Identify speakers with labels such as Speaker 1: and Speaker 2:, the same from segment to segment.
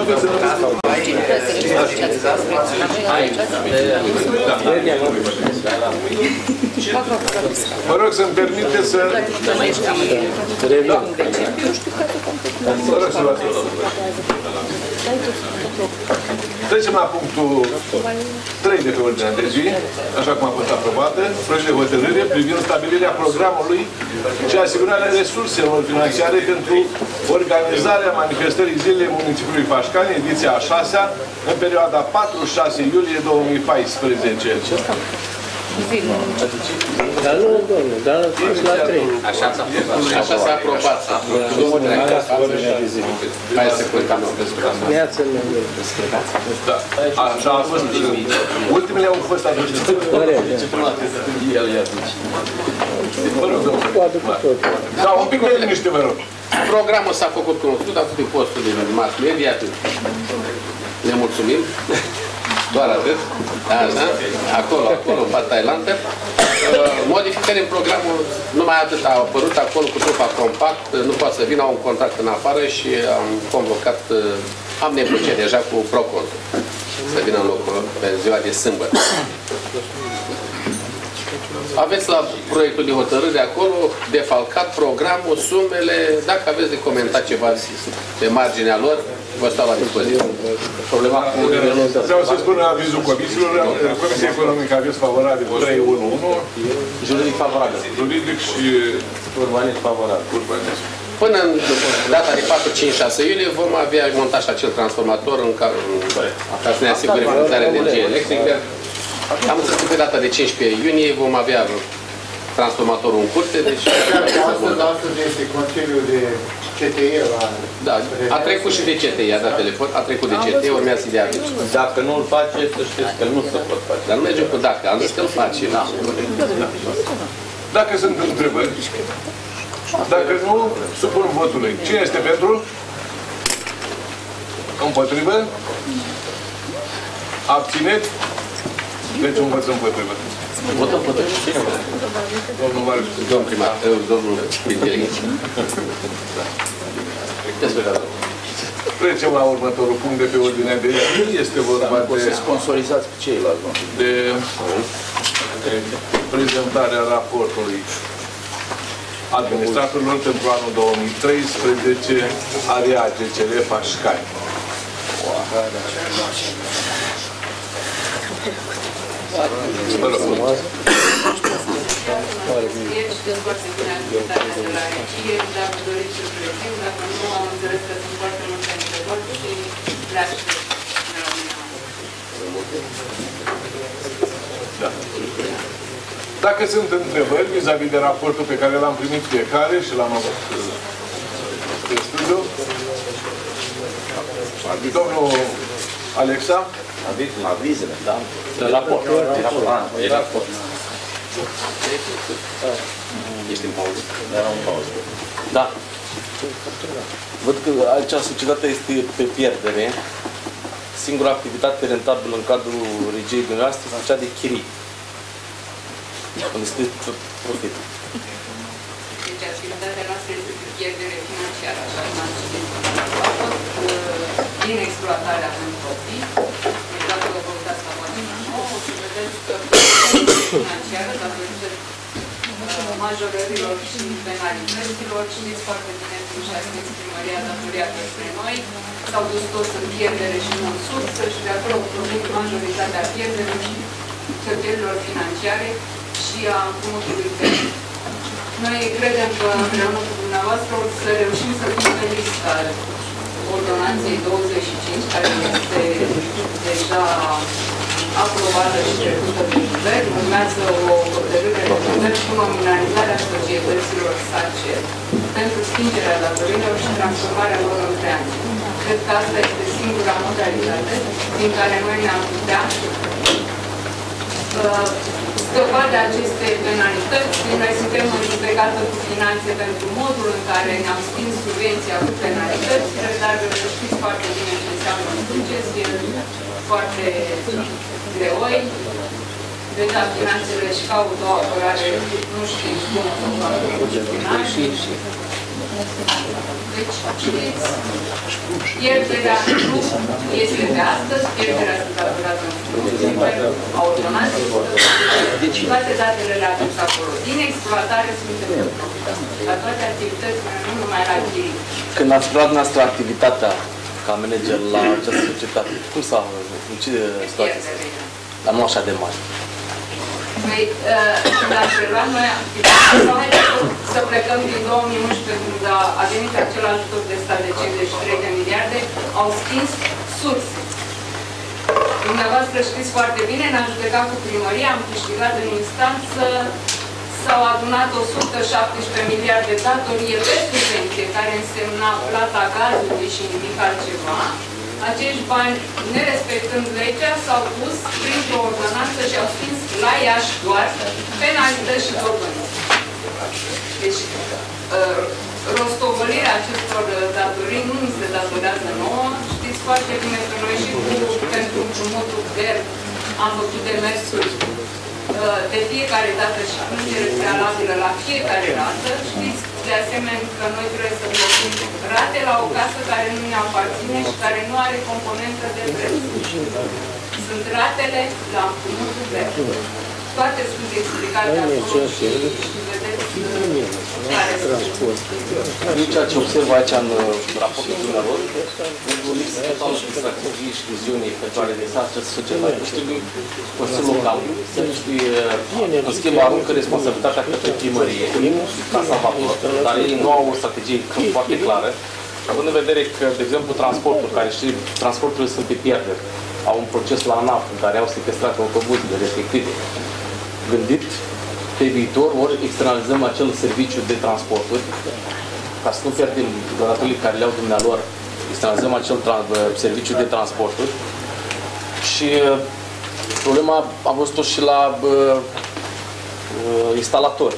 Speaker 1: Mă rog să-mi permite să... Mă rog să luați. Trecem la punctul 3 de pe ordinea de zi, așa cum a fost aprobată, proiect de hotărâre privind stabilirea programului și asigurarea resurselor financiare pentru organizarea manifestării Zilei Municipiului Pașcani, ediția a 6-a, în perioada 4-6 iulie 2014.
Speaker 2: Dar nu, domnule, dar la 3.
Speaker 3: Așa s-a aprobat. Hai să contăm.
Speaker 1: Da, așa a fost. Ultimele au fost atunci. Vă rog, domnule. Da, un pic de liniște, vă rog.
Speaker 3: Programul s-a făcut cunoscut, a făcut postul de mass media, atât. Ne mulțumim. Doar atât. Așa. Acolo, în Thailanda. Modificări în programul, numai atât a apărut acolo cu trupa compact, nu poate să vină, au un contract în afară și am convocat, am negociat deja cu Procontul să vină în locul pe ziua de sâmbătă. Aveți la proiectul de hotărâre acolo, defalcat programul, sumele, dacă aveți de comentat ceva pe marginea lor, vă stau la dispoziție.
Speaker 1: Problema cu... Vreau să spun avizul comisiilor, Comisia Economică aviz favorabil 3-1-1.
Speaker 4: Juridic favorabil.
Speaker 1: Juridic și...
Speaker 4: Urbanist favorabil.
Speaker 1: Urbanist.
Speaker 3: Până în data de 4-5-6 iulie vom avea montat și acel transformator în care, ca să ne asigure furnizarea de energie electrică. Am înțeles că pe data de 15 iunie vom avea transformatorul în curte, deci...
Speaker 5: Astăzi este Consiliul de CTE la...
Speaker 3: Da, a trecut și de CTE, a dat telefon, a trecut de CTE, urmează să dea aviz.
Speaker 4: Dacă nu îl face, să știți că nu se pot face.
Speaker 3: Dar nu mergem cu dacă, am zis că îl face.
Speaker 1: Dacă sunt întrebări, dacă nu, supun votului. Cine este pentru? Împotrivă? Abțineți? Deci un vot împotrivă.
Speaker 3: Votăm împotrivă. Domnul primar, domnul inteligent.
Speaker 1: Trecem la următorul punct de pe ordinea de zi. Este vorba de...
Speaker 4: Sponsorizați pe ceilalți.
Speaker 1: De prezentarea raportului administratorilor pentru anul 2013 area AGCR Pașcani. Vă rog.
Speaker 6: Ești foarte bine activitatea de la regie, dacă doriți să plătim, dacă nu, am înțeles că sunt foarte multe întrebări și le aștept la mine.
Speaker 1: Da. Dacă sunt întrebări vis-a-vis de raportul pe care l-am primit fiecare și l-am avut în studiu, domnul Alexa?
Speaker 4: Avizele, da? Raport. E raport.
Speaker 3: Ești în pauză.
Speaker 4: Era în pauză. Da. Văd că acea societate este pe pierdere. Singura activitate rentabilă în cadrul regiei dumneavoastră este cea de chirii. Unde este profit.
Speaker 6: Deci activitatea noastră este pe pierdere financiară, așa cum am citit. A fost din exploatarea în profit. Deci dacă vă uitați la pagina 9, o să vedeți că financiară, datorită majorărilor și penalităților, știți foarte bine cum și-a scris primăria datoria despre noi, s-au dus toți în pierdere și nu în sursă și de acolo provin majoritatea pierderilor și cheltuielilor financiare și a împrumutului venit. Noi credem că împreună cu dumneavoastră o să reușim să fim pe lista ordonanței 25, care este deja aprobată și trecută de guvern. Urmează o hotărâre de guvern cu nominalizarea societăților SACE pentru stingerea datorilor și transformarea lor în creanțe. Cred că asta este singura modalitate din care noi ne-am putea scăpa de aceste penalități. Noi suntem în judecată cu finanțe pentru modul în care ne-am stins subvenția cu penalități, dar știți foarte bine ce înseamnă succes, e foarte greoi. Deja finanțele își caută o apărare, nu știm cum o să facă. Deci, știți, pierderea nu este de astăzi, pierderea se datorează a ordonanței, toate datele le aveți acolo. Din exploatare sunt la toate activitățile, nu numai la chirii.
Speaker 4: Când ați luat noastră activitatea ca manager la această societate, cum s-a, în ce situație? Dar nu așa de mare.
Speaker 6: Păi, când am preluat noi activitatea, să plecăm din 2011, când a venit acel ajutor de stat de 53 de miliarde, au stins surse. Dumneavoastră știți foarte bine, ne-am judecat cu primăria, am câștigat în instanță, s-au adunat 117 miliarde datorie pe subvenție, care însemna plata gazului și nimic altceva. Acești bani, nerespectând legea, s-au pus printr-o ordonanță și au stins la Iași doar penalități și dobânzi. Deci, rostovolirea acestor datorii nu ni se datorează nouă. Știți foarte bine că noi și pentru împrumutul GER am făcut demersuri de fiecare dată și plângere prealabilă la fiecare rată. Știți de asemenea că noi trebuie să plătim rate la o casă care nu ne aparține și care nu are componentă de preț. Sunt ratele la împrumutul GER. Toate sunt explicate acolo și vedeți care sunt.
Speaker 4: Ceea ce observ aici în raportul dumneavoastră, o lipsă totală de strategii și viziunii pentru a redresa această societate. Știu Consiliul Local, în schimb aruncă responsabilitatea către primărie, ca să vapor, dar ei nu au o strategie foarte clară. Având în vedere că, de exemplu, transportul, care știi, transporturile sunt pe pierderi, au un proces la ANAF în care au sequestrat autobuzele respective. Gândit pe viitor, ori externalizăm acel serviciu de transporturi, ca să nu pierdem donatorii care le au dumnealor, externalizăm acel serviciu de transporturi. Și problema am văzut-o și la instalatori.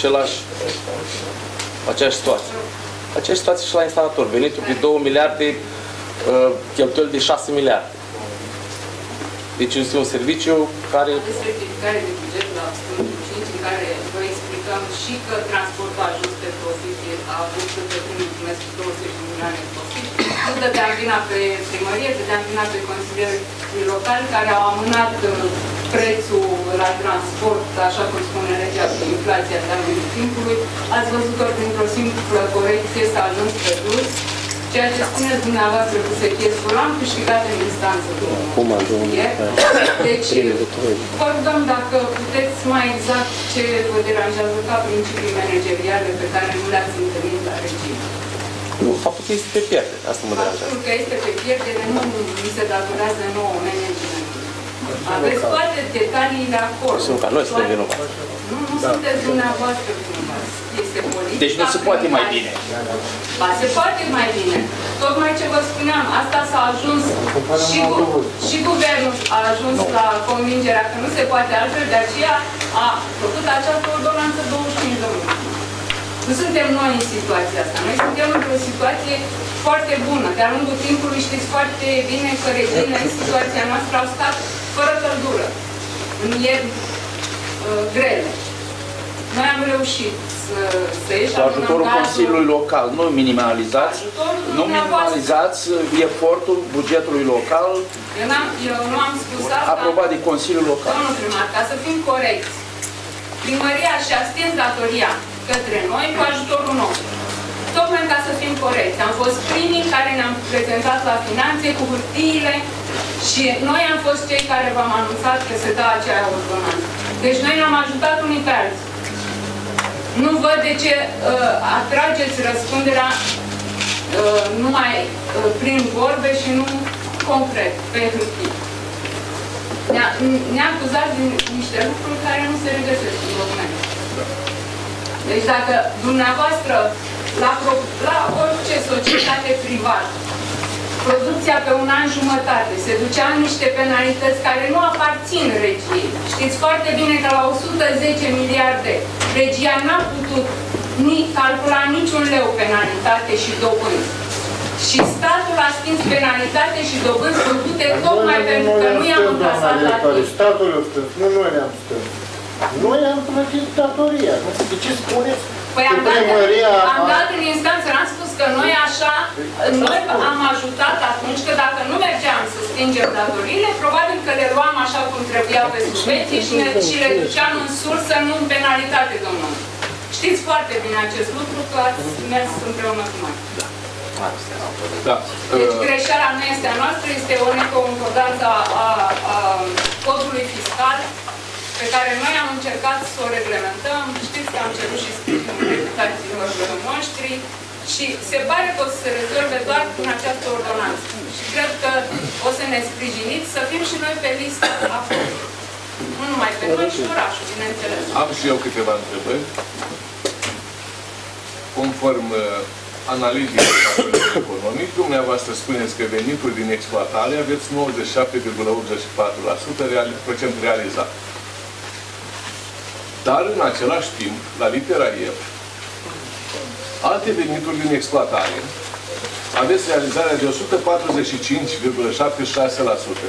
Speaker 4: Aceeași situație. Aceeași situație și la instalatori. Venituri de 2 miliarde, cheltuieli de 6 miliarde. Deci este un serviciu care...
Speaker 6: Aveți rectificare de buget la punctul 5, în care vă explicăm și că transportul a ajuns pe profit, a avut pe primul trimestru 20 de milioane de profit. Nu dădeam vina pe primărie, dădeam vina pe consilierii locali, care au amânat prețul la transport, așa cum spune legea, cu inflația de-a lungul timpului. Ați văzut că printr-o simplă corecție s-a ajuns pe plus. Ceea ce spuneți dumneavoastră cu sechestrul, am câștigat în instanță. Deci, vă rugăm dacă puteți mai exact ce vă deranjează ca principii manageriale pe care nu le-ați întâlnit la regim.
Speaker 4: Nu, faptul că este pe pierdere, asta mă deranjează.
Speaker 6: Faptul că este pe pierdere nu mi se datorează nouă management. Aveți toate detaliile acolo.
Speaker 4: Sunt ca noi suntem vinovați.
Speaker 6: Nu sunteți dumneavoastră vinovați. Este politica.
Speaker 7: Deci nu se poate mai bine.
Speaker 6: Ba, se poate mai bine. Tocmai ce vă spuneam, asta s-a ajuns și guvernul a ajuns la convingerea că nu se poate altfel, de aceea a făcut această ordonanță 25 de luni. Nu suntem noi în situația asta. Noi suntem într-o situație foarte bună. De-a lungul timpului știți foarte bine că regiunile în situația noastră au stat fără căldură, în ierni grele. Noi am reușit să ieși
Speaker 7: Cu ajutorul Consiliului Local, nu minimalizați, efortul bugetului local
Speaker 6: eu nu am spus asta.
Speaker 7: Aprobat de Consiliul Local.
Speaker 6: Domnul primar, ca să fim corecți, primăria și-a stins datoria către noi cu ajutorul nostru. Tocmai ca să fim corecți. Am fost primii care ne-am prezentat la finanțe cu hârtiile și noi am fost cei care v-am anunțat că se dă acea ordonanță. Deci noi ne-am ajutat unii pe alții. Nu văd de ce atrageți răspunderea numai prin vorbe și nu concret, pe hârtie. Ne-a acuzat de niște lucruri care nu se regăsesc în document. Deci dacă dumneavoastră, la orice societate privată, producția pe un an jumătate se ducea în niște penalități care nu aparțin regiei. Știți foarte bine că la 110 miliarde regia n-a putut calcula niciun leu penalitate și dobânzi. Și statul a stins penalitate și dobânzi făcute tocmai pentru că nu i-am încasat la timp.
Speaker 5: Statul a stins, nu noi ne-am stins. Noi am plătit datoria. De ce spuneți
Speaker 6: Păi am dat în instanță, n-am spus că noi așa, noi am ajutat atunci că dacă nu mergeam să stingem datoriile, probabil că le luam așa cum trebuia pe subvenții și le duceam în sursă, nu în penalitate, domnul. Știți foarte bine acest lucru, că ați mers împreună cu noi.
Speaker 1: Da.
Speaker 6: Deci greșeala nu este a noastră, este o neconcordanță a codului fiscal pe care noi am încercat să o reglementăm. Știți că am cerut și sprijinul deputaților noștri și se pare că o să se rezolve doar prin această ordonanță. Și cred că o să ne sprijiniți să fim și noi pe listă acolo. Nu numai pe noi, și orașul, bineînțeles.
Speaker 1: Am și eu câteva întrebări. Conform analizei economic, dumneavoastră spuneți că venitul din exploatare aveți 97,84% realizat. Dar în același timp, la litera E, alte venituri din exploatare aveți realizarea de 145,76%,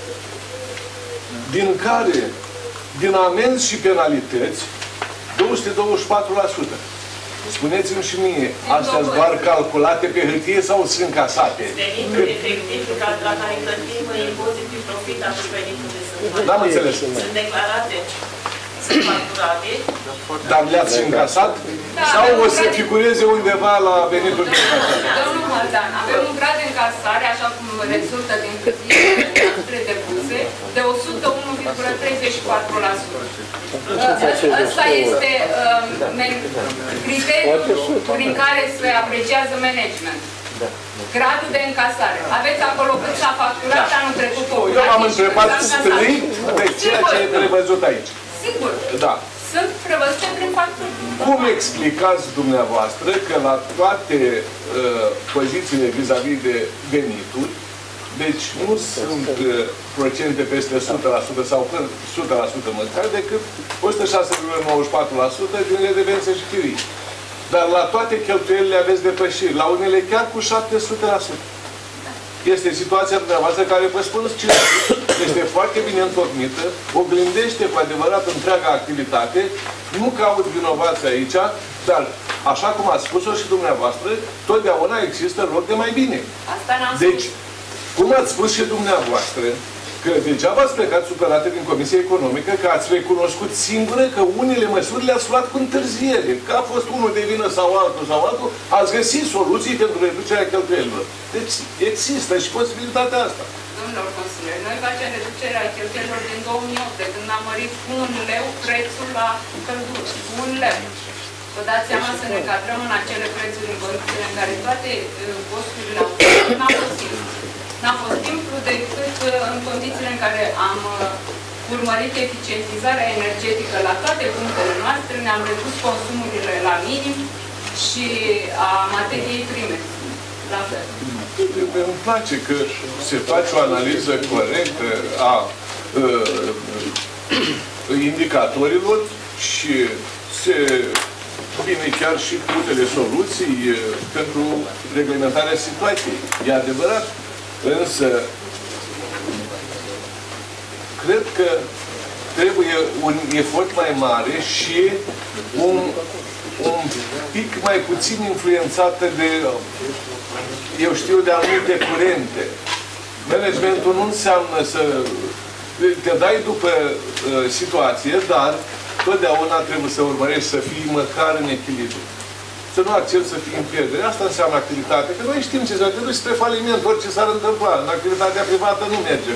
Speaker 1: din care, din amenzi și penalități, 224%. Spuneți-mi și mie, astea sunt doar calculate pe hârtie sau sunt încasate?
Speaker 8: Venitul efectiv la care plătim impozitul profit atunci veniturile sunt.
Speaker 1: N-am înțeles.
Speaker 8: Sunt declarate, sunt facturate.
Speaker 1: Dar le-ați încasat? Sau o să figureze undeva la venitul de încasare?
Speaker 6: Domnul Măldan, avem un grad de încasare, așa cum rezultă din hârtiile noastre depuse, de 101,34%. Ăsta este criteriul prin care se apreciază management. Gradul de încasare. Aveți acolo cât s-a facturat anul trecut.
Speaker 1: Eu am întrebat strict de ceea ce e prevăzut aici.
Speaker 6: Sigur.
Speaker 1: Da.
Speaker 6: Sunt prevăzute prin facturi.
Speaker 1: Cum explicați dumneavoastră că la toate pozițiile vis-a-vis de venituri, deci nu sunt procente peste 100% sau 100% măcar, decât 106,94% din redevențe și chirii. Dar la toate cheltuielile aveți depășiri, la unele chiar cu 700%. Este situația dumneavoastră care, vă spun, este foarte bine întocmită, oglindește cu adevărat întreaga activitate, nu caut vinovați aici, dar, așa cum ați spus-o și dumneavoastră, totdeauna există loc de mai bine.
Speaker 6: Asta n-am
Speaker 1: deci, cum ați spus și dumneavoastră, că degeaba ați plecat supărate din Comisia Economică, că ați recunoscut singură că unele măsuri le-ați luat cu întârziere, că a fost unul de vină sau altul, ați găsit soluții pentru reducerea cheltuielilor. Deci există și posibilitatea asta.
Speaker 6: Domnilor consilieri, noi facem reducerea cheltuielilor din 2008, de când am mărit cu 1 leu prețul la căldură. Cu 1 leu. Vă dați seama să ne cadrăm în acele prețuri în condițiile în care toate costurile au fost. N-a fost simplu. N-a fost simplu decât în condițiile în care am urmărit eficientizarea energetică la toate punctele noastre, ne-am redus consumurile la minim și a materiei prime. La fel.
Speaker 1: Îmi place că se face o analiză corectă a indicatorilor și se vine chiar și cu unele soluții pentru reglementarea situației. E adevărat. Însă, cred că trebuie un efort mai mare și un pic mai puțin influențată de, eu știu, de anumite curente. Managementul nu înseamnă să te dai după situație, dar totdeauna trebuie să urmărești să fii măcar în echilibru. Să nu accepti să fii în pierdere. Asta înseamnă activitate. Că noi știm ce se duce spre faliment, orice s-ar întâmpla. În activitatea privată nu merge.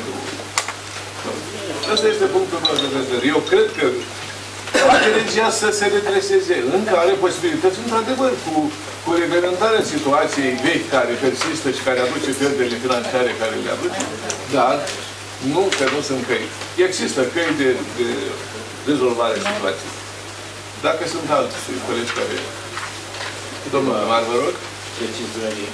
Speaker 1: Asta este punctul meu de vedere. Eu cred că poate regia să se redreseze. Încă are posibilități, într-adevăr, cu reglementarea situației vechi care persistă și care aduce pierderile financiare care le aduce, dar nu că nu sunt căi. Există căi de rezolvare a situației. Dacă sunt alții colegi care... Domnul Amar, vă rog.
Speaker 7: Precizări.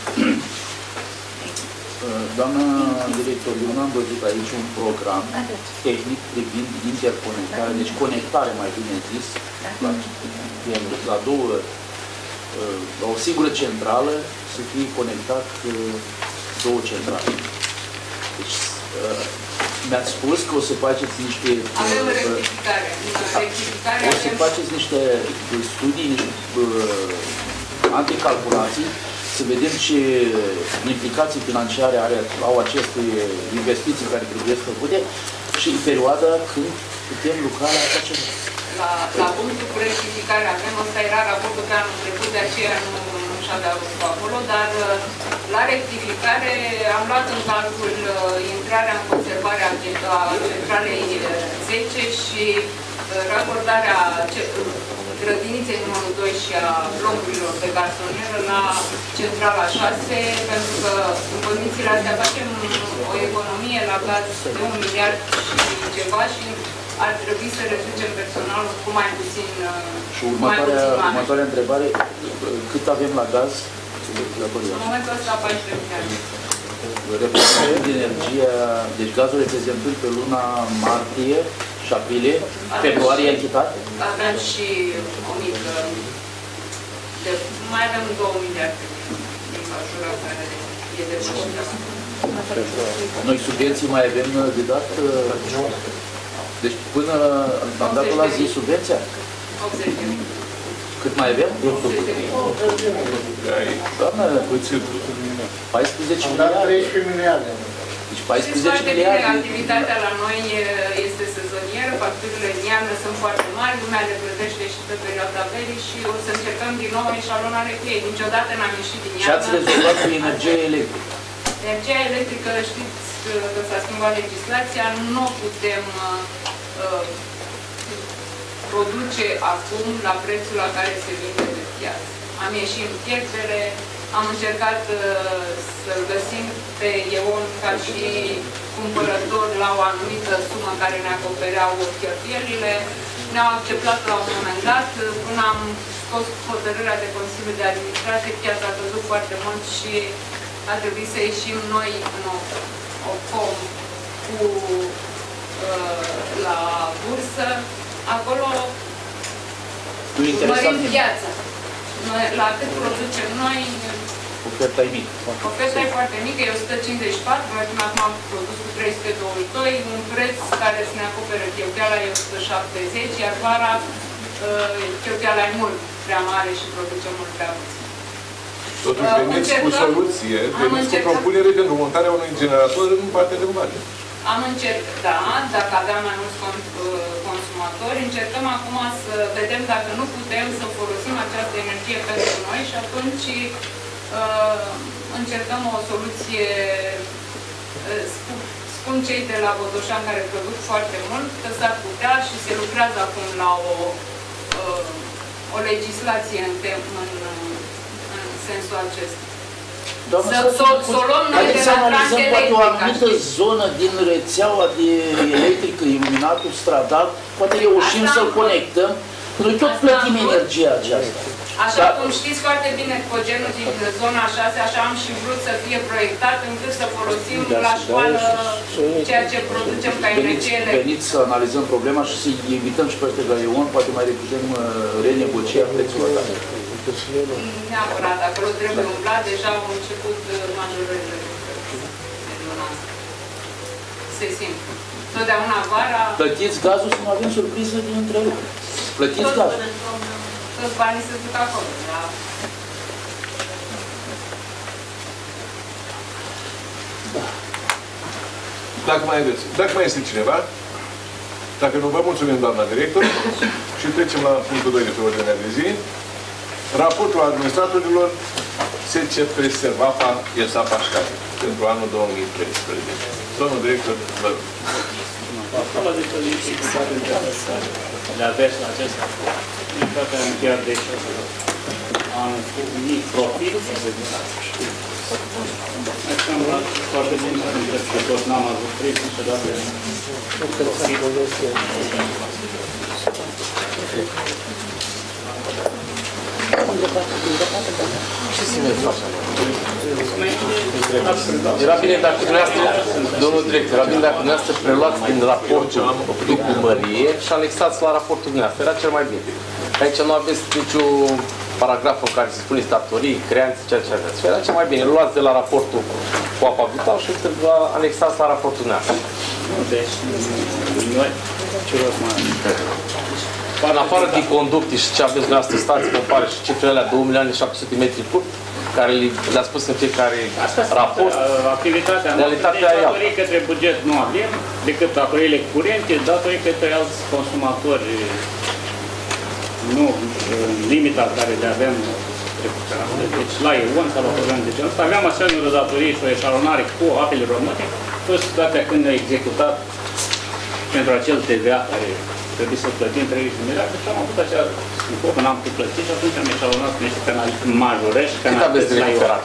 Speaker 7: Doamna director, eu n-am văzut aici un program tehnic privind interconectarea, deci conectare, mai bine zis, la la o singură centrală să fie conectat două centrale. Deci, mi-ați spus că o să faceți niște...
Speaker 6: Avem rectificare.
Speaker 7: O să faceți niște studii, niște anticalculații, să vedem ce implicații financiare au aceste investiții care trebuie să făcute și perioada când putem lucra la așa ceva.
Speaker 6: La punctul cu rectificare avem, ăsta era raportul pe anul trecut, de aceea nu și-a dat rostul acolo, dar la rectificare am luat în calcul intrarea în conservare a centralei 10 și racordarea grădiniței numărul 2 și a blocurilor de garsonieră la centrala 6, pentru că în condițiile astea facem o economie la gaz de 1 miliard și ceva și ar trebui să reducem personalul cu mai puțin
Speaker 7: și următoarea întrebare, cât avem la gaz?
Speaker 6: În momentul ăsta 14 miliarde.
Speaker 7: Reprezentând energia, deci gazul reprezentând pe luna martie și aprilie, februarie a închitat?
Speaker 6: Avem și o mică, mai avem 2 miliarde din majura care e depășită.
Speaker 7: Noi subvenții mai avem de dat? Deci până am dat la zi subvenția?
Speaker 6: 80 de mii.
Speaker 7: Cât mai avem?
Speaker 6: 80 de mii.
Speaker 7: Doamne, 14 miliarde.
Speaker 5: 13 miliarde.
Speaker 7: Deci
Speaker 6: Știți
Speaker 7: 14
Speaker 6: foarte bine,
Speaker 7: miliarde.
Speaker 6: activitatea la noi este sezonieră, facturile în iarnă sunt foarte mari, lumea le plătește și pe perioada verii și o să încercăm din nou eșalonare cu ei. Niciodată n-am ieșit din iarnă.
Speaker 7: Ce ați rezolvat cu energie electrică?
Speaker 6: Energia electrică, știți că s-a schimbat legislația, nu putem produce acum la prețul la care se vinde pe piață. Am ieșit în piețele, am încercat să-l găsim pe Ion ca și cumpărător la o anumită sumă care ne acopereau cheltuielile. Ne-au acceptat la un moment dat, până am scos hotărârea de Consiliu de Administrație, piața a căzut foarte mult și a trebuit să ieșim noi în OCOM la bursă. Acolo urmărim piața. La cât producem noi,
Speaker 7: oferta e mică.
Speaker 6: Oferta e foarte mică, e 154, noi până acum am produs cu 322, un preț care să ne acopere cheltuiala e 170, iar vara cheltuiala e mult prea mare și producem mult prea puțin.
Speaker 1: Totuși veniți cu soluție, veniți cu propunere pentru montarea unui generator în partea de mare.
Speaker 6: Am încercat, da, dacă aveam mai mulți consumatori, încercăm acum să vedem dacă nu putem să folosim această energie pentru noi și atunci încercăm o soluție, spun cei de la Botoșani care produc foarte mult, că s-ar putea și se lucrează acum la o legislație în sensul acesta. Să o luăm noi de la tranche electrică.
Speaker 7: O anumită zonă din rețeaua de electrică, iluminatul stradal, poate reușim să-l conectăm, că noi tot plătim energia aceasta.
Speaker 6: Așa cum știți foarte bine, cogenul din zona 6, așa am și vrut să fie proiectat încât să folosim la școală ceea ce producem ca energie electrică.
Speaker 7: Veniți să analizăm problema și să invităm și pe ăștia de la Ion, poate mai putem renegocia prețul ăsta.
Speaker 6: Neapărat, acolo trebuie umblat, deja au început majorările. Se simt. Totdeauna vara...
Speaker 7: Plătiți gazul să nu avem surpriză din întrerupere. Plătiți gazul.
Speaker 6: Toți banii se duc acolo, da?
Speaker 1: Dacă mai este cineva, dacă nu vă mulțumim, doamna director, și trecem la punctul 2 de pe ordinea de zi. Raportul administratorilor SCP Servafa ESA Pașcari pentru anul 2013. Domnul director, vă rog.
Speaker 9: Acolo de fixare de aveți la acest raport. Unitatea încheiat de anul cu mic profit. Aici am luat foarte bine, pentru că tot n-am avut trei niciodată.
Speaker 3: Ce să ne facă? Era bine dacă dumneavoastră, domnul director, era bine dacă dumneavoastră preluați din raportul cu mărie și anexați la raportul dumneavoastră. Era cel mai bine. Aici nu aveți niciun paragraf în care se spune datorii, creanțe, ceea ce aveți. Era cel mai bine. Luați de la raportul cu apa vital și vă anexați la raportul dumneavoastră.
Speaker 9: Deci, noi, ce rog mai...
Speaker 4: În afară de conducte și ce aveți dumneavoastră, stați, compare și cifrele alea 2.700.000 metri cub, care le-ați spus în fiecare raport.
Speaker 9: Activitatea noastră de datorii către buget nu avem, decât datoriile curente, datorii către alți consumatori, nu limita care le avem recuperată. Deci la EON sau la program de genul ăsta, aveam asemenea de datorii și o eșalonare cu apele române, fost situația când ne-a executat pentru acel TVA care trebuie să plătim 30 de miliarde și am avut acea scopă, n-am putut plăti și atunci am eșalonat niște penalități majore și penalități la EON.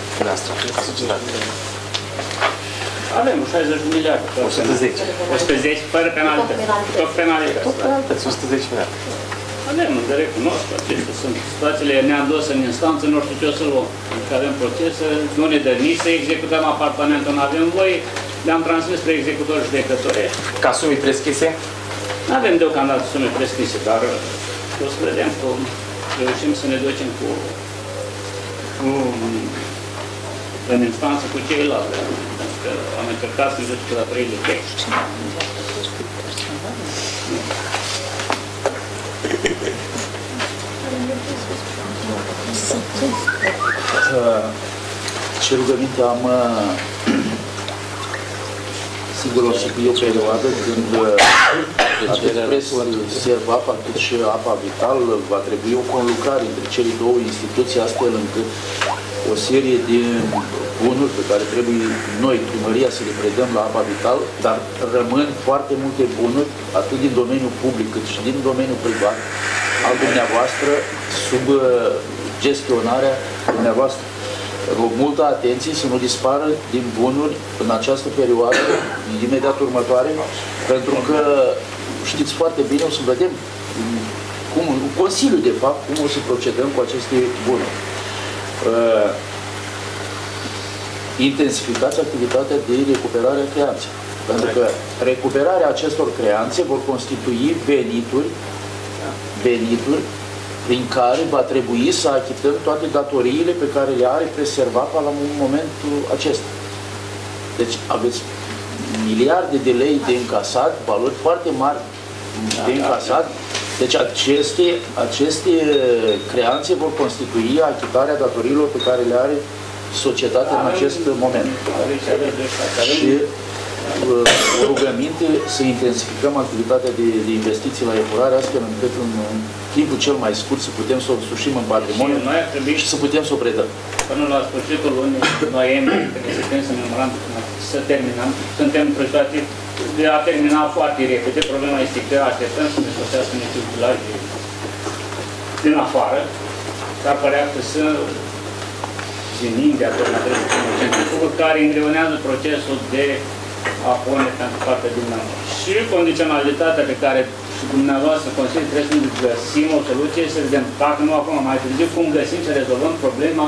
Speaker 9: Avem 60 de miliarde.
Speaker 4: 110.
Speaker 9: 110 fără penalități. Tot penalități.
Speaker 4: Tot penalități, 110 miliarde.
Speaker 9: Avem, de recunosc, acestea sunt situațiile, ne-am dus în instanță, nu știu ce o să luăm. Că avem procese, nu ne dă nici să executăm apartamentul, nu avem voie, le-am transmis spre executori judecătorești.
Speaker 4: Ca sume preschise?
Speaker 9: Nu avem deocamdată sume preschise, dar o să vedem cum reușim să ne ducem în instanță cu ceilalți. Pentru că am încercat să ne ducem cu datoriile vechi.
Speaker 7: Ce rugăminte am, sigur o să fie o perioadă când atât presul Servapa cât și Apa Vital va trebui o conlucrare între cele două instituții, astfel încât o serie de bunuri pe care trebuie noi, primăria, să le predăm la Apa Vital, dar rămân foarte multe bunuri, atât din domeniul public cât și din domeniul privat, al dumneavoastră, sub gestionarea dumneavoastră. Rog multă atenție să nu dispară din bunuri în această perioadă imediat următoare, pentru că știți foarte bine, o să vedem cum, Consiliul de fapt, cum o să procedăm cu aceste bunuri. Intensificați activitatea de recuperare a creanței, pentru că recuperarea acestor creanțe vor constitui venituri prin care va trebui să achităm toate datoriile pe care le are Preservapa la momentul acesta. Deci aveți miliarde de lei de încasat, valori foarte mari de încasat. Deci aceste creanțe vor constitui achitarea datoriilor pe care le are societatea în acest moment. Și o rugăminte să intensificăm activitatea de investiții la epurare, astfel încât în timpul cel mai scurt să putem să o însușim în patrimoniu și să putem să o predăm.
Speaker 9: Până la sfârșitul lunii noiembrie, să terminăm. Suntem într-o situație de a termina foarte repede. Problema este că așteptăm să ne sosească niște utilaje din afară. S-ar părea că sunt din India, care îngreunează procesul de a pune pentru partea dumneavoastră. Și condiționalitatea pe care și dumneavoastră Consiliul trebuie să găsim o soluție, să vedem, dacă nu acum mai târziu, cum găsim să rezolvăm problema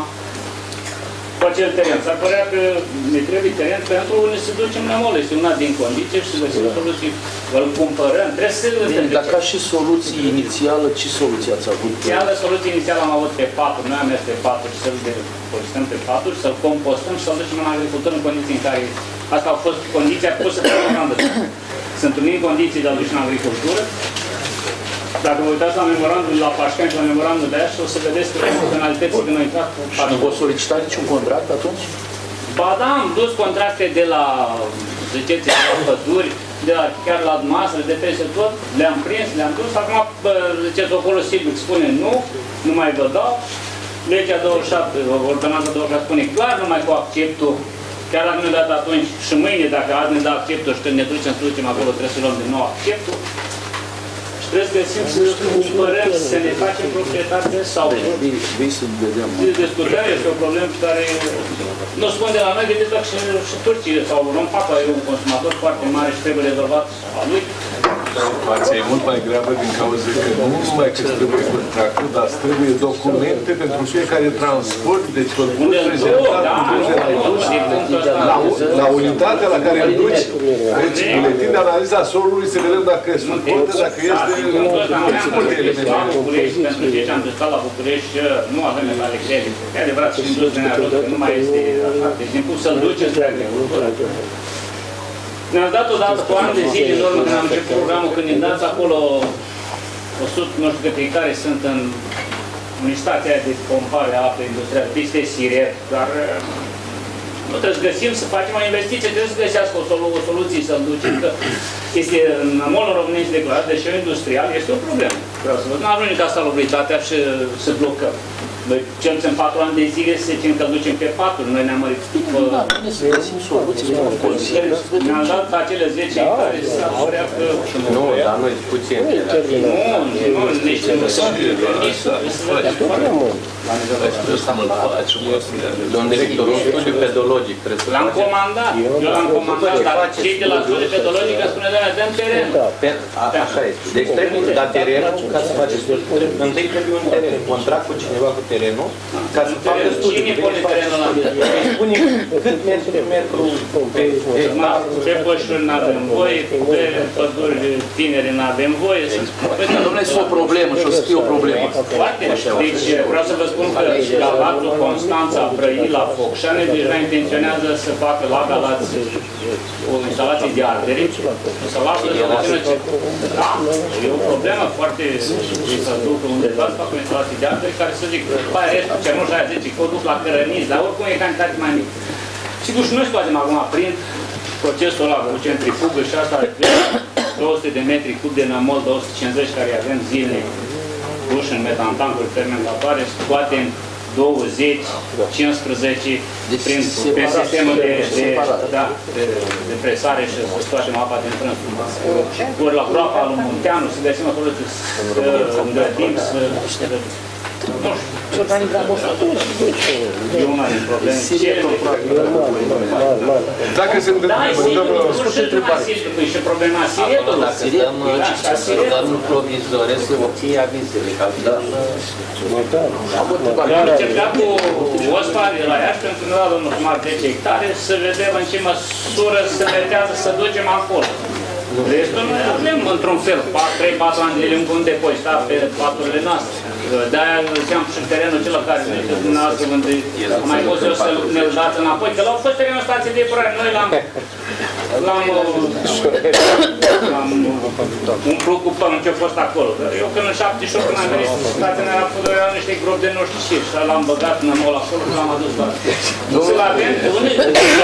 Speaker 9: cu acel teren. S-ar părea că ne trebuie teren pentru unde să ducem la mol. Este una din condiții și să găsim o soluție. Îl cumpărăm, trebuie să îl
Speaker 7: Dar ca și soluție inițială, ce soluție ați avut?
Speaker 9: Soluția inițială am avut pe paturi. Noi am mers pe paturi, să-l depozităm pe paturi, să-l compostăm și să-l ducem în agricultură în condiții în care asta a fost condiția pusă pe memorandum. Să întâlnim condiții de a duce în agricultură. Dacă vă uitați la memorandul, la Pașcani și la memorandul de aia, o să vedeți că penalității când au intrat cu
Speaker 7: Și nu vă solicita niciun contract atunci?
Speaker 9: Ba da, am dus contracte de la, ziceți, de la păduri, de la, chiar la dumneavoastră, de peste tot, le-am prins, le-am dus. Acum, ziceți, acolo Silvic spune nu mai vă dau. Legea 27, ordonanța 27 spune clar, numai cu acceptul. Chiar dacă ne-a dat atunci și mâine, dacă azi ne dă acceptul și când ne ducem să ducem acolo, trebuie să luăm din nou acceptul. Și trebuie să găsim să cumpărăm, să ne facem proprietate sau... Discutăm, este o problemă pe care nu spun de la noi, vedeți dacă și Turcia sau Rompaca e un consumator foarte mare și trebuie rezolvat a lui.
Speaker 1: Situația e mult mai gravă din cauza că nu numai că îți trebuie contractul, dar îți trebuie documente pentru fiecare transport, deci tot prezentat, la unitatea la care îl duci, deci buletin de analiza solului, să vedem dacă suportă, dacă este multe elemente.
Speaker 9: Pentru ce am testat la București, nu avem metale grele. E adevărat și industria ne ajută, că nu mai este așa. Deci din cum să-l duce spre agricultură. Ne-am dat odată cu ani de zile în urmă când am început programul, când ne dați acolo 100, nu știu câte care sunt în unitatea de pompare a apei industriale, piste Siret, dar nu trebuie să găsim, să facem o investiție, trebuie să găsească o soluție să-l ducem, că este în molul românesc declarat de deșeu industrial, este o problemă. Vreau să văd, nu ajungem ca salubritatea și să blocăm. Noi cel puțin 4 ani de zile să zicem că ducem pe paturi, noi ne-am mărit după...
Speaker 7: Să găsim soluții,
Speaker 9: ne-am dat acele 10 hectare să apărea că...
Speaker 3: Nu, dar noi puțin.
Speaker 9: Nu, nici nu sunt.
Speaker 3: Domn director, un studiu pedologic trebuie să
Speaker 9: l-am comandat. Eu l-am comandat, dar cei de la studiu pedologic îmi spune, doamne, dăm teren.
Speaker 3: Așa este. Deci trebuie, dar terenul, ca să faceți studiu, întâi trebuie un teren, contract cu cineva cu terenul, ca să facă studiu.
Speaker 9: Cine pune terenul ăla?
Speaker 3: Spune cât metru pe hectar.
Speaker 9: Pe pășuri n-avem voie, pe păduri tineri n-avem voie.
Speaker 7: Dom'le, este o problemă și o să fie o problemă.
Speaker 9: Foarte. Deci vreau să vă spun că Galatul, Constanța, Brăila, Focșane deja intenționează să facă la Galați o instalație de ardere. Să lasă da, e o problemă foarte să ducă undeva să facă o instalație de ardere care să zic, după aia restul, cenușa aia zice că o duc la cărăniți, dar oricum e cantitate mai mică. Sigur și noi scoatem acum prin procesul ăla cu centrifugă și asta 200 de metri cub de nămol, 250 care avem zilnic duși în metantancuri fermentatoare, scoatem 20, 15 prin sistemul de presare și să scoatem apa din trâns. Ori la groapa lui Munteanu să găsim o soluție să îngrădim, să... Nu știu. E una din probleme.
Speaker 1: Dacă se întâmplă...
Speaker 9: Și problema Siretului.
Speaker 3: Dacă dăm un provizore să obții avizele.
Speaker 9: Am încercat cu OSPA de la Iași pentru că domnul primar 10 hectare să vedem în ce măsură se vedează să ducem acolo. Restul noi avem într-un fel 3-4 ani de zile un depozitat pe paturile noastre. De-aia ziceam și terenul acela care dumneavoastră unde mai pot eu să ne-l dați înapoi, că l-au fost terenul stației de epurare. Noi l-am umplut cu pământ ce a fost acolo. Eu când în 78 când am venit stația ne-a pus erau niște gropi de nu știu ce și l-am băgat în mol acolo și l-am adus la... Să-l avem unii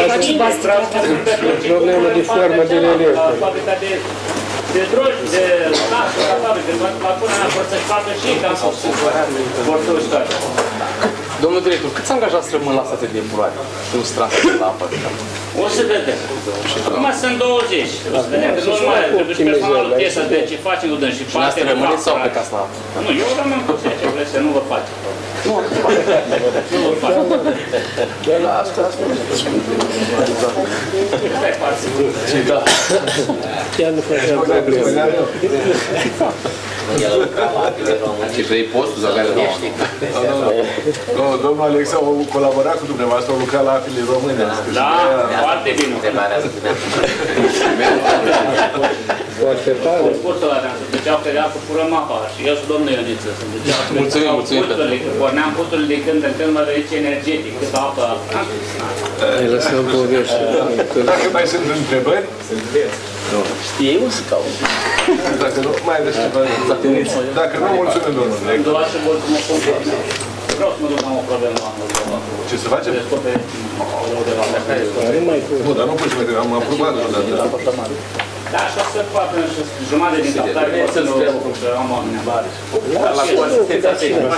Speaker 2: problemă de formă de relief.
Speaker 9: Fabrica de drogi, de lasă, la fabrică, la până la forță-și și cam vor să uștoare.
Speaker 4: Domnul director, câți angajați rămân la stația de epurare? Nu se transferă la apă?
Speaker 9: O să vedem. Acum sunt 20. O să vedem că nu mai trebuie și personalul trebuie să vedem ce facem, nu dăm și
Speaker 4: Și noastră rămâneți sau plecați la apă?
Speaker 9: Nu, eu rămân cu ce vreți să nu vă face. Nu vă face.
Speaker 7: Asta.
Speaker 9: Stai parte.
Speaker 2: Chiar nu făcea probleme.
Speaker 3: Și trei posturi la care nu
Speaker 1: Domnul Alexa a colaborat cu dumneavoastră, a lucrat la apele române.
Speaker 9: Da, foarte bine.
Speaker 2: Foarte tare.
Speaker 9: Cursul ăla de-am să duceau pe de apă, furăm apa și eu și domnul Ioniță să duceau.
Speaker 4: Mulțumim.
Speaker 9: Porneam puturile de când în când mă dăiți energetic, cât apă.
Speaker 2: Ai lăsat povești.
Speaker 1: Dacă mai sunt întrebări,
Speaker 7: Știe, eu să caut.
Speaker 1: dacă nu, mai aveți ceva. Dacă nu, mulțumim, domnul.
Speaker 9: Doar și mulțumesc cum vreau să mă duc la o problemă la Moldova.
Speaker 1: Ce să facem?
Speaker 9: Descoperi undeva.
Speaker 1: Nu, dar nu poți să mergem, am aprobat odată.
Speaker 9: Da, și o să facă jumătate din captare, pot să nu am o nevoie.
Speaker 4: Cu asistența tehnică.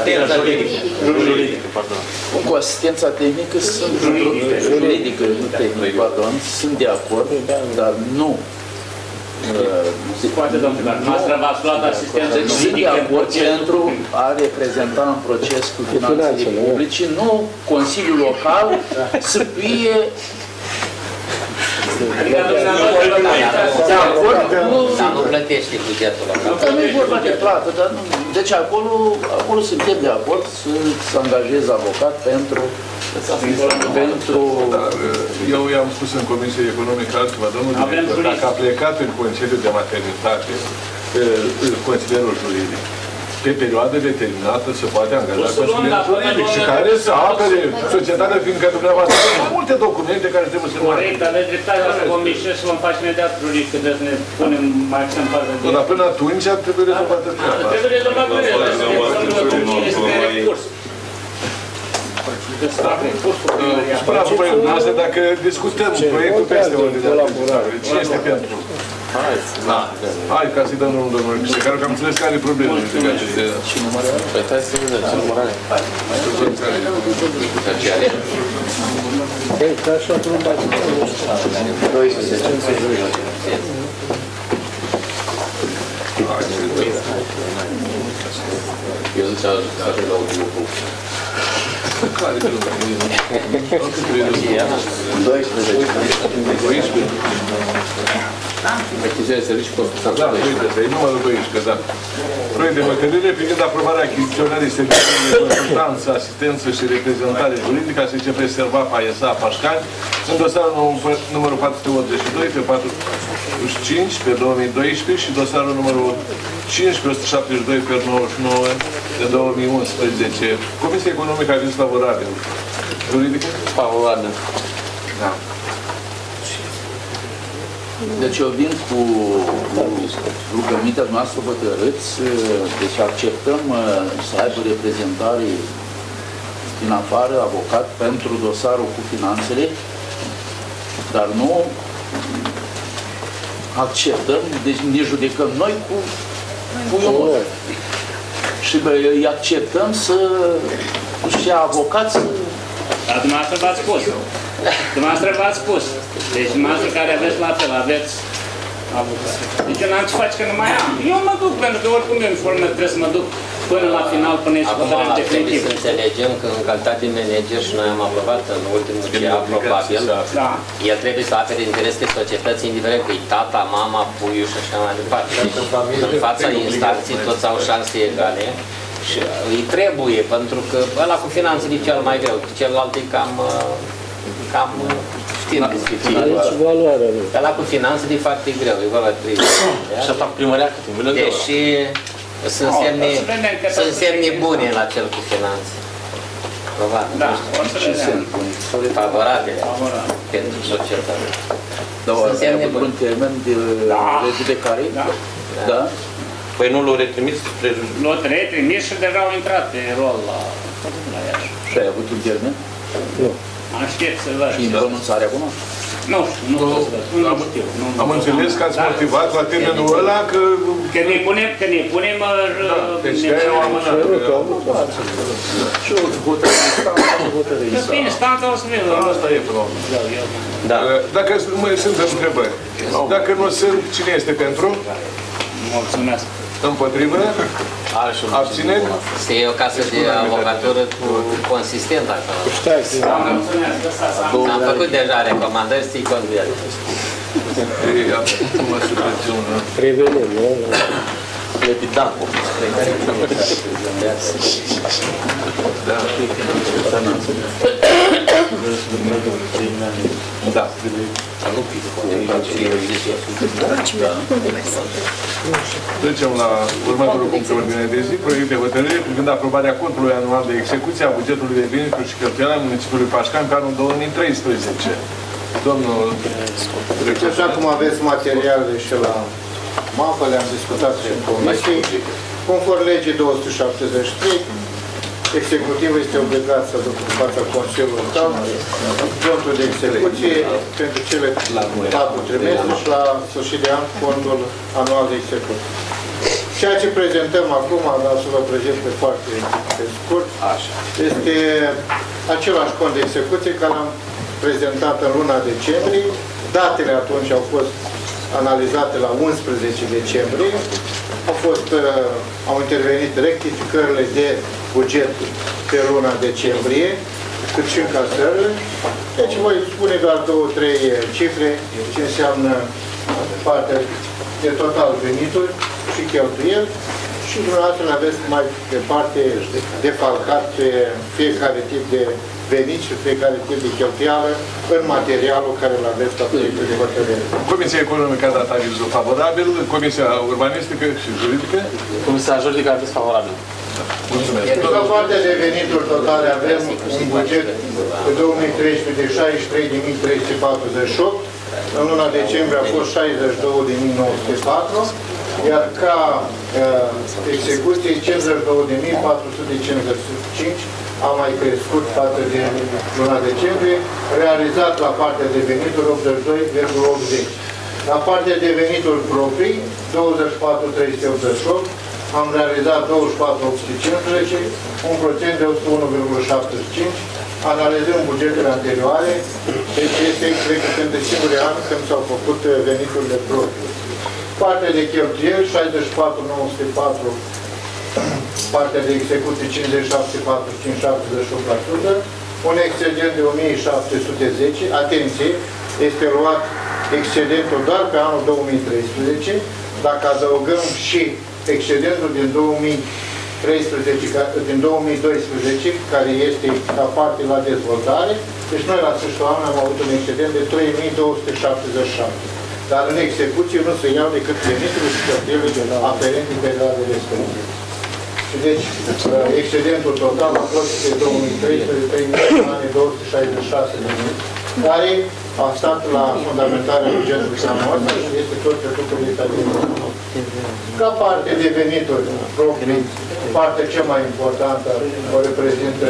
Speaker 7: Cu asistența tehnică sunt juridică, nu tehnică, pardon, sunt de acord, dar nu.
Speaker 9: Poate, domnule, dar noastră v-ați luat asistență
Speaker 7: Sunt de
Speaker 9: juridică
Speaker 7: acord pentru a reprezenta în proces cu finanțele publice, nu Consiliul Local să fie
Speaker 3: Dar nu plătește bugetul ăla.
Speaker 7: Dar nu e vorba de plată, dar nu. Deci acolo suntem de acord să angajez avocat pentru...
Speaker 1: Dar eu i-am spus în Comisia Economică altceva, domnul director, dacă a plecat în concediu de maternitate consilierul juridic pe perioadă determinată se poate angaja
Speaker 9: O să luăm
Speaker 1: consilier
Speaker 9: la
Speaker 1: juridic și
Speaker 9: până
Speaker 1: care
Speaker 9: la-
Speaker 1: să apere societatea, fiindcă dumneavoastră sunt multe documente care trebuie să
Speaker 9: Corect, aveți dreptate, o să vom mișa și vom face imediat juridic, că trebuie să ne punem mai în fază de...
Speaker 1: dar până atunci trebuie rezolvată treaba.
Speaker 9: Trebuie rezolvat lucrurile, să vedem cine este recurs. Că să fac recursul primărial.
Speaker 1: Spuneați proiectul dumneavoastră, dacă discutăm proiectul peste ordinea de zi, cine este pentru? Hai, ca să-i dăm drumul domnului Cristian, care am înțeles că are probleme legate de...
Speaker 3: Păi stai să vedem ce număr are.
Speaker 2: Ei, ca așa cum bați.
Speaker 3: 12. Eu ziceam să ajung la ultimul punct. 12. Achiziția de servicii consultanță.
Speaker 1: Da, uite, e numărul 12, da. Proiect de hotărâre privind aprobarea achiziționării serviciilor de consultanță, asistență și reprezentare juridică a SCP Servapa S.A. Pașcani, în dosarul numărul 482 pe 45 pe 2012 și dosarul numărul 5 pe 172 pe 99 de 2011. Comisia Economică a fost favorabil. Juridică?
Speaker 3: Favorabil.
Speaker 1: Da.
Speaker 7: Deci eu vin cu rugămintea noastră hotărâți, deci acceptăm să aibă reprezentare din afară, avocat, pentru dosarul cu finanțele, dar nu acceptăm, deci ne judecăm noi cu omul. Și îi acceptăm să și avocați.
Speaker 9: Dar dumneavoastră v-ați spus. Dumneavoastră v-ați spus. Deci dumneavoastră care aveți la fel, aveți avocat. Deci eu n-am ce face că nu mai am. Eu mă duc, pentru că oricum eu informă trebuie să mă duc până la final, până ești hotărâre definitiv.
Speaker 10: Trebuie să înțelegem că în calitate de manager și noi am aprobat în ultimul ce aprobabil,
Speaker 9: Da.
Speaker 10: el trebuie să apere interesele societății, indiferent că e tata, mama, puiul și așa mai departe. Deci, în fața instanței toți au șanse egale și îi trebuie, pentru că ăla cu finanțele e cel mai greu, celălalt e cam știm discuții.
Speaker 2: Aici valoarea lui.
Speaker 10: Ăla cu finanțele e foarte greu, e vorba de 30.
Speaker 3: Și asta primărea cât? $1.000.000.
Speaker 10: Deși sunt semne bune la cel cu finanțe. Probabil.
Speaker 9: Da, o să vedem.
Speaker 10: Favorabile
Speaker 9: Favorabil.
Speaker 10: pentru societate.
Speaker 7: Dar
Speaker 10: Sunt semne
Speaker 7: avem un termen de rejudecare?
Speaker 9: Da.
Speaker 7: Da?
Speaker 3: Păi nu l-au retrimis spre
Speaker 9: L-au trimis și deja au intrat pe rol la Iași.
Speaker 7: Și ai avut un termen?
Speaker 2: Nu.
Speaker 9: Aștept să văd.
Speaker 7: Și în pronunțarea bună?
Speaker 9: Nu știu, nu știu.
Speaker 1: Am înțeles că ați motivat la termenul ăla că...
Speaker 9: Că ne punem...
Speaker 1: Deci de-aia o amânat.
Speaker 7: Și o hotărâre.
Speaker 9: Bine, stanța o să vedem.
Speaker 1: Asta e problema.
Speaker 3: Da.
Speaker 1: Dacă sunt întrebări, dacă nu sunt, cine este pentru?
Speaker 9: Mulțumesc.
Speaker 1: Împotrivă? Abțineri?
Speaker 10: Este o casă de avocatură consistentă acolo.
Speaker 2: Stai,
Speaker 10: Am făcut deja recomandări, știi cont de ele.
Speaker 2: revenim, nu?
Speaker 3: Lepidancu.
Speaker 1: Da. Trecem la următorul punct de ordine de zi, proiect de hotărâre privind aprobarea contului anual de execuție a bugetului de venituri și cheltuieli al municipiului Pașcani pe anul 2013. Domnul
Speaker 5: Deci așa cum aveți materialele și la mapă, le-am discutat și în comisie, conform legii 273, executivul este obligat să ducă în fața Consiliului Local contul de execuție pentru cele 4 trimestre și la sfârșit de an contul anual de execuție. Ceea ce prezentăm acum, dar să vă prezint pe foarte pe scurt, este același cont de execuție care am prezentat în luna decembrie. Datele atunci au fost analizate la 11 decembrie. Au intervenit rectificările de buget pe luna decembrie, cât și încasările. Deci voi spune doar 2-3 cifre ce înseamnă partea de total venituri și cheltuieli Și dumneavoastră ne aveți mai departe defalcat fiecare tip de venit și fiecare tip de cheltuială în materialul care îl aveți la proiectul de hotărâre.
Speaker 1: Comisia Economică a dat avizul favorabil, Comisia Urbanistică și Juridică.
Speaker 4: Comisia Juridică a avut favorabil.
Speaker 1: Mulțumesc.
Speaker 5: La partea de venituri totale avem un buget pe 2013 de 63.348, în luna decembrie a fost 62.904, iar ca execuție 52.455 a mai crescut față de luna decembrie, realizat la partea de venituri 82,80. La partea de venituri proprii 24.388, am realizat 24.815, un procent de 101,75. Analizăm bugetele anterioare, deci este, cred că sunt de singure ani când s-au făcut veniturile proprii. Partea de cheltuieli 64.904, partea de execuție 57.458%, un excedent de 1.710, atenție, este luat excedentul doar pe anul 2013, dacă adăugăm și excedentul din 2012, care este ca parte la dezvoltare, deci noi la sfârșitul anului am avut un excedent de 3.277. Dar în execuție nu se iau decât veniturile și cheltuielile aferente perioadei respective. Și deci, excedentul total a fost de 2013 3.266 de mii, care a stat la fundamentarea bugetului anul și este tot trecutul italian. Ca parte de venituri proprii, partea cea mai importantă o reprezintă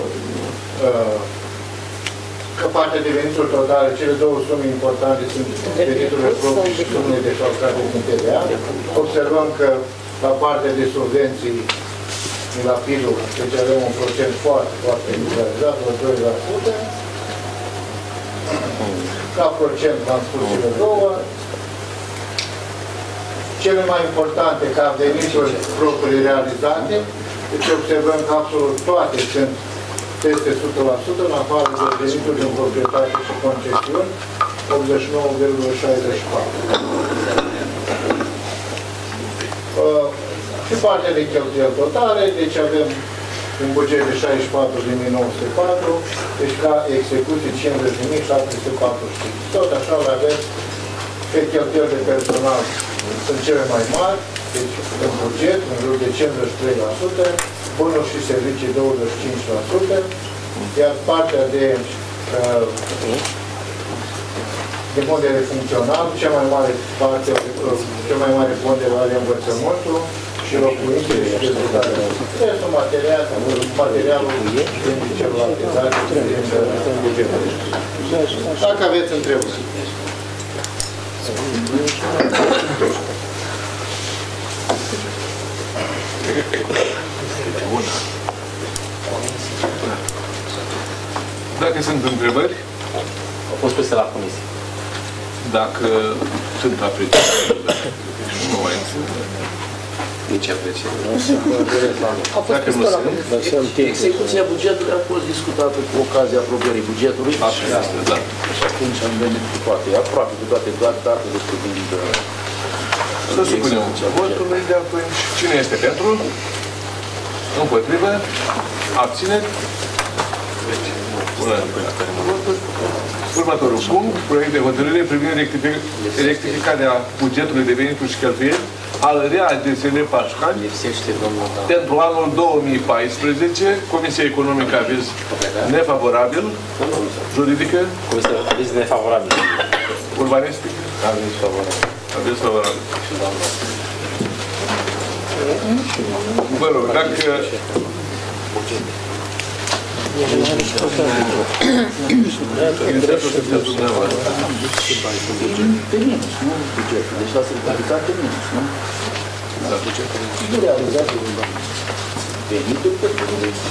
Speaker 5: ca parte de venituri totale, cele două sume importante sunt veniturile proprii și sumele defalcate din TVA. Observăm că la partea de subvenții la PIB-ul, deci avem un procent foarte, foarte individualizat, la 2%. Ca procent, v-am spus cele două. Cele mai importante ca venituri proprii realizate, deci observăm că absolut toate sunt peste 100%, în afară de venituri din proprietate și concesiuni, 89,64%. Și partea de cheltuieli totale, deci avem un buget de 64.904, deci ca execuție 50.745. Tot așa le avem pe cheltuieli de personal, sunt cele mai mari, deci în buget, în jur de 53%, bunuri și servicii 25%, iar partea de pondere funcțional, cea mai mare parte, cea mai mare pondere are învățământul și locuințele și dezvoltarea. Restul materialul din celelalte date din bugetul. Dacă aveți întrebări.
Speaker 1: Dacă sunt întrebări,
Speaker 4: au fost puse la comisie.
Speaker 1: Dacă sunt apreciate, nu mai sunt.
Speaker 3: Nici apreciat.
Speaker 1: Dacă nu sunt,
Speaker 7: execuția bugetului a fost discutată cu ocazia aprobării bugetului.
Speaker 1: așa este, da.
Speaker 7: Și atunci am venit cu toate, aproape cu toate datele privind
Speaker 1: Să supunem votului de atunci. Cine este pentru? Împotrivă? Abțineri? Următorul punct, proiect de hotărâre privind rectificarea bugetului de venituri și cheltuieli al REA-DSN Pașcani pentru anul 2014, Comisia Economică aviz nefavorabil, juridică,
Speaker 4: Comisia aviz nefavorabil,
Speaker 1: urbanistic,
Speaker 4: aviz favorabil.
Speaker 1: Aviz favorabil. Vă rog, dacă...
Speaker 7: pe minus, nu? Bugetul. Deci la simplificate minus, nu? Nu realizează venituri pentru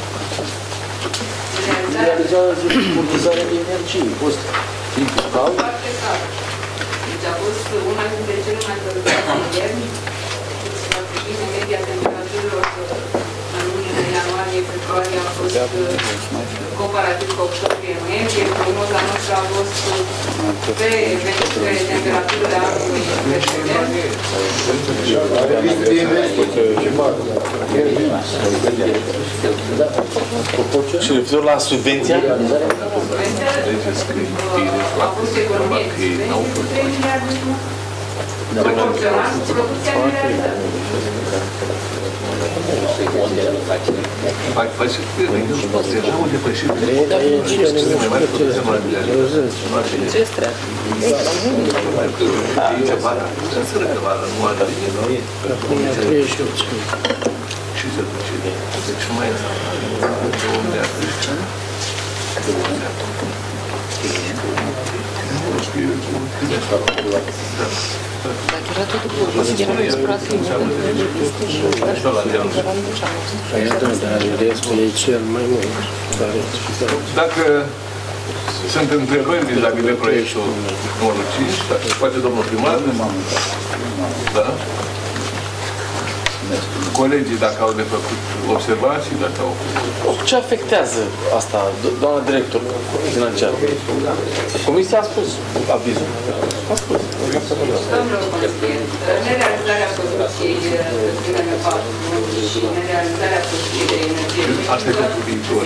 Speaker 7: realizează furnizarea de energie. Poți fiscal.
Speaker 6: Foarte clar. Deci a fost una dintre cele mai călduroase ieri. Foarte bine, media temperaturilor în lunile ianuarie-februarie a fost comparativ cu octombrie-noiembrie. Prognoza noastră a fost pe veniturile temperaturile anului precedent.
Speaker 4: Și referitor la subvenția?
Speaker 6: A fost economie de subvenții cu 3 miliarde și proporțional cu producția nerealizată.
Speaker 1: Deja au depășit.
Speaker 10: Ce strea?
Speaker 1: Și se duce. Deci nu mai
Speaker 11: Dacă era totul pozitiv, era explorativ.
Speaker 1: Dacă sunt întrebări vis-a-vis de proiectul numărul 5, poate domnul primar, da? Colegii, dacă au de făcut observații, dacă au...
Speaker 4: Ce afectează asta, doamna director financiar? Comisia a spus avizul. A spus.
Speaker 6: Domnul consilier, nerealizarea producției de MFA și nerealizarea producției de energie
Speaker 1: asta e pentru viitor.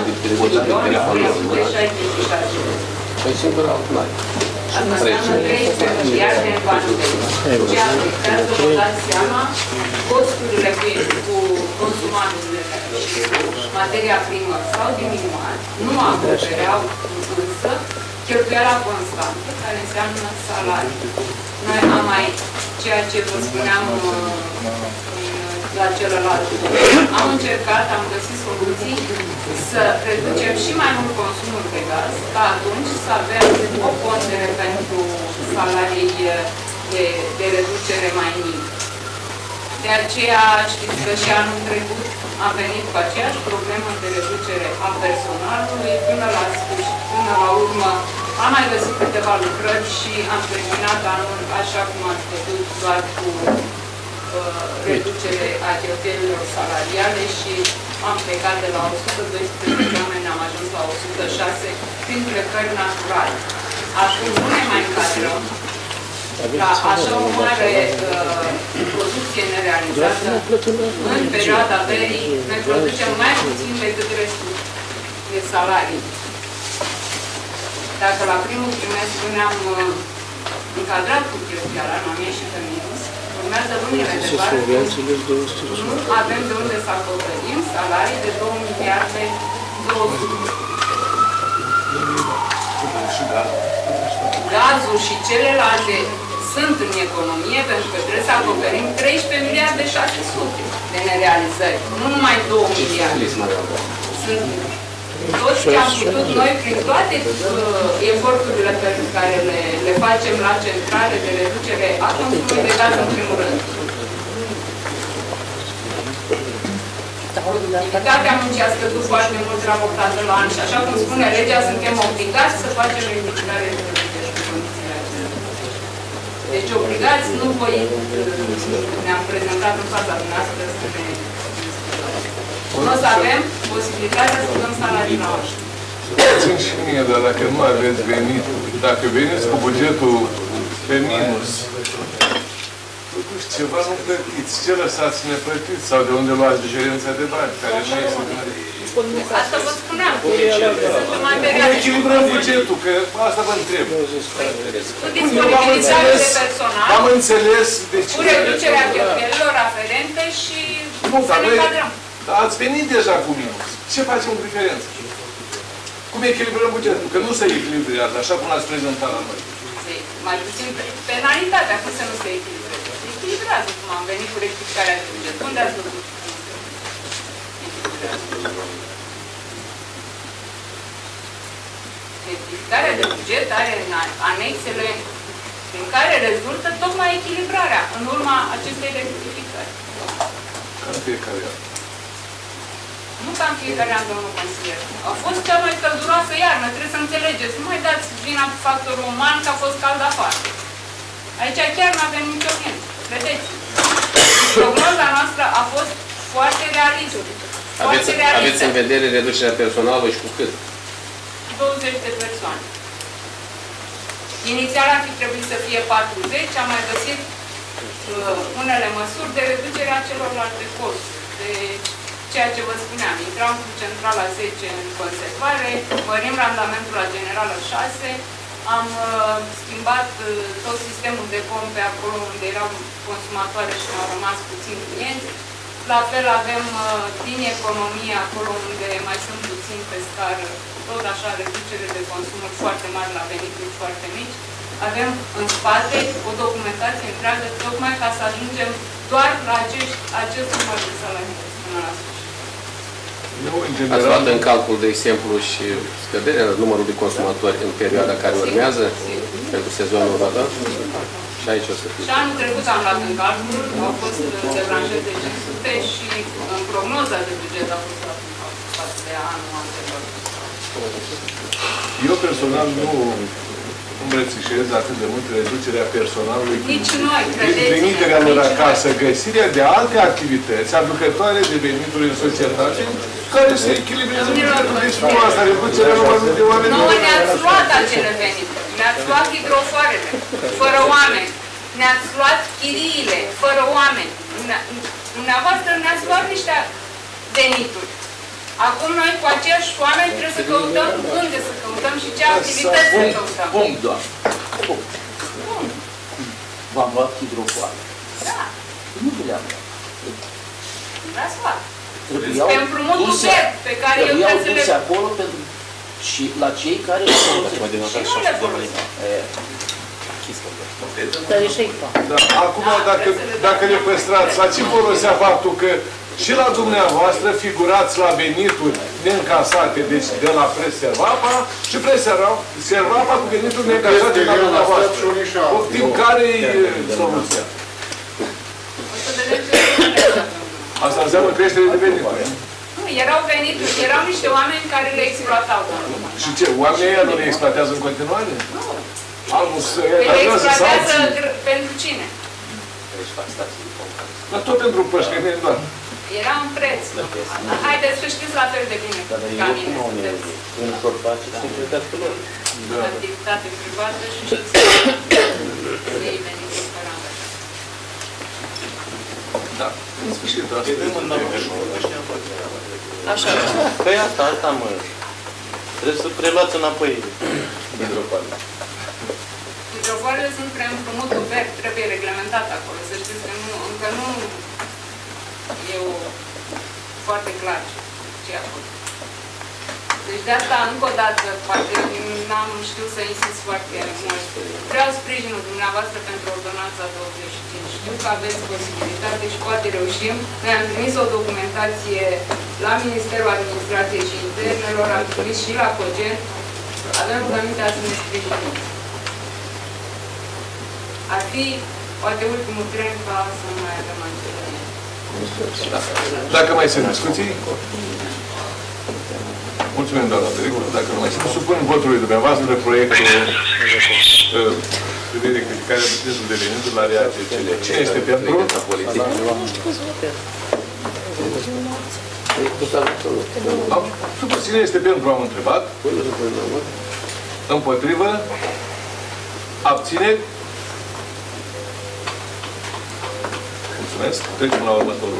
Speaker 3: Păi singura mai.
Speaker 6: Asta înseamnă 13 miliarde în bani vechi. Ce afectează, vă dați seama, costurile cu consumaturile și materia primă s-au diminuat, nu acopereau însă cheltuiala constantă, care înseamnă salarii. Noi am mai, ceea ce vă spuneam la celălalt, am încercat, am găsit soluții să reducem și mai mult consumul de gaz, ca atunci să avem o pondere pentru salarii de reducere mai mică. De aceea știți că și anul trecut am venit cu aceeași problemă de reducere a personalului, până la sfârșit, până la urmă am mai găsit câteva lucrări și am terminat anul așa cum ați văzut, doar cu reducere a cheltuielilor salariale și am plecat de la 112 oameni, am ajuns la 106 prin plecări naturale. Acum nu ne mai încadrăm la așa o mare producție nerealizată. În perioada verii ne producem mai puțin decât restul de salarii. Dacă la primul trimestru ne-am încadrat cu cheltuiala, n-am ieșit în minus, urmează lunile de vară, nu avem de unde să acoperim salarii de 2 miliarde 200. Gazul și celelalte sunt în economie pentru că trebuie să acoperim 13 miliarde 600 de nerealizări, nu numai 2 miliarde. Sunt toți ce am putut noi prin toate eforturile pe care le facem la centrale de reducere a consumului de gaz în primul rând. Productivitatea muncii a scăzut foarte mult raportată la an și așa cum spune legea, suntem obligați să facem ridicare de reducere în condițiile acestea. Deci obligați, nu voi ne-am prezentat în fața dumneavoastră să ne nu o să avem posibilitatea să dăm salarii la așa.
Speaker 1: Țin și mie, dar dacă nu aveți venit, dacă veniți cu bugetul pe minus, ceva nu plătiți, ce lăsați neplătiți sau de unde luați diferența de bani, care nu este.
Speaker 6: Asta vă spuneam.
Speaker 1: Cum echilibrăm bugetul? Că asta vă întreb.
Speaker 6: Cu disponibilitate de personal,
Speaker 1: am înțeles de ce.
Speaker 6: Cu reducerea cheltuielilor aferente și să ne încadrăm.
Speaker 1: Dar ați venit deja cu minus. Ce facem cu diferență? Cum echilibrăm bugetul? Că nu se echilibrează, așa cum l-ați prezentat la noi.
Speaker 6: Mai puțin penalitatea, cum să nu se echilibreze? Se echilibrează, cum am venit cu rectificarea de buget. Unde ați văzut? Rectificarea de buget are în anexele prin care rezultă tocmai echilibrarea în urma acestei rectificări.
Speaker 1: Ca în fiecare an.
Speaker 6: Nu ca în fiecare an, domnul consilier. A fost cea mai călduroasă iarnă, trebuie să înțelegeți. Nu mai dați vina pe factorul uman că a fost cald afară. Aici chiar nu avem nicio vină. Vedeți? Prognoza noastră a fost foarte realistă.
Speaker 3: Aveți în vedere reducerea personalului și cu cât?
Speaker 6: 20 de persoane. Inițial ar fi trebuit să fie 40, am mai găsit unele măsuri de reducere a celorlalte costuri. De ceea ce vă spuneam, intram cu centrala 10 în conservare, mărim randamentul la generală 6, am schimbat tot sistemul de pompe acolo unde erau consumatoare și au rămas puțini clienți. La fel avem din economie acolo unde mai sunt puțin pe scară, tot așa reducere de consumuri foarte mari la venituri foarte mici. Avem în spate o documentație întreagă tocmai ca să ajungem doar la acest număr de salariați până la sfârșit.
Speaker 3: Ați luat în calcul, de exemplu, și scăderea numărului de consumatori în perioada care urmează pentru sezonul următor? Și aici o să fie.
Speaker 6: Și anul trecut am luat în calcul, au fost debranșări de 500 și în prognoza de buget a fost luat în calcul față de anul anterior.
Speaker 1: Eu personal nu îmbrățișez atât de mult reducerea personalului.
Speaker 6: Nici noi, credeți-ne.
Speaker 1: Trimiterea lor acasă, găsirea de alte activități aducătoare de venituri în societate care să echilibreze bugetul. Deci nu asta, reducerea numărului de oameni.
Speaker 6: Nouă ne-ați luat acele venituri, ne-ați luat hidrofoarele, fără oameni, ne-ați luat chiriile, fără oameni. Dumneavoastră ne-ați luat niște venituri. Acum noi cu aceiași oameni trebuie să căutăm unde să căutăm și ce activități să căutăm.
Speaker 7: Punct, doar. V-am luat hidrofoare.
Speaker 6: Da.
Speaker 7: Nu le-am luat.
Speaker 6: Le-ați luat.
Speaker 7: Trebuiau
Speaker 6: Pe împrumutul verd pe care eu trebuie să le...
Speaker 7: duse acolo pentru... și la cei care le folosesc.
Speaker 6: Și nu le folosesc.
Speaker 1: Da. Acum, dacă le păstrați, la ce folosea faptul că și la dumneavoastră figurați la venituri neîncasate, deci de la Preservapa și Preservapa cu venituri neîncasate de la dumneavoastră. Optim, care-i soluția? Asta înseamnă creștere de venituri.
Speaker 6: Nu, erau venituri, erau niște oameni care le exploatau.
Speaker 1: Și ce, oamenii ăia nu le exploatează în continuare?
Speaker 6: Nu.
Speaker 1: Le
Speaker 6: exploatează pentru cine?
Speaker 1: Dar tot pentru pășcăneni doar.
Speaker 6: Era un preț. Haideți să știți la fel de bine ca mine.
Speaker 2: În corporație și activitatea lor.
Speaker 6: Activitate privată și să iei venituri fără angajat.
Speaker 1: Da. În sfârșit,
Speaker 11: Așa.
Speaker 4: Păi asta mă. Trebuie să preluați înapoi hidrofoarele.
Speaker 6: Hidrofoarele sunt prea împrumutul verd, trebuie reglementat acolo. Să știți că încă nu e foarte clar ce e acolo. Deci de asta, încă o dată, poate n-am știut să insist foarte mult. Vreau sprijinul dumneavoastră pentru ordonanța 25. Știu că aveți posibilitate și poate reușim. Noi am trimis o documentație la Ministerul Administrației și Internelor, am trimis și la COGEN. Avem rugămintea să ne sprijinim. Ar fi, poate, ultimul tren ca să nu mai avem altceva.
Speaker 1: Dacă mai sunt discuții? Mulțumim, doamna director. Dacă nu mai sunt, supun votului dumneavoastră proiectul de rectificare a bugetului de venituri la RACC. Cine este pentru? Cine este pentru, am întrebat. Împotrivă? Abțineri? Mulțumesc. Trecem la următorul.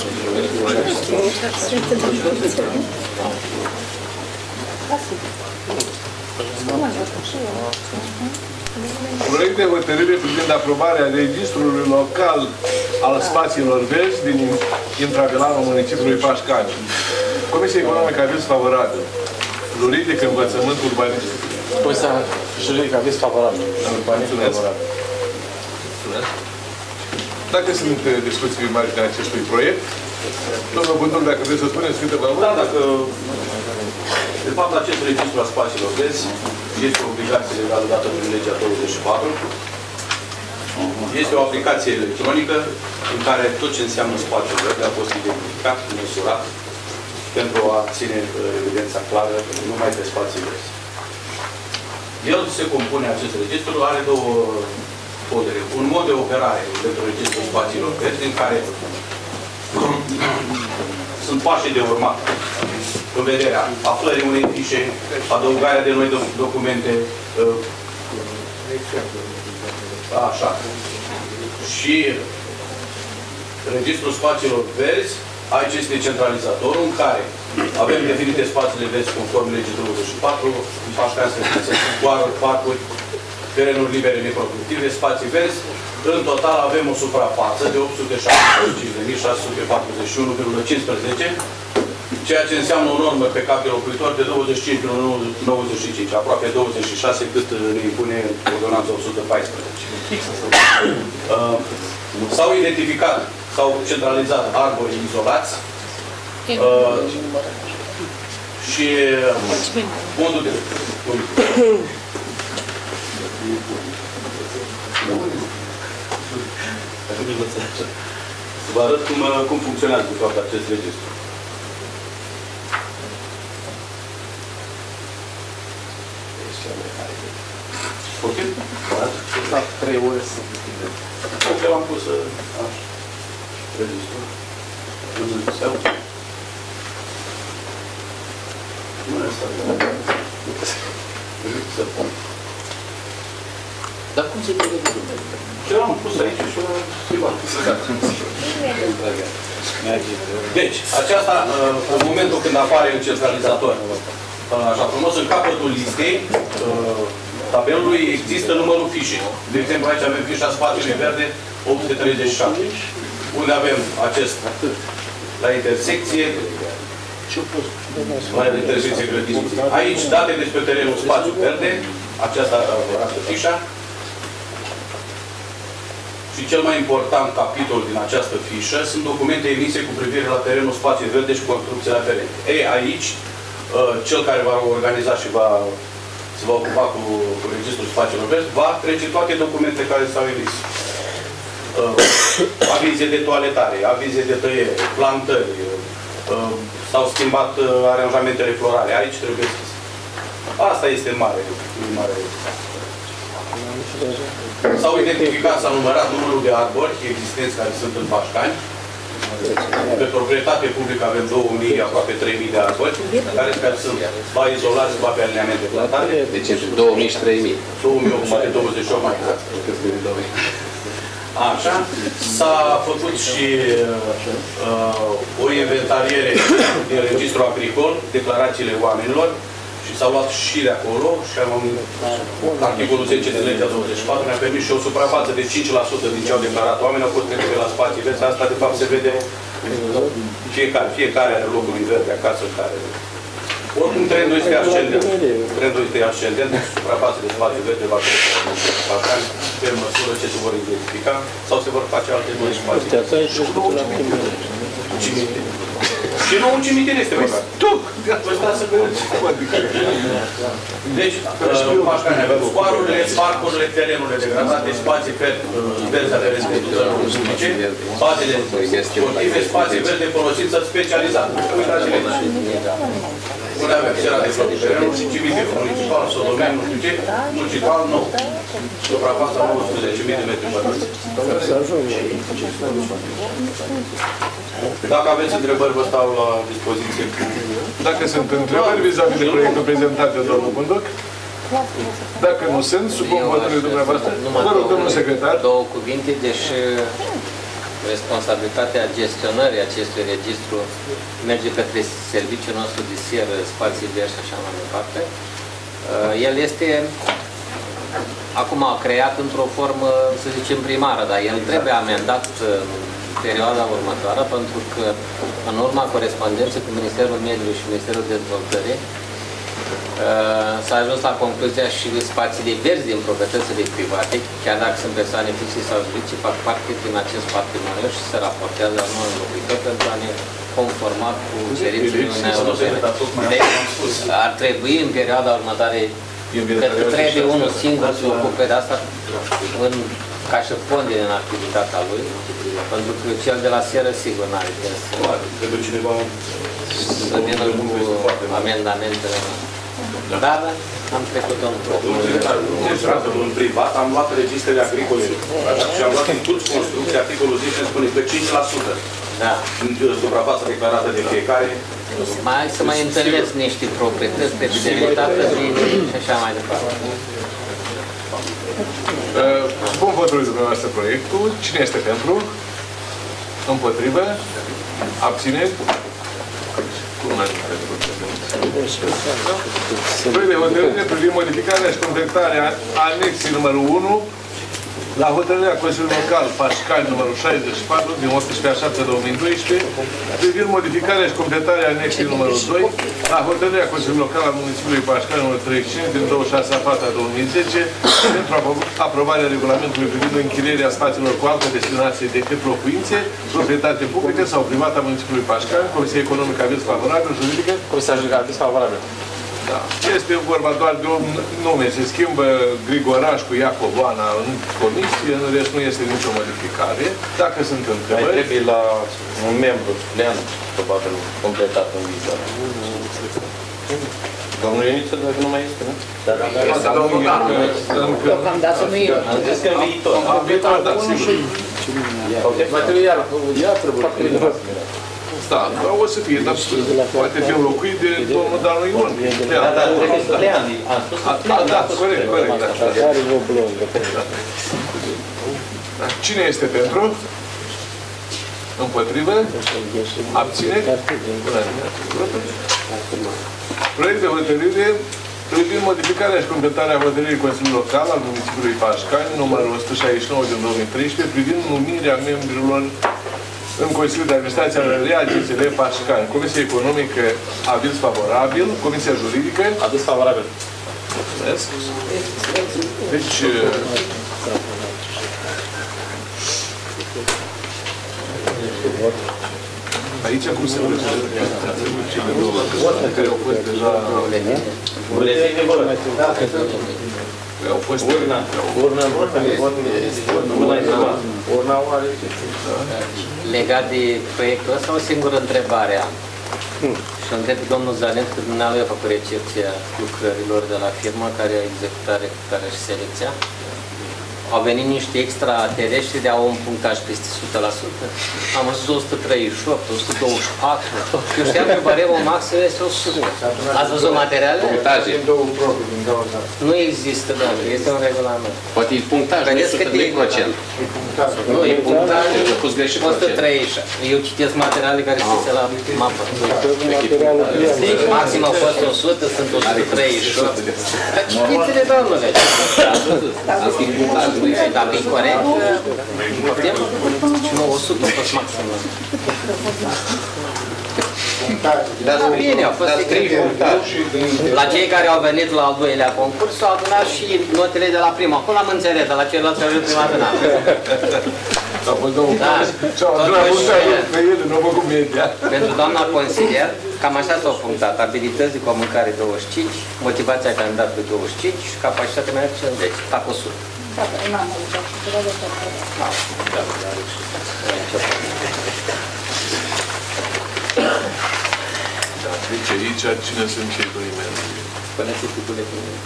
Speaker 1: Proiect de hotărâre privind aprobarea registrului local al spațiilor verzi din intravilanul municipiului Pașcani. Comisia Economică a fost favorabil. Juridic, învățământ, urbanistic.
Speaker 4: Comisia Juridică a fost favorabil. Urbanistic favorabil.
Speaker 1: Dacă sunt discuții pe marginea acestui proiect, domnul Bundur, dacă vreți să spuneți câteva lucruri.
Speaker 12: Da, dacă de fapt acest registru al spațiilor verzi este o obligație legală dată prin legea 24. Este o aplicație electronică în care tot ce înseamnă spațiul verde a fost identificat, măsurat, pentru a ține evidența clară numai pe spații verzi. El se compune, acest registru, are două podere. Un mod de operare pentru registrul spațiilor verzi, în care sunt pașii de urmat în vederea aflării unei fișe, adăugarea de noi documente, Așa. Și registrul spațiilor verzi, aici este centralizatorul în care avem definite spațiile verzi conform legii 24, în pașcani se găsesc scoaruri, parcuri, terenuri libere neproductive, spații verzi. În total avem o suprafață de 875.641,15, ceea ce înseamnă o normă pe cap de locuitor de 25,95, aproape 26 cât ne impune ordonanța 114. S-au identificat, s-au centralizat arbori izolați și fondul de... Să vă arăt cum funcționează de fapt acest registru. Ok?
Speaker 4: Da, 3 ore să deschide.
Speaker 12: Ok, l-am pus așa. Registru. Nu este asta.
Speaker 10: Dar cum se vede de lumea?
Speaker 12: Ce l-am pus aici și l-am schimbat. Deci, aceasta, în momentul când apare în centralizator, așa frumos, în capătul listei tabelului există numărul fișei. De exemplu, aici avem fișa spațiului verde 837, unde avem acest la intersecție, la intersecție grădină. Aici, date despre terenul spațiu verde, aceasta arată fișa. Și cel mai important capitol din această fișă sunt documente emise cu privire la terenul spațiu verde și construcțiile aferente. Ei, aici, cel care va organiza și se va ocupa cu registrul spațiilor verzi, va trece toate documentele care s-au emis. Avize de toaletare, avize de tăiere, plantări, s-au schimbat aranjamentele florale. Aici trebuie să... Asta este mare. S-au identificat, s-a numărat numărul de arbori existenți care sunt în Pașcani. Pe proprietate publică avem 2000, aproape 3000 de arbori, care sunt ba izolați, ba pe alineamente plantare.
Speaker 3: Deci între 2000 și 3000.
Speaker 12: 2828 mai exact. Așa. S-a făcut și o inventariere din registrul agricol, declarațiile oamenilor, și s-au luat și de acolo și articolul 10 din legea 24 ne-a permis și o suprafață de 5% din ce au declarat oamenii au fost trecute la spații verzi. Asta de fapt se vede fiecare are locul verde acasă care... Oricum trendul este ascendent. Trendul este ascendent, suprafața de spații verde va crește pe măsură ce se vor identifica sau se vor face alte noi spații. Și nou un cimitir este băgat. Deci, în Pașcani avem scoarurile, parcurile, terenurile degradate, spații verzi ale respectivelor publice, bazele sportive, spații verzi de folosință specializată. Uitați-le aici. Unde avem sera de flotă terenuri și cimitir municipal, sodomen, nu știu ce, municipal, nu. Suprafața 910.000 de metri pătrați. Dacă aveți întrebări, vă stau la dispoziție.
Speaker 1: Dacă sunt întrebări vis-a-vis de proiectul prezentat de domnul Bunduc, dacă nu sunt, supun votului dumneavoastră. Vă rog, domnul secretar.
Speaker 10: Două cuvinte, deși responsabilitatea gestionării acestui registru merge către serviciul nostru de SIR, spații verzi și așa mai departe. El este acum creat într-o formă, să zicem, primară, dar el trebuie amendat perioada următoare, pentru că în urma corespondenței cu Ministerul Mediului și Ministerul Dezvoltării s-a ajuns la concluzia și spațiile verzi din proprietățile private, chiar dacă sunt persoane fixe sau juridice, fac parte din acest patrimoniu și se raportează la numărul locuitor pentru a ne conforma cu cerințele Uniunii Europene. Deci, ar trebui în perioada următoare, că trebuie unul singur să ocupe de asta ca și pondere în activitatea lui, pentru că cel de la seră sigur n-are
Speaker 12: trebuie cineva
Speaker 10: să vină cu amendamentele. Dar am trecut-o
Speaker 12: în privat, am luat registrele agricole și am luat în toți construcții, articolul 10 îmi spune că 5% suprafața declarată de fiecare.
Speaker 10: Mai să mai întâlnesc niște proprietăți pe demnitate și așa mai departe.
Speaker 1: Supun votului dumneavoastră proiectul. Cine este pentru? Împotrivă? Abțineri? Proiect de hotărâre privind modificarea și completarea anexii numărul 1 la hotărârea Consiliului Local Pașcani numărul 64 din 18/7/2012 privind modificarea și completarea anexii numărul 2 la hotărârea Consiliului Local al Municipiului Pașcani numărul 35 din 26/4/2010 pentru aprobarea regulamentului privind închirierea spațiilor cu altă destinație decât locuințe, proprietate publică sau privată a Municipiului Pașcani. Comisia Economică aviz favorabil, juridică.
Speaker 4: Comisia Juridică aviz favorabil.
Speaker 1: Da. Este vorba doar de un nume. Se schimbă Grigoraș cu Iacoboana în comisie, în rest nu este nicio modificare. Dacă sunt întrebări...
Speaker 2: Mai trebuie la un membru, Lean, probabil completat în viitor. Domnul Ioniță, dacă nu mai este, nu? Dar
Speaker 11: deocamdată nu e.
Speaker 2: am zis că în viitor.
Speaker 1: În viitor, da, sigur.
Speaker 4: Mai trebuie iar trebuie.
Speaker 1: Da, o să fie, dar poate fi înlocuit de domnul Danu Ion.
Speaker 2: Dar trebuie să Lean.
Speaker 1: Da, corect, corect. Cine este pentru? Împotrivă? Abțineri? Proiect de hotărâre privind modificarea și completarea hotărârii Consiliului Local al Municipiului Pașcani, numărul 169 din 2013, privind numirea membrilor în Consiliul de Administrație al AGSL Pașcani. Comisia Economică, aviz favorabil. Comisia Juridică,
Speaker 4: aviz favorabil.
Speaker 1: Mulțumesc. Deci, aici cum se vede? Cele două care au fost deja... Au fost...
Speaker 10: Legat de proiectul ăsta, o singură întrebare am. Și întreb pe domnul Zanet că dumneavoastră a făcut recepția lucrărilor de la firmă care a executat recrutarea și selecția. Au venit niște extraterestri de au un punctaj peste 100%. Am văzut 138, 124. Eu știam că baremul maxim este 100. Ați văzut materialele?
Speaker 3: Punctaje.
Speaker 10: Nu există, da, este un regulament.
Speaker 3: Poate e punctaj, nu e 100%.
Speaker 10: Nu, e punctaj.
Speaker 3: A pus greșit procent.
Speaker 10: 130. Eu citesc materiale care scrise la mapă. Deci maxim au fost 100, sunt 138. Dar citiți-le, domnule.
Speaker 3: Am scris punctaj.
Speaker 10: Dacă e corect, putem și 100 a fost maxim. Dar bine, a fost scris. La cei care au venit la al doilea concurs s-au adunat și notele de la prima. Acum am înțeles, dar la ceilalți au ajuns prima adunare. Pentru doamna consilier, cam așa s-au punctat. Abilități de comunicare 25, motivația candidatului 25 și capacitatea mea 50. Fac 100.
Speaker 11: Da, n-am auzit așa ceva de tot.
Speaker 1: Da, deci aici cine sunt cei doi membri?
Speaker 10: Până-ți pe buletinul.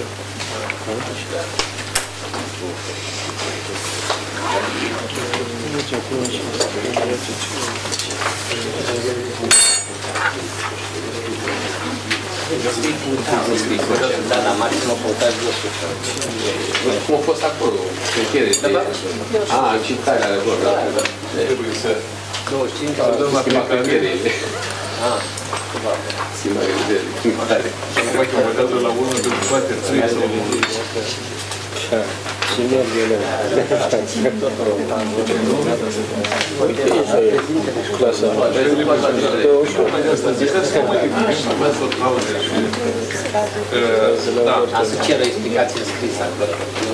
Speaker 10: Da, da, maximul punctaj de 100.
Speaker 3: Cum a fost acolo? Citarea de acolo.
Speaker 1: Trebuie să...
Speaker 10: 25,
Speaker 1: să dăm la plecare. Și nu mai că votează la 1 de toate 3 sau 1. Și merge la clasa.
Speaker 10: Am să cer o explicație scrisă acolo.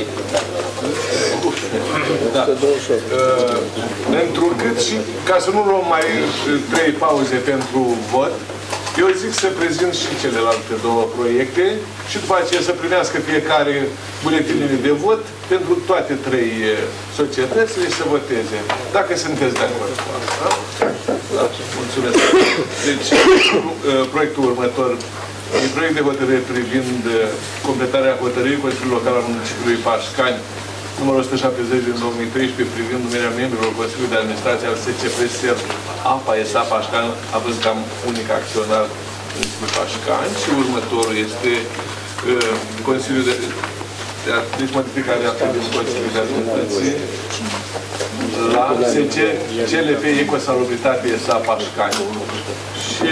Speaker 1: Întrucât și ca să nu luăm mai 3 pauze pentru vot, eu zic să prezint și celelalte două proiecte și după aceea să primească fiecare buletinele de vot pentru toate 3 societățile și să voteze. Dacă sunteți de acord cu asta. Da? Mulțumesc. Deci, proiectul următor e proiect de hotărâre privind completarea hotărârii Consiliului Local al Municipiului Pașcani, numărul 170 din 2013, privind numirea membrilor Consiliului de Administrație al SCP SER APA SA Pașcani, având cam unic acționar Municipiul Pașcani. Și următorul este Consiliul de Deci modificarea dispoziției de adăugății la CLP Ecosalubritate S.A. Pașcani. Și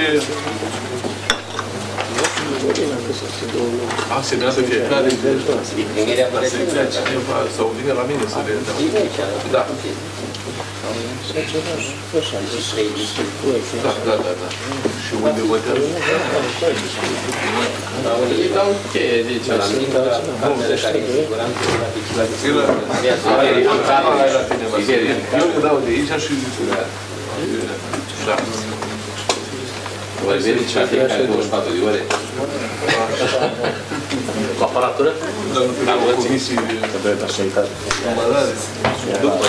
Speaker 1: semnează fiecare sau vine la mine să le dăm. Da. Da. Și unde votăm?
Speaker 3: Îi dau cheie, zice, la mine.
Speaker 1: Eu le dau de aici și... Da.
Speaker 3: Voi verifica fiecare 24 de ore.
Speaker 2: Cu aparatură?
Speaker 1: Da, nu trebuie să numărare. După.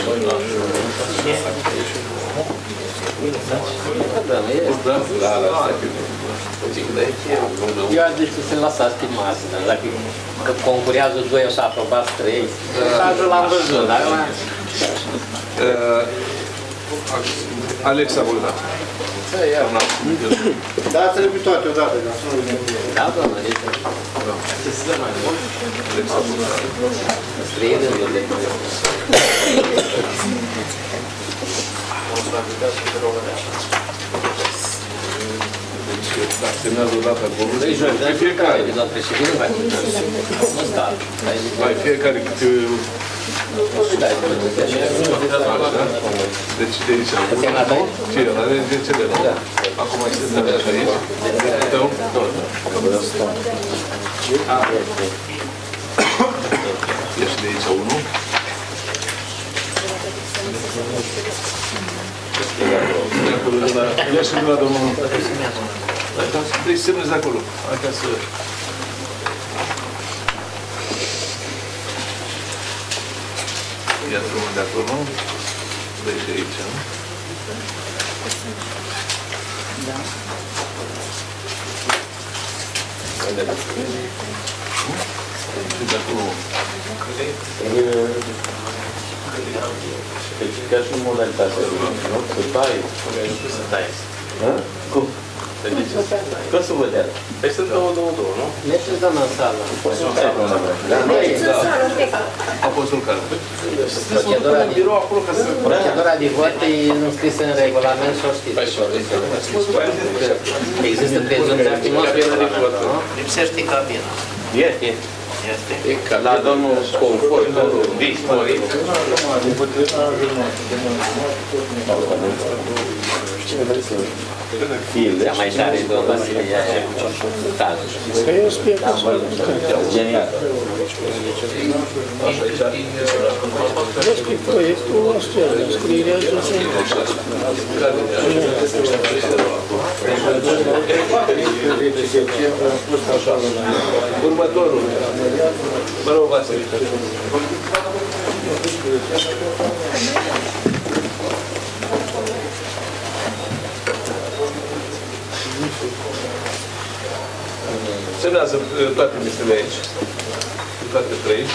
Speaker 10: Eu aș zice să lăsați primați, dar dacă concurează 2, o să aprobați 3. Cazul l-am văzut, dar
Speaker 1: Alexa Bulda.
Speaker 5: Da, trebuie toate odată, ca să nu vedem.
Speaker 10: Da, doamnă, este.
Speaker 1: Alexa Bulda.
Speaker 10: Trei rândurile.
Speaker 1: Da, semnează o dată acolo.
Speaker 10: Fiecare. La președinte vai
Speaker 1: mai fiecare câte... Deci de aici. Ce e? La reînviețele, nu? Acum mai se dă așa aici. Tău? Ești de aici unul. Ia și de la domnul. Deci semnezi de acolo. Hai ca să... Ia drumul de acolo. Deci de aici. Da. Și de acolo.
Speaker 2: Deci ca și modalitatea, nu? Să tai. Să tai. Cum? Cum să vă dea? Păi sunt 2, nu?
Speaker 10: Mergeți, doamna, în sală.
Speaker 1: A fost un cal.
Speaker 10: Procedura de vot e înscrisă în regulament și o știți. Există prezumția că nu o regulament, nu?
Speaker 2: Lipsește cabina. Este. La domnul Confort, domnul Victorii. Cine vrei să...
Speaker 10: Cea mai tare, domnul Vasile, ea e tază.
Speaker 2: Genial.
Speaker 7: Despre proiectul acela, scrierea
Speaker 1: Următorul. Mă rog, Vasile. Semnează toate listele aici. Toate 3.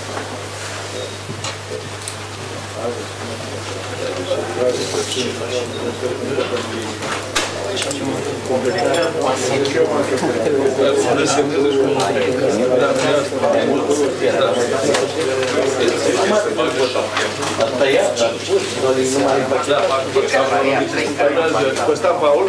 Speaker 1: Costan Paul.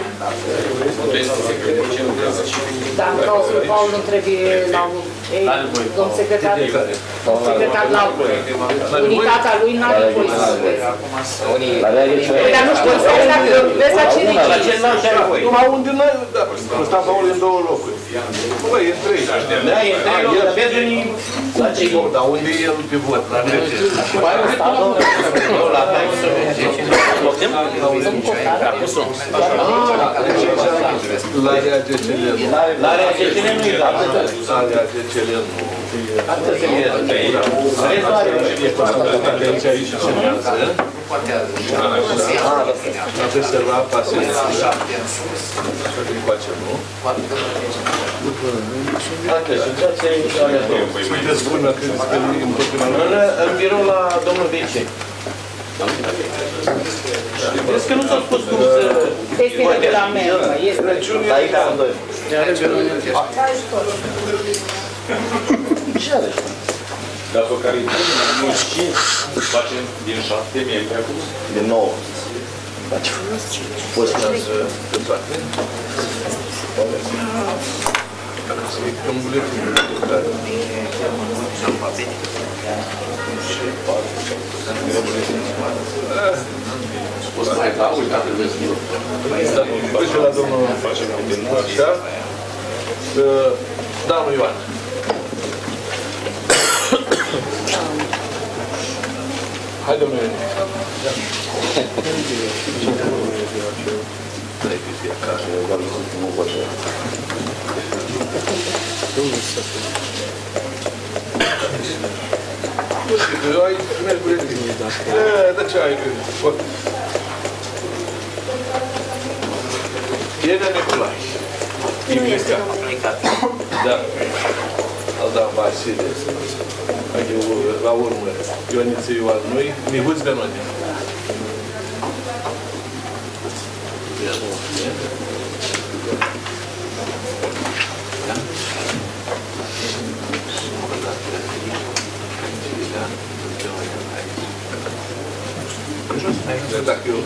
Speaker 11: Dar în cazul Paul nu trebuie la domn secretar la unitatea lui n-are voie să vezi. Dar nu știu, dacă vezi la ce ridici.
Speaker 1: Numai unde noi, da, Costan Paul e în 2 locuri. Băi, e în 3.
Speaker 2: Da, e în 3 locuri, dar vezi
Speaker 1: la ce loc, dar unde e el pe vot? La rege.
Speaker 2: La
Speaker 1: La RAGCL.
Speaker 2: La RAGCL nu e dat.
Speaker 1: La RAGCL nu.
Speaker 2: Asta se
Speaker 1: Aici aici semnează. Ați observat pasează. Așa că îi facem, nu? Sunteți buni, dacă credeți că e în continuare?
Speaker 2: În birou la domnul Vice. Crezi că nu s-au spus cum să...
Speaker 11: Este regulament, este.
Speaker 2: Aici am 2. Ce are?
Speaker 12: După care noi 5 facem din 7 membri acum.
Speaker 4: Din 9.
Speaker 1: Poți să toate. Cam buletinul de care.
Speaker 3: O să mai dau, uite, atât de zi.
Speaker 1: Deci la domnul facem așa. Domnul Ioan. Hai, domnule Ioan. Ai mergi buletinul. Da ce ai? Iena Nicolae. Implicat. Da. Al da Vasile. Adică la urmă. Ioniță Ioan noi. Mihuț Benoni. Dacă eu...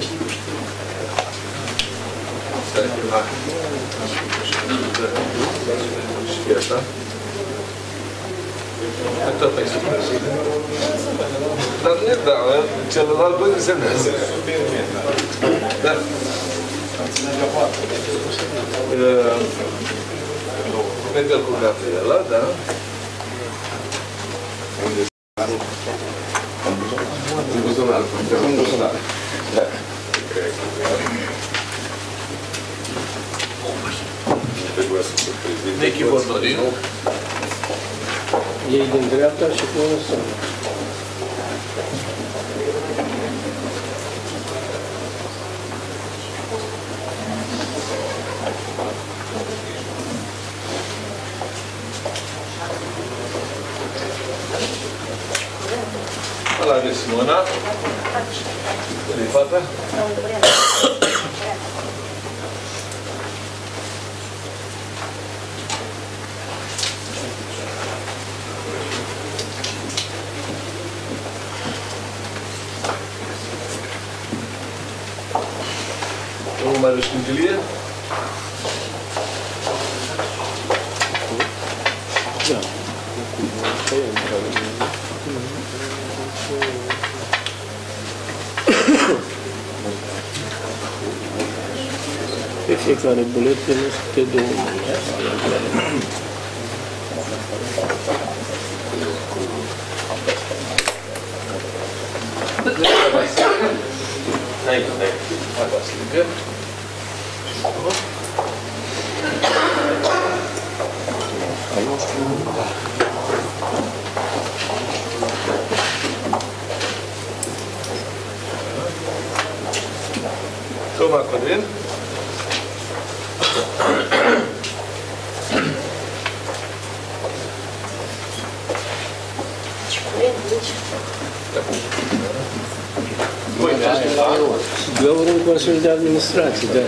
Speaker 1: Și asta? Tot aici. Dar nu e da, celălalt băi însemnează. Da. Mergem cu Gabriela, da?
Speaker 3: În buzunar. În buzunar. Da.
Speaker 1: Nechi Bordorin.
Speaker 13: Ei din dreapta și cu unul sunt.
Speaker 1: Ăla de Simona. De fata. Domnul Marius Cângelie?
Speaker 13: Da. Pe fiecare buletin este două.
Speaker 1: Hai, Vasilică. Toma Codrin.
Speaker 13: Găură în Consiliul de Administrație, da.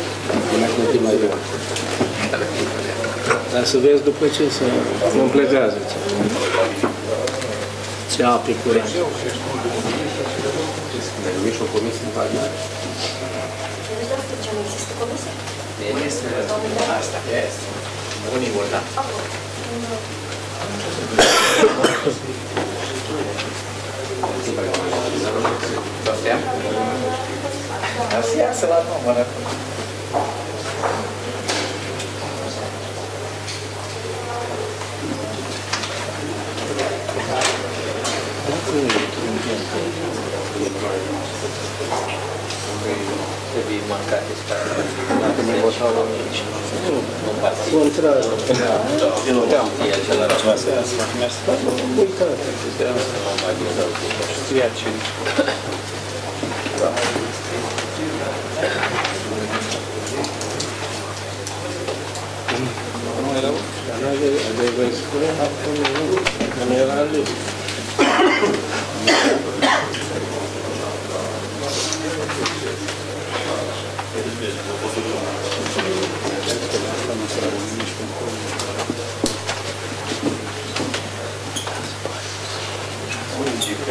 Speaker 13: Dar să vezi după ce se completează. Ce api curent.
Speaker 10: Ești o comisie în Pagina. Este asta, este. Unii vor da. Asta iasă la număr. Trebuie marcate spatele. Dacă ne votau la mici. Nu partid.
Speaker 13: Contrar.
Speaker 10: Nu e același.
Speaker 13: Uitate.
Speaker 10: Știa ce.
Speaker 13: Nu erau? Aveai spune? Nu era lui.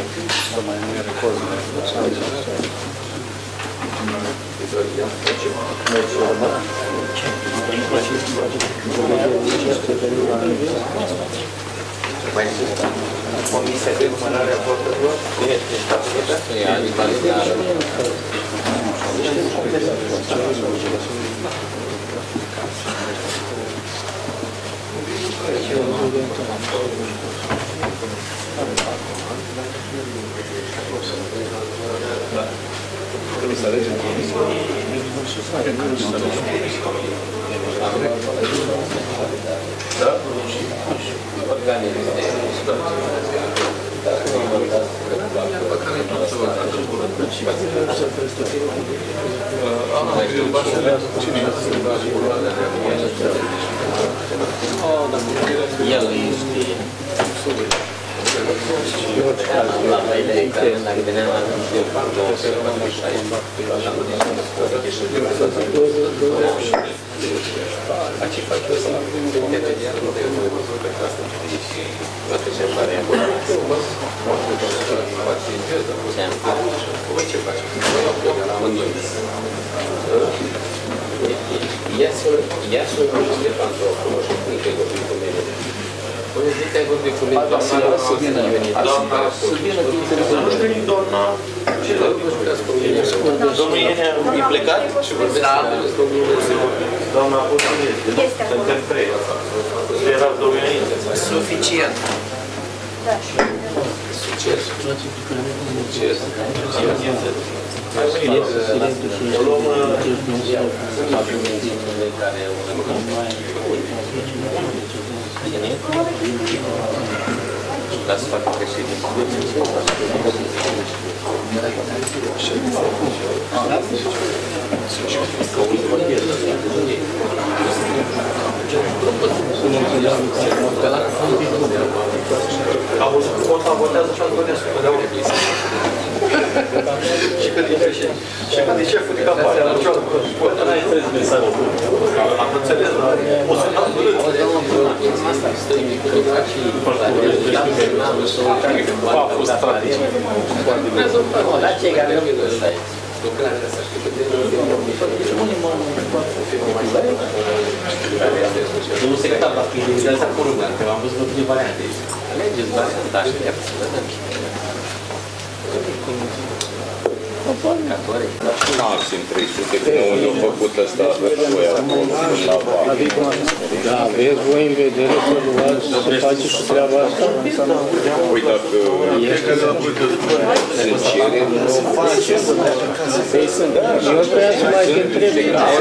Speaker 2: Comisia de numărare a voturilor este stabilită?
Speaker 1: Trebuie să alegem comisia. Da?
Speaker 10: El este la baile care la gândeam la ce fac eu să intermediar nu trebuie să văzut pe asta toate ce pare acolo ce faci? Ia să Ștefan să o cunoști cum te vorbi cu mine. Până zi te-ai vorbit cu mine doamna să vină
Speaker 2: nu știu nici doamna ce l-a domnul Ienea e plecat și vorbesc doamna Puținesc suntem trei era domnul înainte
Speaker 10: suficient succes
Speaker 2: o luăm
Speaker 10: ca să facă președinte.
Speaker 2: Am văzut cum ăsta votează și Antonescu. Și când e șeful de campanie, la cioară, poate n-ai înțeles mesajul. Am înțeles, dar o să n-am văzut.
Speaker 10: A fost strategic. La cei care nu văzut aici. Lucrarea asta știu că
Speaker 2: Domnul secretar, dacă utilizați acolo, că am văzut de variante.
Speaker 10: Alegeți varianta, aștept să vedem.
Speaker 14: Maxim 300, că unde au făcut ăsta voi acolo, la Vale.
Speaker 13: Da, aveți voi în vedere să luați, să faceți și treaba asta?
Speaker 14: Păi dacă se cere, nu face.
Speaker 13: Eu vreau să mai te întreb.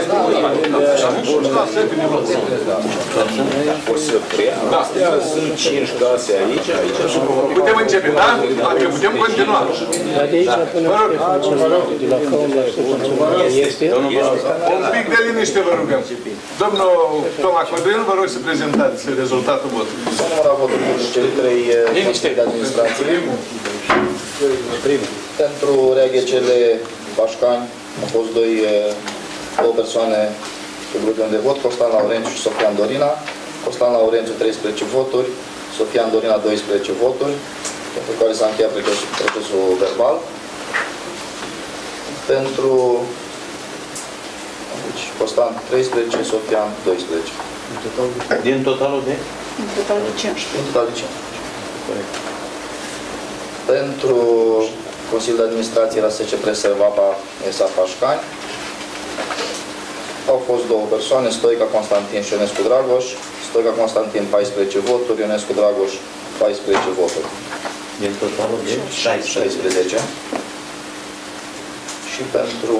Speaker 14: O să preia. Astea sunt 5 case aici.
Speaker 1: Putem începe, da? Adică putem continua.
Speaker 13: Dar de aici până de la Căun la este?
Speaker 1: Un pic de liniște vă rugăm. Domnul Toma Codrin, vă rog să prezentați rezultatul votului.
Speaker 15: S-a numărat votul pentru cele 3 de administrație. Pentru RGCL Pașcani au fost două persoane pe grupul de vot, Costan Laurențiu și Sofian Dorina. Costan Laurențiu 13 voturi, Sofian Dorina 12 voturi, pentru care s-a încheiat procesul verbal. Pentru Costan 13, Sofian 12.
Speaker 2: Din totalul de?
Speaker 11: În total de 15.
Speaker 15: În total de 15. Corect. Pentru Consiliul de Administrație la SCP Servapa S.A. Pașcani au fost două persoane, Stoica Constantin și Ionescu Dragoș. Stoica Constantin 14 voturi, Ionescu Dragoș 14 voturi.
Speaker 2: Din totalul de
Speaker 15: 16. Și pentru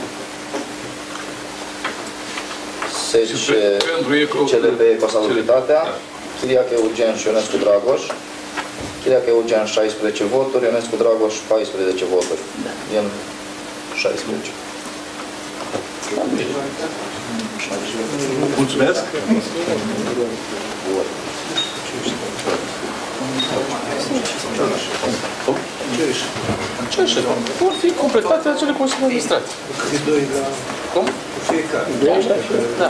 Speaker 15: CLB Ecosalubritatea, Chiriac Eugen și Ionescu Dragoș. Chiriac Eugen 16 voturi, Ionescu Dragoș 14 voturi. Din 16.
Speaker 1: Mulțumesc!
Speaker 3: Ce șef? Vor fi completate acele Consiliul de Administrație. Cum?
Speaker 13: Fiecare.
Speaker 11: Da.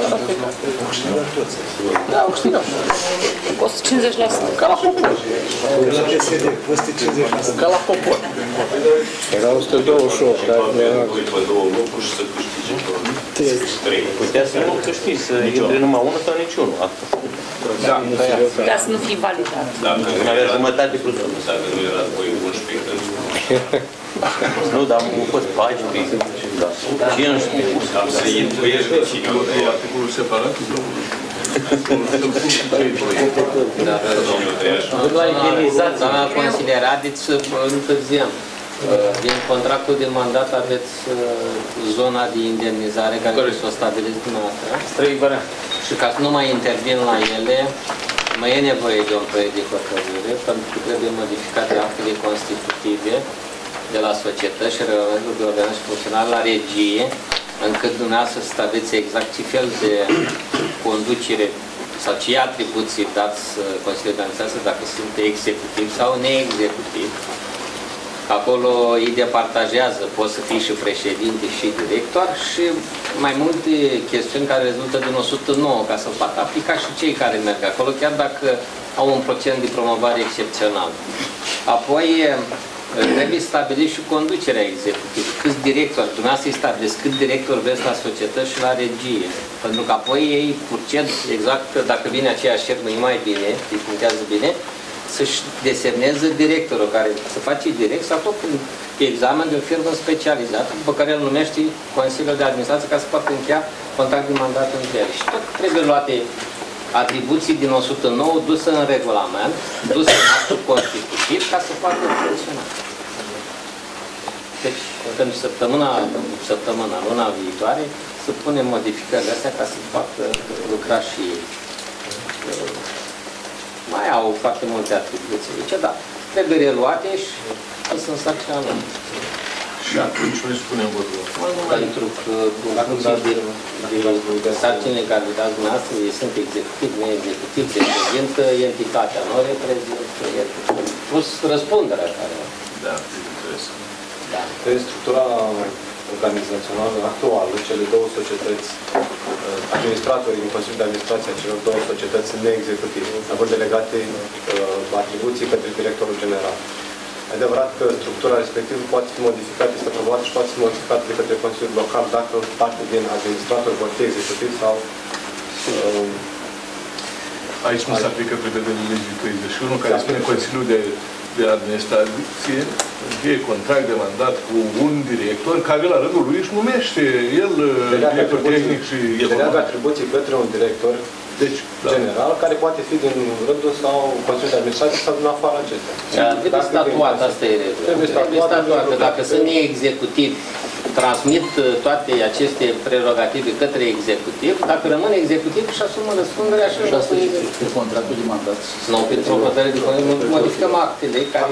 Speaker 11: Da, au câștigat. 150%. Ca la popor.
Speaker 13: La PSD, 150%.
Speaker 3: Ca la popor.
Speaker 13: Era 128, dar nu era...
Speaker 12: După două locuri și să câștige 3.
Speaker 2: Putea să nu câștigi, să intre numai unul sau niciunul.
Speaker 12: Da.
Speaker 11: Ca să nu fii validat.
Speaker 12: Dacă
Speaker 2: nu avea jumătate plus 1.
Speaker 12: Dacă nu era voi 11, că...
Speaker 2: Nu, dar au fost pagini, 15.
Speaker 12: Am să intuiești de cine o tăia.
Speaker 1: Articolul separat?
Speaker 10: Doamna consiliera, deci întârziem. Din contractul de mandat aveți zona de indemnizare care s-o stabiliți dumneavoastră. Și ca să nu mai intervin la ele, mai e nevoie de un proiect de hotărâre, pentru că trebuie modificate actele constitutive de la societăți și regulamentul de organizare și funcționare la regie, încât dumneavoastră să stabiți exact ce fel de conducere sau ce atribuții dați Consiliului de Administrație, dacă sunt executiv sau neexecutiv. Acolo îi departajează, poți să fii și președinte și director și mai multe chestiuni care rezultă din 109, ca să poată aplica și cei care merg acolo, chiar dacă au un procent de promovare excepțional. Apoi trebuie stabilit și conducerea executivă. Câți directori, dumneavoastră îi stabilesc cât director vreți la societăți și la regie. Pentru că apoi ei proced exact, dacă vine aceeași firmă, e mai bine, îi punctează bine, să-și desemneze directorul care să face direct sau tot un examen de o firmă specializată, după care îl numește Consiliul de Administrație ca să poată încheia contract de mandat între ele. Și tot trebuie luate atribuții din 109 duse în regulament, duse în actul constitutiv ca să poată funcționa. Deci, pentru luna viitoare, să punem modificările astea ca să poată lucra și ei. Mai au foarte multe atribuții. Deci, da, trebuie reluate și sunt sarcina lor.
Speaker 1: Și atunci noi spunem votul.
Speaker 10: Pentru că, de sarcinile care le dați dumneavoastră, ei sunt executiv, neexecutiv, reprezintă entitatea, nu reprezintă plus răspunderea care o.
Speaker 1: Da, interesant.
Speaker 16: Da. Pe structura organizațională actuală, cele două societăți, administratorii din Consiliul de Administrație a celor două societăți sunt neexecutivi, având delegate atribuții către directorul general. E adevărat că structura respectivă poate fi modificată, este aprobată și poate fi modificată de către Consiliul Local dacă parte din administratori vor fi executivi sau...
Speaker 1: Aici nu se aplică prevederile legii 31, care spune Consiliul de Administrație încheie contract de mandat cu un director care la rândul lui își numește el director tehnic și
Speaker 16: deleagă atribuții către un director general, care poate fi din rândul sau Consiliul de Administrație sau din afara acestea.
Speaker 10: Trebuie statuat, asta e regulă. Trebuie statuat, că dacă sunt neexecutivi, transmit toate aceste prerogative către executiv, dacă rămân executiv și asumă răspunderea și își asumă
Speaker 7: pe contractul de mandat.
Speaker 10: Nu, pentru o hotărâre de Consiliu, modificăm actele care...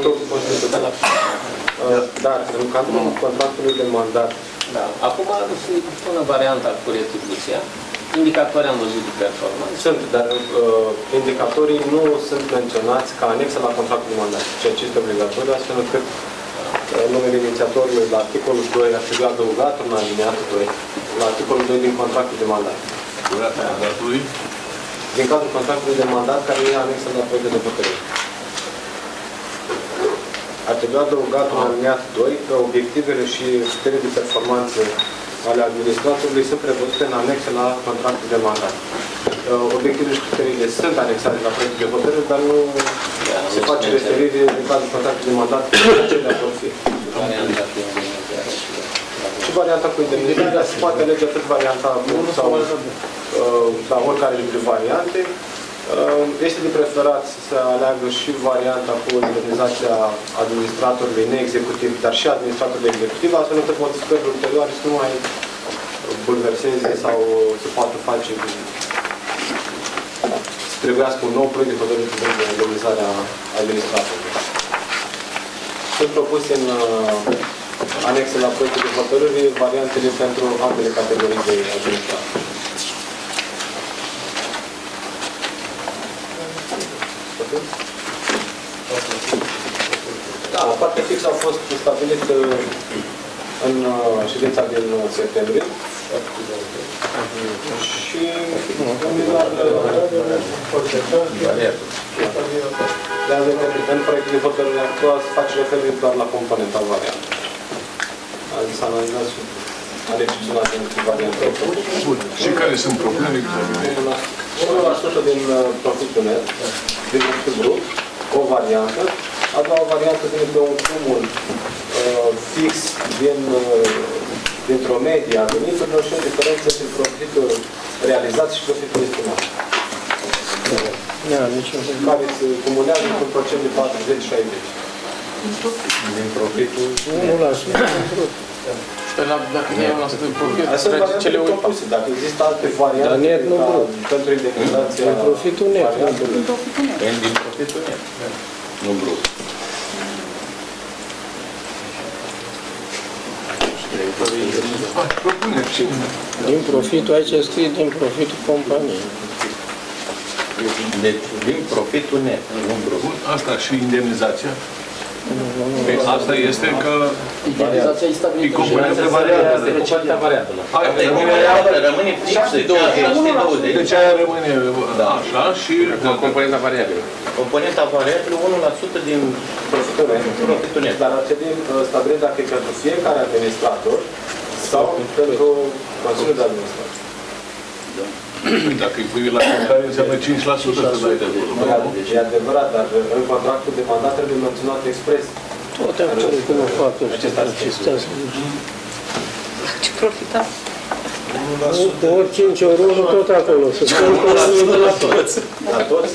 Speaker 16: Dar, în cadrul contractului de mandat...
Speaker 10: Da. Acum se pună varianta cu retribuția. Indicatorii am văzut de performanță.
Speaker 16: Sunt, dar indicatorii nu sunt menționați ca anexă la contractul de mandat, ceea ce este obligatoriu, astfel încât numele inițiatorului la articolul 2 ar trebui adăugat în alineatul 2, la articolul 2 din contractul de mandat.
Speaker 1: Durata mandatului?
Speaker 16: Din cadrul contractului de mandat care e anexă la proiectul de hotărâre. Ar trebui adăugat în alineatul 2 că obiectivele și criterii de performanță ale administratorului sunt prevăzute în anexe la contractul de mandat. Obiectivele și criteriile sunt anexate la proiectul de hotărâre, dar nu se face referire în cadrul contractului de mandat acelea vor fi. Și varianta cu indemnizarea se poate alege atât varianta sau la oricare dintre variante. Este de preferat să se aleagă și varianta cu indemnizația administratorului neexecutiv, dar și administratorului executiv, astfel încât modificările ulterioare să nu mai bulverseze sau se poată face să trebuiască un nou proiect de hotărâre privind indemnizarea administratorului. Sunt propuse în anexe la proiectul de hotărâre variantele pentru ambele categorii de administratori. Da, la partea fixă au fost stabilit în ședința din septembrie. Și 1 miliard în proiectul de hotărâre actual se face referire doar la componenta variantă. Adică să analizați alegeți una dintre variante.
Speaker 1: Bun. Și care sunt propunerile?
Speaker 16: 1% din profitul net, din profitul brut, o variantă. A doua variantă vine de un cumul fix dintr-o medie a veniturilor și o diferență între profitul realizat și profitul estimat. Care se cumulează într-un procent de 40-60.
Speaker 14: Din profitul?
Speaker 13: 1% din brut.
Speaker 3: Dacă nu e 1% din profit,
Speaker 16: astea sunt variantele propuse. Dacă există alte variante
Speaker 13: dar net, nu brut.
Speaker 16: Pentru indemnizația...
Speaker 13: Din profitul net, nu brut.
Speaker 14: Din profitul net, nu brut.
Speaker 13: Din profitul, aici scrie din profitul companiei.
Speaker 14: Deci, din profitul net, nu brut.
Speaker 1: Asta și indemnizația? Asta este că
Speaker 7: indemnizația e stabilită.
Speaker 1: E componentă variabilă.
Speaker 14: Rămâne fixă, 620.
Speaker 1: Deci aia rămâne așa și...
Speaker 3: Componenta variabilă.
Speaker 14: Componenta variabilă, 1% din profitul net.
Speaker 16: Dar ar trebui stabilit dacă e pentru fiecare administrator sau pentru Consiliul de Administrație.
Speaker 1: Dacă îi pui la fiecare, înseamnă 5% să dai de acolo.
Speaker 16: Deci e adevărat, dar în contractul de mandat trebuie menționat expres.
Speaker 13: Toate acolo cum o fac ăștia.
Speaker 11: Ce profitați?
Speaker 13: De ori 5 ori 1, tot acolo. Să spun că la toți.
Speaker 16: La toți?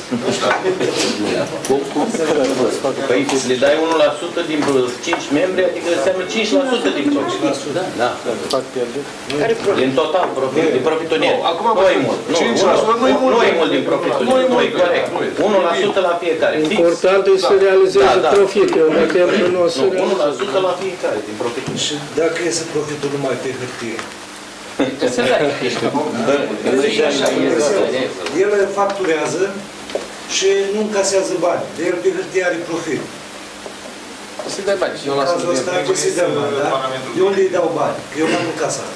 Speaker 14: Păi le dai 1% din 5 membri, adică înseamnă 5% din profit. Da. Din total, din profitul net. Nu e mult. 5% nu e mult din profitul net. Nu e corect. 1% la fiecare.
Speaker 13: Important e să realizeze profitul. Nu
Speaker 14: 1% la fiecare din profitul net.
Speaker 17: Și dacă iese profitul numai pe hârtie? El facturează și nu încasează bani. De el pe hârtie are profit.
Speaker 3: O să-i dai bani.
Speaker 17: În cazul ăsta trebuie să-i dăm bani, da? De unde îi dau bani? Că eu n-am încasat.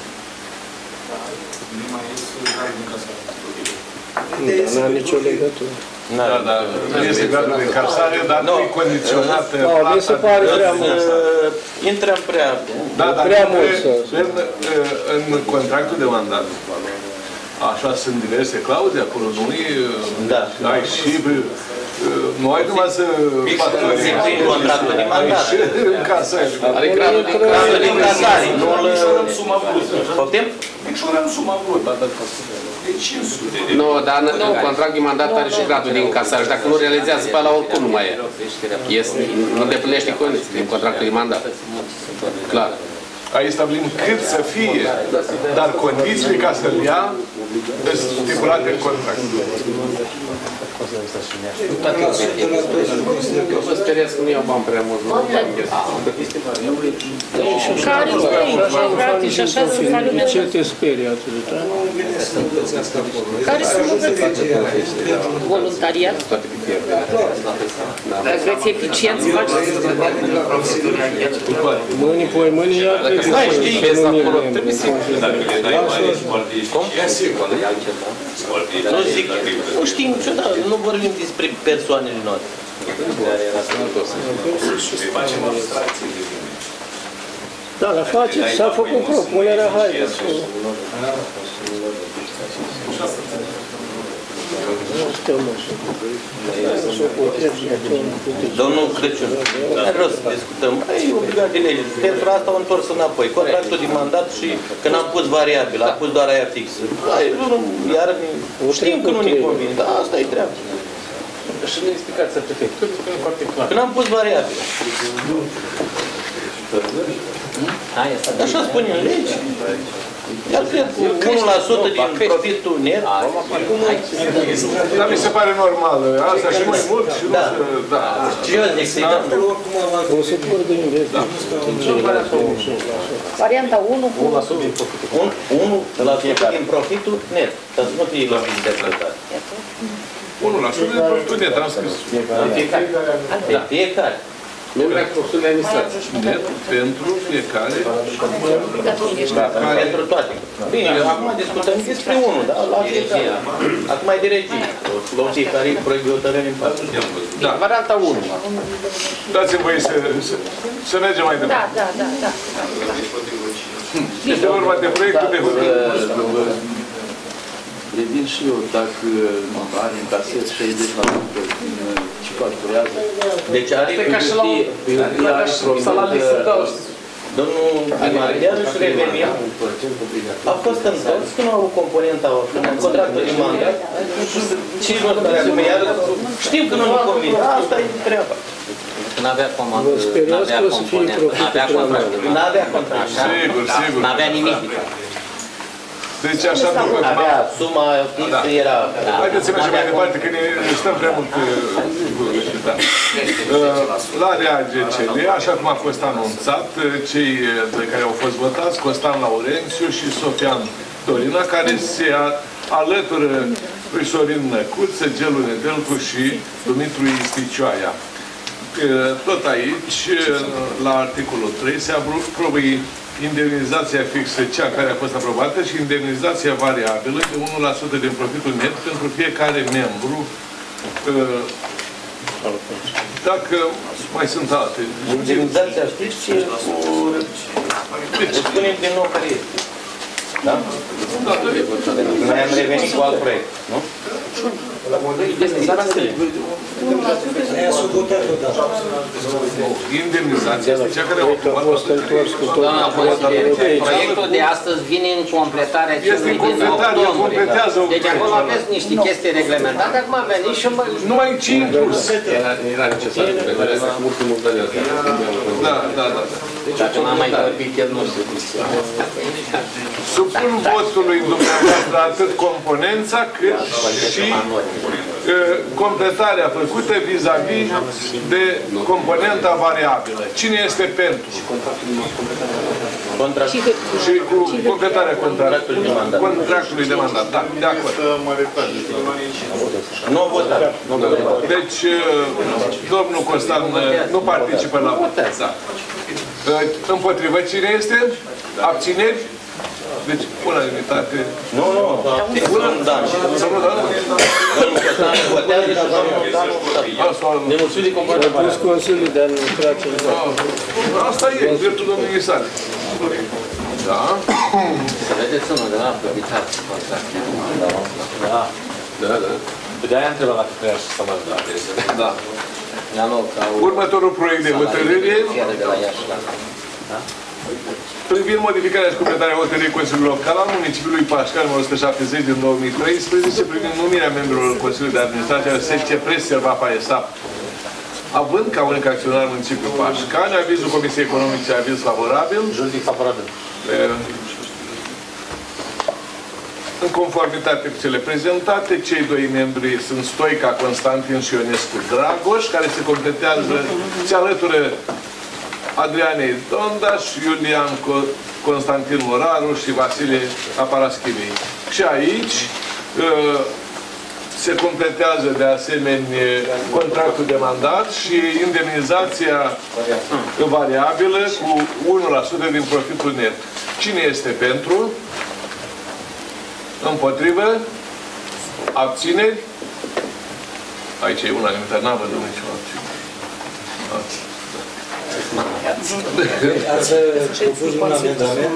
Speaker 13: Nu are nicio legătură.
Speaker 1: Da, dar este gradul de încasare, dar nu e condiționată.
Speaker 13: Mi se pare prea mult.
Speaker 14: Intrăm prea...
Speaker 1: Da, dar
Speaker 13: prea mult
Speaker 1: în contractul de mandat. Așa sunt diverse clauze, acolo nu e...
Speaker 14: Da.
Speaker 1: Ai și... Nu ai numai să...
Speaker 14: Prin contractul de mandat.
Speaker 1: Ai și încasări.
Speaker 14: Are gradul de încasare. Micșorăm suma brută. Poftim?
Speaker 17: Micșorăm suma brută. De 500.
Speaker 3: Nu, dar în contract de mandat are și gradul de încasare. Și dacă nu realizează pe ăla, oricum nu mai e. Nu îndeplinește condiții din contractul de mandat. Clar.
Speaker 1: Aici stabilim cât să fie, dar condițiile ca să-l ia sunt stipulate în contract.
Speaker 3: Eu vă speriați că nu iau bani prea mult.
Speaker 11: Care vrei, și așa să fac lumea.
Speaker 13: Ce te sperie atât, da?
Speaker 11: Care sunt voluntariat? Dacă vreți eficient să faceți...
Speaker 13: Mâini, poi mâini, iar pe
Speaker 14: Nu zic, nu știm niciodată, nu vorbim despre persoanele noastre.
Speaker 13: Da, la faceți, s-a făcut propunerea, haideți.
Speaker 14: Domnul Crăciun, are rost să discutăm. E obligat de lege. Pentru asta am întors înapoi. Contractul de mandat și când am pus variabil, am pus doar aia fixă. Iar știm că nu ne convine, dar asta e treaba.
Speaker 3: Și ne explicați să perfect. Tot spune foarte clar.
Speaker 14: Când am pus variabil. Așa spune în lege. Iar cred că 1% din profitul net...
Speaker 1: Dar mi se pare normal. Asta și mai mult și nu se... Da.
Speaker 14: Și eu zic să-i dăm.
Speaker 13: O să vorbim de...
Speaker 11: Varianta 1 cu...
Speaker 14: 1% din profitul net. Să nu fie la interpretare.
Speaker 1: 1% din profitul net, am scris.
Speaker 14: De fiecare.
Speaker 3: Membri ai Consiliului de Administrație.
Speaker 1: Net pentru fiecare.
Speaker 14: Pentru toate. Bine, acum discutăm despre unul, da? La fiecare. Acum e de regie. La fiecare proiect de hotărâre în parte.
Speaker 1: Da.
Speaker 3: Varianta 1.
Speaker 1: Dați-mi voie să mergem mai departe.
Speaker 11: Da.
Speaker 1: Este vorba de proiectul de hotărâre.
Speaker 7: Revin și eu, dacă are încasez 60% din ce facturează.
Speaker 14: Deci are domnul primar, și revenim, a fost întors că nu au componenta contractul de mandat. Și nu spune, iar știm că nu ne convine. Asta e treaba.
Speaker 10: N-avea componentă, n-avea contract.
Speaker 1: Sigur.
Speaker 10: N-avea nimic.
Speaker 1: Deci așa după cum
Speaker 14: avea suma fixă, era...
Speaker 1: Haideți să mergem mai departe, că ne stăm prea mult... La REAGCL, așa cum a fost anunțat, cei care au fost votați, Costan Laurențiu și Sofian Dorina, care se alătură lui Sorin Năcuță, Gelu Nedelcu și Dumitru Isticioaia. Tot aici, la articolul 3, se aprobă indemnizația fixă, cea care a fost aprobată, și indemnizația variabilă de 1% din profitul net pentru fiecare membru. Dacă mai sunt alte.
Speaker 14: Indemnizația știți ce spunem din nou care este. Da? Noi am revenit cu alt proiect, nu?
Speaker 1: Indemnizația este cea care a fost întors cu tot.
Speaker 10: Proiectul de astăzi vine în completarea celui din octombrie. Deci acolo aveți niște chestii reglementate, acum a venit și
Speaker 1: numai 5 plus.
Speaker 3: Era necesar să reglementeze cu simultanează.
Speaker 1: Da.
Speaker 10: Dacă n-am mai vorbit, el nu știu.
Speaker 1: Supun votului dumneavoastră atât componența cât și completarea făcută vis-a-vis de componenta variabilă. Cine este pentru? Și cu completarea contractului de mandat. Da, de acord.
Speaker 14: Nu votat.
Speaker 1: Deci, domnul Costan nu participă la vot. Împotrivă cine este? Abțineri? Deci, unanimitate.
Speaker 14: Nu. Domnul Dan. Domnul Costan votează și domnul
Speaker 13: Nemulțumit de componentă. A pus Consiliul de Administrație.
Speaker 1: Asta e, dreptul domnului sale. Da.
Speaker 10: Să vedeți unul de la plăbitat contractul.
Speaker 4: Da. De-aia am întrebat dacă trebuia să mă adresez.
Speaker 1: Da. Următorul proiect de hotărâre privind modificarea și completarea hotărârii Consiliului Local al municipiului Pașca, numărul 170 din 2013, privind numirea membrilor Consiliului de Administrație al SC Preserva PAESAP. Având ca unic acționar municipiul Pașcani, avizul Comisiei Economice, aviz favorabil.
Speaker 4: Juridic favorabil.
Speaker 1: În conformitate cu cele prezentate, cei doi membri sunt Stoica Constantin și Ionescu Dragoș, care se completează, se alătură Adrianei Dondaș, Iulian Constantin Moraru și Vasile Aparaschivei. Și aici se completează de asemenea contractul de mandat și indemnizația variabilă cu 1% din profitul net. Cine este pentru? Împotrivă? Abțineri? Aici e unanimitate, n-am văzut niciun abținere.
Speaker 17: Ați propus un amendament?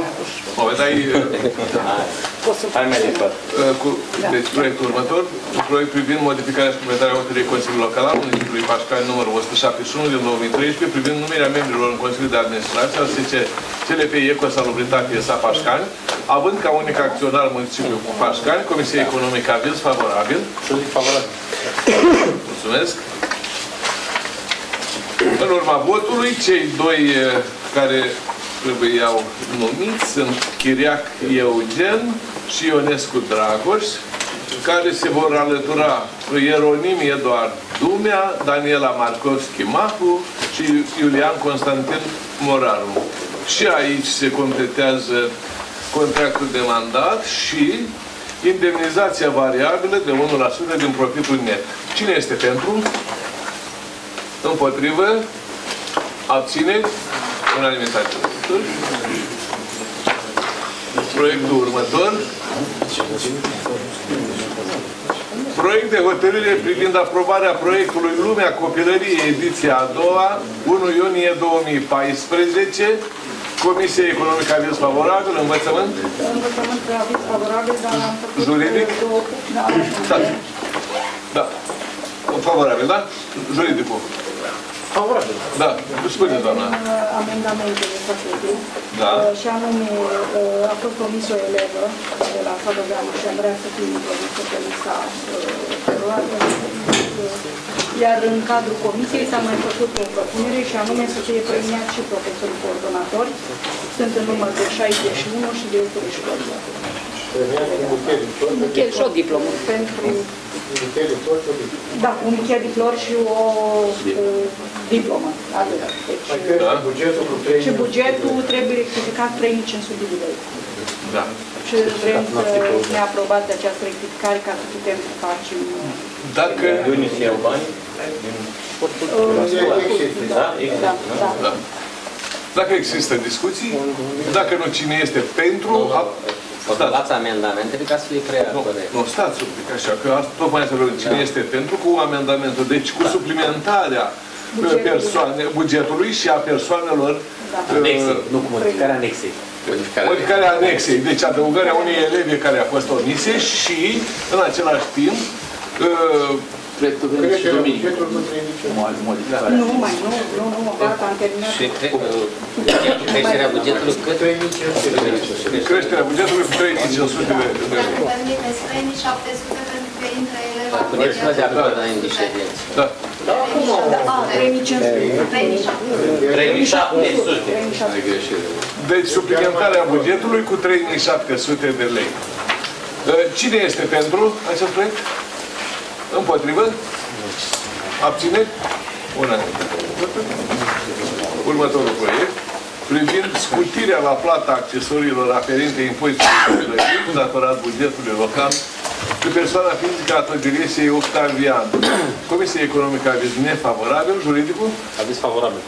Speaker 14: Hai mai departe.
Speaker 1: Deci proiectul următor, proiect privind modificarea și completarea hotărârii Consiliului Local al municipiului Pașcani numărul 171 din 2013 privind numirea membrilor în Consiliul de Administrație al SC CLPI Ecosalubritate SA Pașcani, având ca unic acționar municipiul Pașcani, Comisia Economică aviz favorabil. Mulțumesc. În urma votului, cei doi care trebuiau numiți sunt Chiriac Eugen și Ionescu Dragoș, care se vor alătura Ieronim Eduard Dumea, Daniela Markovski-Mahu și Iulian Constantin Moraru. Și aici se completează contractul de mandat și indemnizația variabilă de 1% din profitul net. Cine este pentru? Împotrivă? Abțineri? Unanimitate. Proiectul următor. Proiect de hotărâre privind aprobarea proiectului Lumea Copilăriei, ediția a doua, 1 iunie 2014. Comisia Economică aviz favorabil, învățământ?
Speaker 11: Învățământ aviz favorabil, dar am făcut...
Speaker 1: Juridic? Da. Da. Favorabil, da? Juridicul. Favorabil. Da. Spune, doamna.
Speaker 11: Amendamentele făcute.
Speaker 1: Da.
Speaker 11: Și anume, a fost omis o elevă de la Sadoveanu și am vrea să fie introdusă pe lista feroară. Iar în cadrul comisiei s-a mai făcut o propunere și anume să fie premiat și profesorii coordonatori. Sunt în număr de 61 și directorii școlii. Un buchet și o diplomă pentru... Da, un buchet de flori și o diplomă. Deci, și bugetul trebuie rectificat 3.500 de lei.
Speaker 1: Da.
Speaker 11: Și vrem să ne aprobați această rectificare ca să putem să facem...
Speaker 1: Dacă...
Speaker 14: De unde se iau bani?
Speaker 1: Da. Dacă există discuții, dacă nu, cine este pentru...
Speaker 10: Formulați amendamentele ca să le preia.
Speaker 1: Nu, stați un pic așa, că tocmai să vedem cine este pentru cu amendamentul, deci cu suplimentarea bugetului și a persoanelor...
Speaker 14: Anexe, nu cu modificarea anexei.
Speaker 1: Modificarea anexei, deci adăugarea unei elevi care a fost omise și, în același timp,
Speaker 11: Nu, mai nu, gata, am terminat.
Speaker 10: Și creșterea bugetului cât?
Speaker 1: Creșterea bugetului cu 3.500 de lei.
Speaker 18: 3.700 pentru că intră eleva.
Speaker 10: Puneți-mă de acord înainte de ședință.
Speaker 1: Da.
Speaker 10: 3.700.
Speaker 1: Deci suplimentarea bugetului cu 3.700 de lei. Cine este pentru acest proiect? Împotrivă? Abțineri? Unanimitate. Următorul proiect, privind scutirea la plata accesoriilor aferente impozitului datorat bugetului local de persoana fizică a Tăgăriesei Octavian. Comisia Economică a aviz nefavorabil, juridicul?
Speaker 16: Aviz favorabil.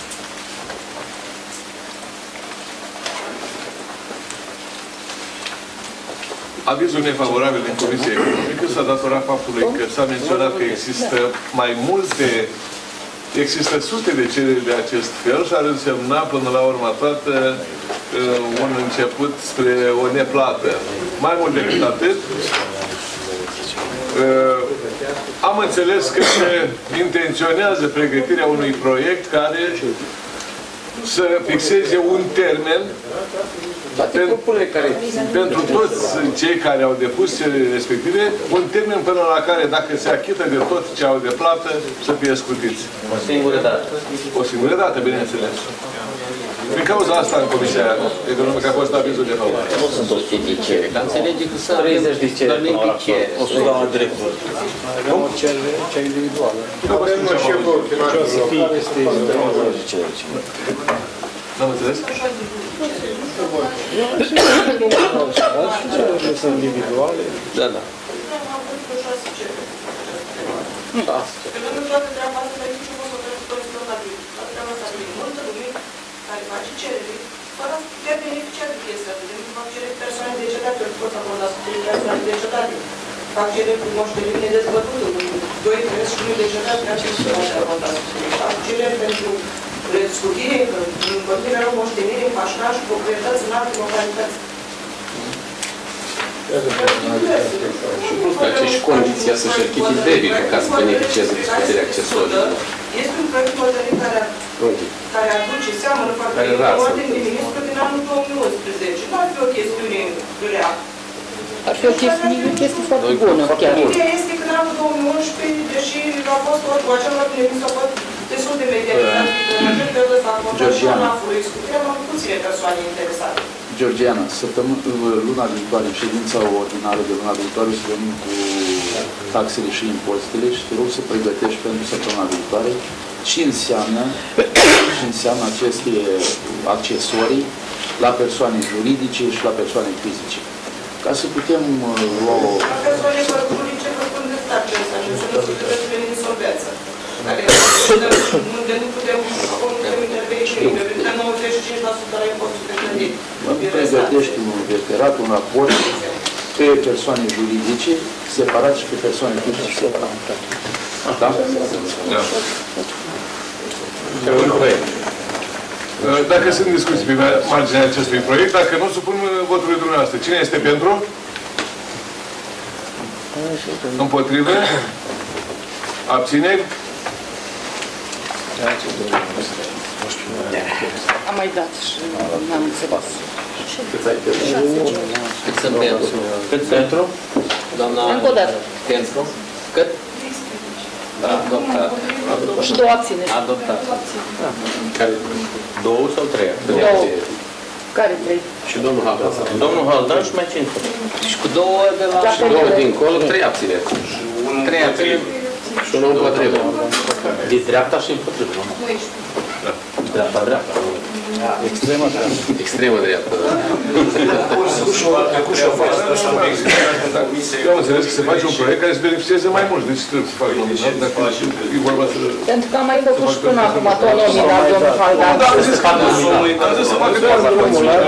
Speaker 1: Avizul nefavorabil din Comisia Economică s-a datorat faptului că s-a menționat că există mai multe, există sute de cereri de acest fel și ar însemna până la urmă toată un început spre o neplată. Mai mult decât atât, am înțeles că se intenționează pregătirea unui proiect care să fixeze un termen pentru toți cei care au depus cererile respective, un termen până la care, dacă se achită de tot ce au de plată, să fie scutiți.
Speaker 14: O singură dată.
Speaker 1: O singură dată, bineînțeles. Din cauza asta, în Comisia Economică a fost avizul de favoare.
Speaker 10: Nu sunt 100 de cereri, dar înțelege că sunt
Speaker 14: 30 de cereri.
Speaker 16: 100 la director. Avem o cerere individuală.
Speaker 5: Avem și
Speaker 16: care este
Speaker 1: N-am înțeles?
Speaker 16: Cererile sunt individuale.
Speaker 3: Da, da.
Speaker 8: Pe lângă toată treaba asta, mai nici nu pot să hotărăsc toată treaba asta. Multă lume care face cerere, fără a putea beneficia de chestia asta. De exemplu, fac cerere cu persoane decedate, ori pot aborda cu persoane decedate. Fac cerere cu moștenire nedezbătută, cu 2 trăiesc și unul decedat, ca și să poate aborda. Fac cerere pentru scutire, în continuare au moștenire, pașnaș, proprietăți în alte localități.
Speaker 3: Și plus că aceeași condiția să-și achite debitul ca să beneficieze de scutire accesorii.
Speaker 8: Este un proiect hotărât care aduce, seamănă foarte bine cu ordine de ministru din anul 2011. Nu ar fi o chestiune grea.
Speaker 11: Ar fi o chestie foarte bună, chiar.
Speaker 8: Ideea este că în anul 2011, deși a fost cu acel ordine de ministru, a fost destul de mediatizat, în acel perioadă s-a acordat și ANAF-ului scutirea, am puține persoane interesate.
Speaker 7: Georgiana, luna viitoare, în ședința ordinară de luna viitoare, să venim cu taxele și impozitele și te rog să pregătești pentru săptămâna viitoare ce înseamnă aceste accesorii la persoane juridice și la persoane fizice. Ca să putem lua o...
Speaker 8: La persoane juridice răspund de stat acesta și înseamnă că trebuie să venim insolvență. unde nu putem, acolo nu putem interveni și noi, de 95% la impozitul pe clădiri.
Speaker 7: Pregătește un referat, un aport pe persoane juridice separat și pe persoane fizice separate. Da?
Speaker 1: Da. Dacă sunt discuții pe marginea acestui proiect, dacă nu, supun votului dumneavoastră. Cine este pentru? Împotrivă? Abțineri?
Speaker 11: Am mai dat și n-am înțeles.
Speaker 3: Cât ai pentru?
Speaker 10: Cât sunt pentru?
Speaker 14: Cât pentru?
Speaker 10: Doamna...
Speaker 11: Încă o dată.
Speaker 10: Pentru? Cât? Adoptat.
Speaker 11: Și două abțineri.
Speaker 10: Adoptat.
Speaker 14: Care? Două sau trei?
Speaker 11: Două. Care trei?
Speaker 3: Și domnul Haldan.
Speaker 14: Domnul Haldan și mai 5.
Speaker 10: Și cu două de la...
Speaker 3: Și două dincolo, trei abțineri.
Speaker 10: Trei abțineri.
Speaker 3: Și unul împotrivă.
Speaker 14: De dreapta și împotrivă. Dreapta.
Speaker 3: Extremă dreaptă. Extremă dreaptă.
Speaker 1: Eu am înțeles că se face un proiect care să beneficieze mai mult. Deci trebuie să facă nominal. Dacă e vorba să...
Speaker 11: Pentru că am mai făcut și până acum tot nominal, domnul Haldan.
Speaker 1: Da, am zis că am zis să facă doar formular.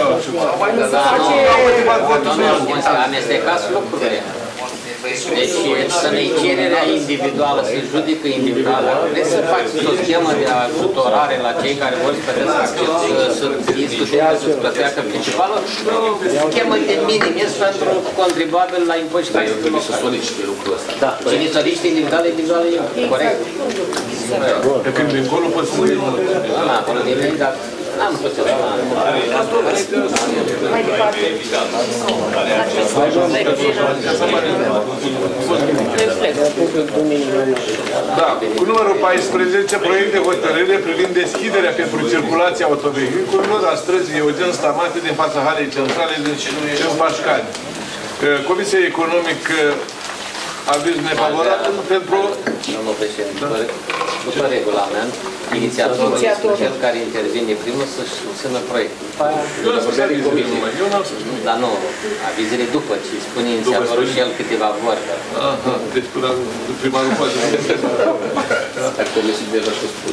Speaker 10: Amestecați lucrurile. Deci să ne-i cererea individuală, să judică individuală. Trebuie să faci o schemă de ajutorare la cei care vor să discuteze să-ți plătească principală. Schemă de minimis pentru contribuabil la impozit.
Speaker 3: Dar eu trebuie să solicite lucrul ăsta.
Speaker 10: Da. Cine solicite individual, e corect.
Speaker 1: Că când dincolo poți să zici mult.
Speaker 10: Da, acolo din ei, dar n-am putut.
Speaker 11: Mai departe.
Speaker 1: Da, cu numărul 14, proiect de hotărâre privind deschiderea pentru circulația autovehiculelor a străzii Eugen Stamate din fața halei centrale din Pașcani. Comisia Economică aviz nefavorabil pentru...
Speaker 10: Domnul președinte, după regulament, inițiatorul este cel care intervine primul să-și susțină proiectul. Dar nu, avizele după, ci spune inițiatorul și el câteva vorbe.
Speaker 1: Aha, deci până primarul poate.
Speaker 3: Comisia deja și-a spus.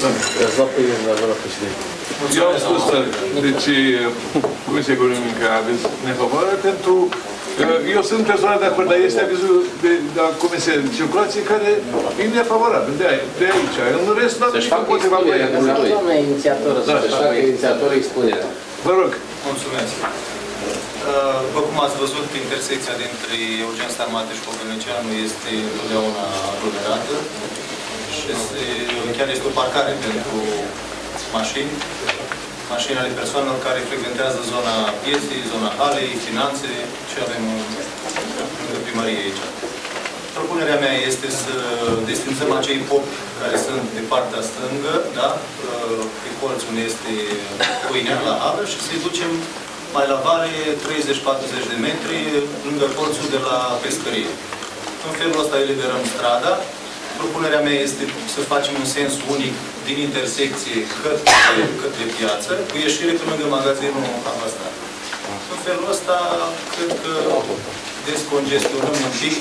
Speaker 1: Eu am spus, deci Comisia Economică aviz nefavorabil pentru... Eu sunt personal de acord, dar este avizul de la Comisia de Circulație care e nefavorabil, de aici. În rest, n-am
Speaker 3: nici împotriva proiectului.
Speaker 10: Doamna inițiatoră,
Speaker 3: să-și facă inițiatorul expunerea.
Speaker 1: Vă rog.
Speaker 18: Mulțumesc. După cum ați văzut, intersecția dintre Eugen Stamate și Pogăneceanu este întotdeauna aglomerată și chiar este o parcare pentru mașini ale persoanelor care frecventează zona pieței, zona halei, finanțe, ce avem în primărie aici. Propunerea mea este să desfințăm acei popi care sunt pe partea stângă, da? Pe colț unde este Pâinea la hală și să-i ducem mai la vale 30-40 de metri lângă colțul de la pescărie. În felul ăsta eliberăm strada. Propunerea mea este să facem un sens unic din intersecție către piață, cu ieșire până lângă magazinul Avastar. În felul ăsta, cred că descongestionăm un pic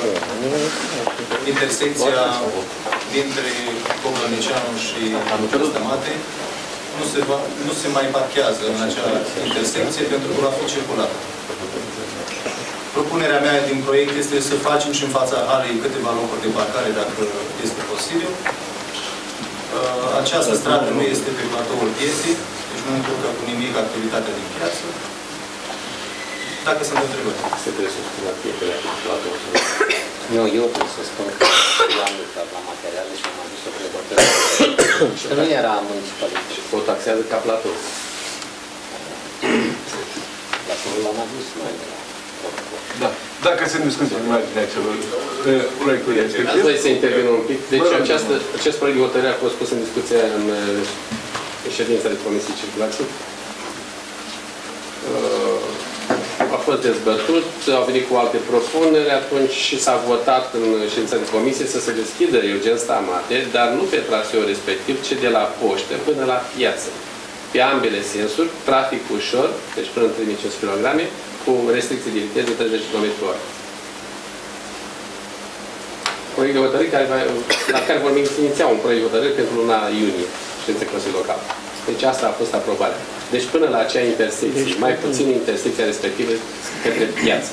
Speaker 18: intersecția dintre Pogăneceanu și Stamate. Nu se mai parchează în acea intersecție pentru că va fi circulat. Propunerea mea din proiect este să facem și în fața halei câteva locuri de parcare, dacă este posibil. Această stradă nu este pe platoul pieței, deci nu încurcă cu nimic activitatea din piață. Dacă sunt întrebări.
Speaker 3: Se trebuie să spun la fiecare platou.
Speaker 10: Nu, eu trebuie să spun că am lucrat la materiale și am adus o pregătire. Și nu era municipalitate.
Speaker 3: Și o taxează ca platou.
Speaker 10: Platoul l-am adus mai de la...
Speaker 1: Da. Dacă sunt discuții în imaginea celor proiectului respectiv.
Speaker 3: Aș dori să intervin un pic. Deci acest proiect de hotărâre a fost pus în discuție în ședința de Comisie Circulație. A fost dezbătut, au venit cu alte propuneri, atunci și s-a votat în ședința de comisie să se deschidă Eugen Stamate, dar nu pe traseul respectiv, ci de la poștă până la piață. Pe ambele sensuri, trafic ușor, deci până în 3500 kg, cu restricții de viteză de 30 km/h. proiect de hotărâre la care vom iniția un proiect de hotărâre pentru luna iunie, ședințe Consiliului Local. Deci asta a fost aprobarea. Deci până la acea intersecție, mai puțin intersecția respectivă către piață.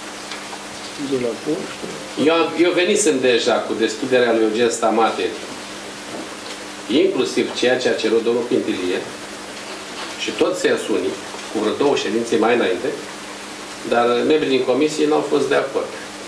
Speaker 3: Eu venisem deja cu deschiderea lui Eugen Stamate, inclusiv ceea ce a cerut domnul Pintilie și toți sensunii, cu vreo 2 ședințe mai înainte, dar membrii din comisie n-au fost de acord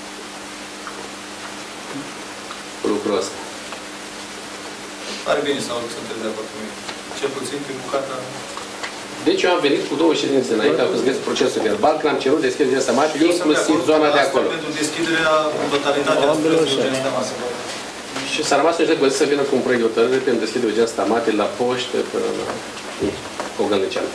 Speaker 3: cu lucrul ăsta.
Speaker 18: Pare bine să aud că sunteți de acord cu mine. Cel puțin prin bucata...
Speaker 3: Deci eu am venit cu 2 ședințe înainte, am fost găsit procesul verbal, când am cerut deschiderea Stamate, inclusiv zona de acolo.
Speaker 18: Pentru deschiderea în totalitatea străzii.
Speaker 3: Și s-a rămas niște găsit să vină cu un proiect de hotărâre pentru deschiderea Eugen Stamate la poște până la Ogălnicianu.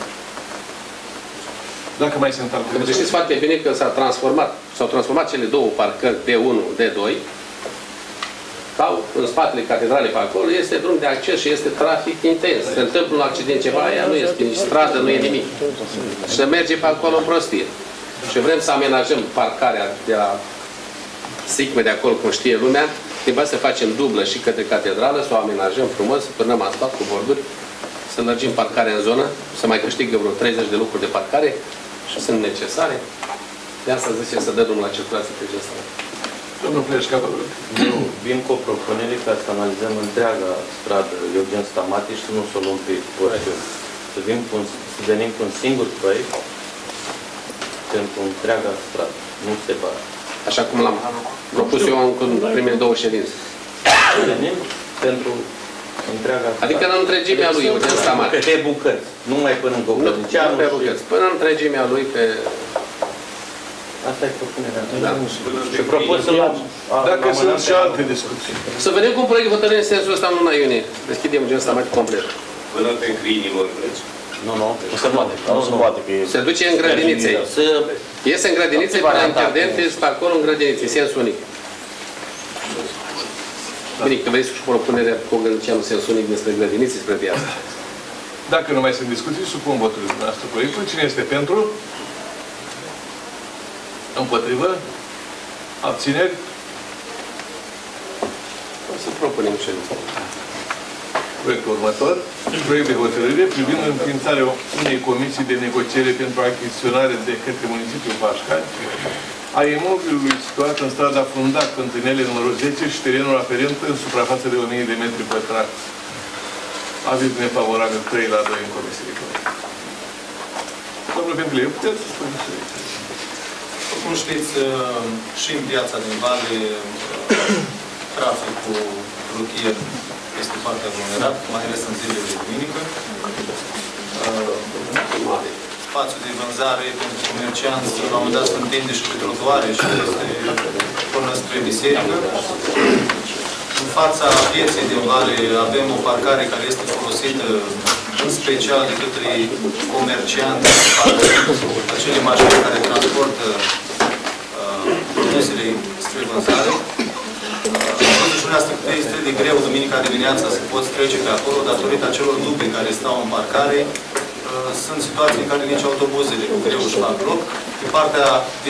Speaker 1: Dacă mai sunt alte...
Speaker 3: Pentru că știți foarte bine că s-au transformat cele 2 parcări D1, D2, sau în spatele catedralei pe acolo, este drum de acces și este trafic intens. Se întâmplă un accident ceva, aia nu este nici stradă, nu e nimic. Și se merge pe acolo în prostie. Și vrem să amenajăm parcarea de la Sicme de acolo, cum știe lumea, trebuie să facem dublă și către catedrală, să o amenajăm frumos, să turnăm asfalt cu borduri, să lărgim parcarea în zonă, să mai câștigă vreo 30 de locuri de parcare și sunt necesare. De asta zice să dă drumul la circulație pe acesta.
Speaker 1: Domnul Pleșca,
Speaker 14: nu, vin cu o propunere ca să analizăm întreaga stradă Eugen Stamate și să nu să o luăm pe porțiuni. Să venim cu un singur proiect pentru întreaga stradă, nu se va.
Speaker 3: Așa cum l-am propus eu în primele 2 ședințe.
Speaker 14: Venim pentru întreaga stradă.
Speaker 3: Adică în întregimea lui Eugen Stamate.
Speaker 14: Pe bucăți, nu mai până în Ogălnicianu.
Speaker 3: Nu pe bucăți, până în întregimea lui pe...
Speaker 14: Asta e propunerea. Da. Și propun să luăm.
Speaker 1: Dacă sunt și alte discuții.
Speaker 3: Să venim cu un proiect de hotărâre în sensul ăsta în luna iunie. Deschidem Eugen Stamate complet.
Speaker 12: Până pe Crinilor, vreți?
Speaker 14: Nu, nu se poate. Nu se poate.
Speaker 3: Se duce în grădinițe. Iese în grădinițe, până interdente, este acolo în grădinițe, sens unic. Bine, că vrei și propunerea cu Ogălnicianu sens unic despre grădinițe, spre piață.
Speaker 1: Dacă nu mai sunt discuții, supun votul dumneavoastră proiectul. Cine este pentru? Împotrivă? Abțineri?
Speaker 3: O să propunem ședința.
Speaker 1: Proiectul următor. Proiect de hotărâre privind înființarea unei comisii de negociere pentru achiziționare de către municipiul Pașcani a imobilului situat în strada Fundac, Pântânele numărul 10 și terenul aferent în suprafață de 1000 de metri pătrați. Aviz nefavorabil 3-2 în comisie de economie. Domnul Pintilie, puteți să spuneți?
Speaker 18: Cum știți, și în piața din Vale, traficul rutier este foarte aglomerat, mai ales în zilele de duminică. Spațiul de vânzare pentru comercianți, la un moment dat, se întinde și pe trotuare și este până spre biserică. În fața pieței din Vale avem o parcare care este folosită în special de către comercianți, acele mașini care transportă produsele spre vânzare. Totuși, este de greu duminica dimineața să poți trece pe acolo datorită acelor duble care stau în parcare. Sunt situații în care nici autobuzele cu greu își fac loc. Pe partea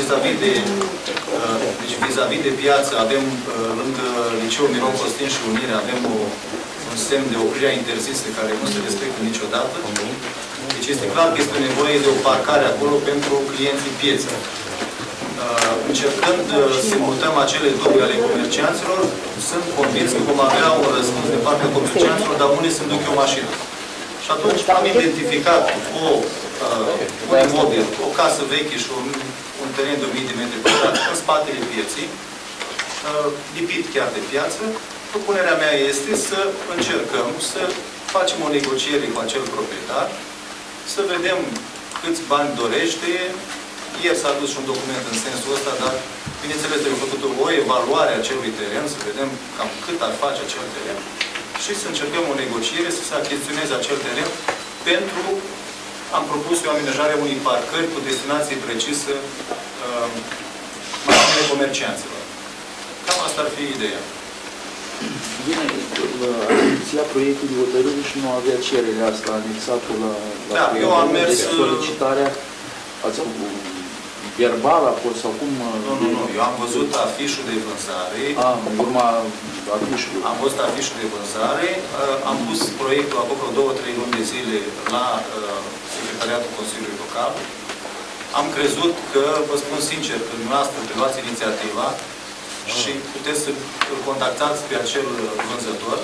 Speaker 18: vis-a-vis de piață avem, lângă Liceul Miron Costin și Unire, avem un semn de oprire interzisă care nu se respectă niciodată. Deci este clar că este nevoie de o parcare acolo pentru clienții pieței. Încercând să mutăm acele duble ale comercianților, sunt convins că vom avea un răspuns de partea comercianților, dar unde se duc eu mașină. Și atunci am identificat un imobil, o casă veche și un teren de 1000 de metri pătrați în spatele pieței, lipit chiar de piață. Propunerea mea este să încercăm să facem o negociere cu acel proprietar, să vedem câți bani dorește. Ieri s-a dus și un document în sensul ăsta, dar, bineînțeles, trebuie făcut o evaluare a acelui teren, să vedem cam cât ar face acel teren și să încercăm o negociere, să se achiziționeze acel teren pentru, am propus eu amenajarea unei parcări cu destinație precisă mașinile comercianților. Cam asta ar fi ideea.
Speaker 7: Bine, iniția proiectul de hotărâre și nu avea cererea asta, anexatul la
Speaker 18: da, eu am mers
Speaker 7: solicitarea. Ați verbal a fost sau cum?
Speaker 18: Nu. Eu am văzut afișul de vânzare.
Speaker 7: În urma afișului.
Speaker 18: Am văzut afișul de vânzare. Am pus proiectul acolo 2-3 luni de zile la Secretariatul Consiliului Local. Am crezut că, vă spun sincer, că dumneavoastră preluați inițiativa și puteți să îl contactați pe acel vânzător.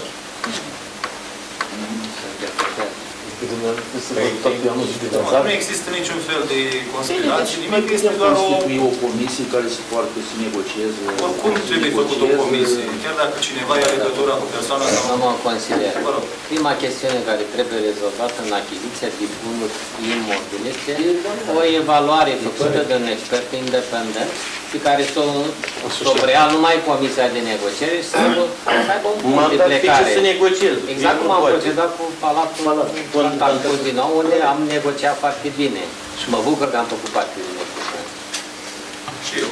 Speaker 18: Nu există niciun fel de conspirație, nimic, este doar
Speaker 7: o comisie care se poartă să negocieze.
Speaker 18: Oricum trebuie făcut o comisie, chiar dacă cineva ia legătura cu persoana sau...
Speaker 10: Domnul consilier, prima chestiune care trebuie rezolvată în achiziția de bunuri imobile este o evaluare făcută de un expert independent pe care să o preia numai Comisia de Negociere și să aibă un punct de plecare.
Speaker 14: Să negocieze.
Speaker 10: Exact cum am procedat cu Palatul din nou, unde am negociat foarte bine. Și mă bucur că am făcut parte din negociere.
Speaker 18: Și eu.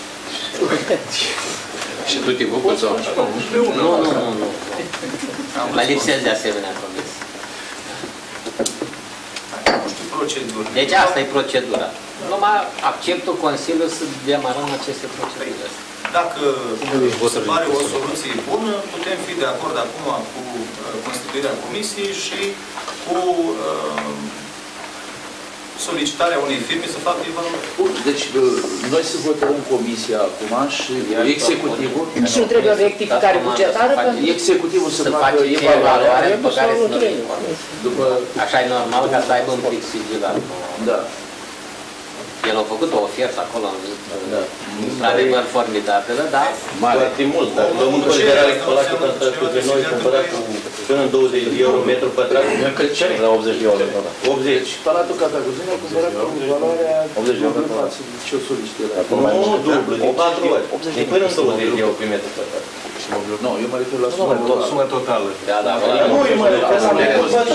Speaker 3: Și tu te bucuri sau?
Speaker 10: Nu. Mă lipsesc de asemenea comis. Deci asta e procedura. Numai acceptul Consiliului să demarăm aceste proceduri.
Speaker 18: Dacă se pare o soluție bună, putem fi de acord acum cu constituirea comisiei și cu solicitarea unei firme să facă evaluare.
Speaker 7: Deci, noi să votăm comisia acum și executivul...
Speaker 11: Și nu trebuie o rectificare bugetară?
Speaker 7: Executivul să facă evaluarea
Speaker 10: după care să nu așa e normal ca să aibă un pic sigilat.
Speaker 7: Da.
Speaker 10: El a făcut o ofertă acolo, într-adevăr formidabilă, dar...
Speaker 14: Foarte mult, dar domnul Considerare Colache pentru că noi cumpărat până în 20 de euro metru pătrat, la 80 de euro. 80.
Speaker 7: Palatul Catacuzine a cumpărat cu valoarea 80 de euro față de ce o solicitare.
Speaker 14: Nu, dublu, de 4 ori. De până în 20 de euro pe metru pătrat.
Speaker 7: Nu, eu mă refer la
Speaker 1: sumă totală.
Speaker 10: Da.
Speaker 14: Nu, eu mă refer la sumă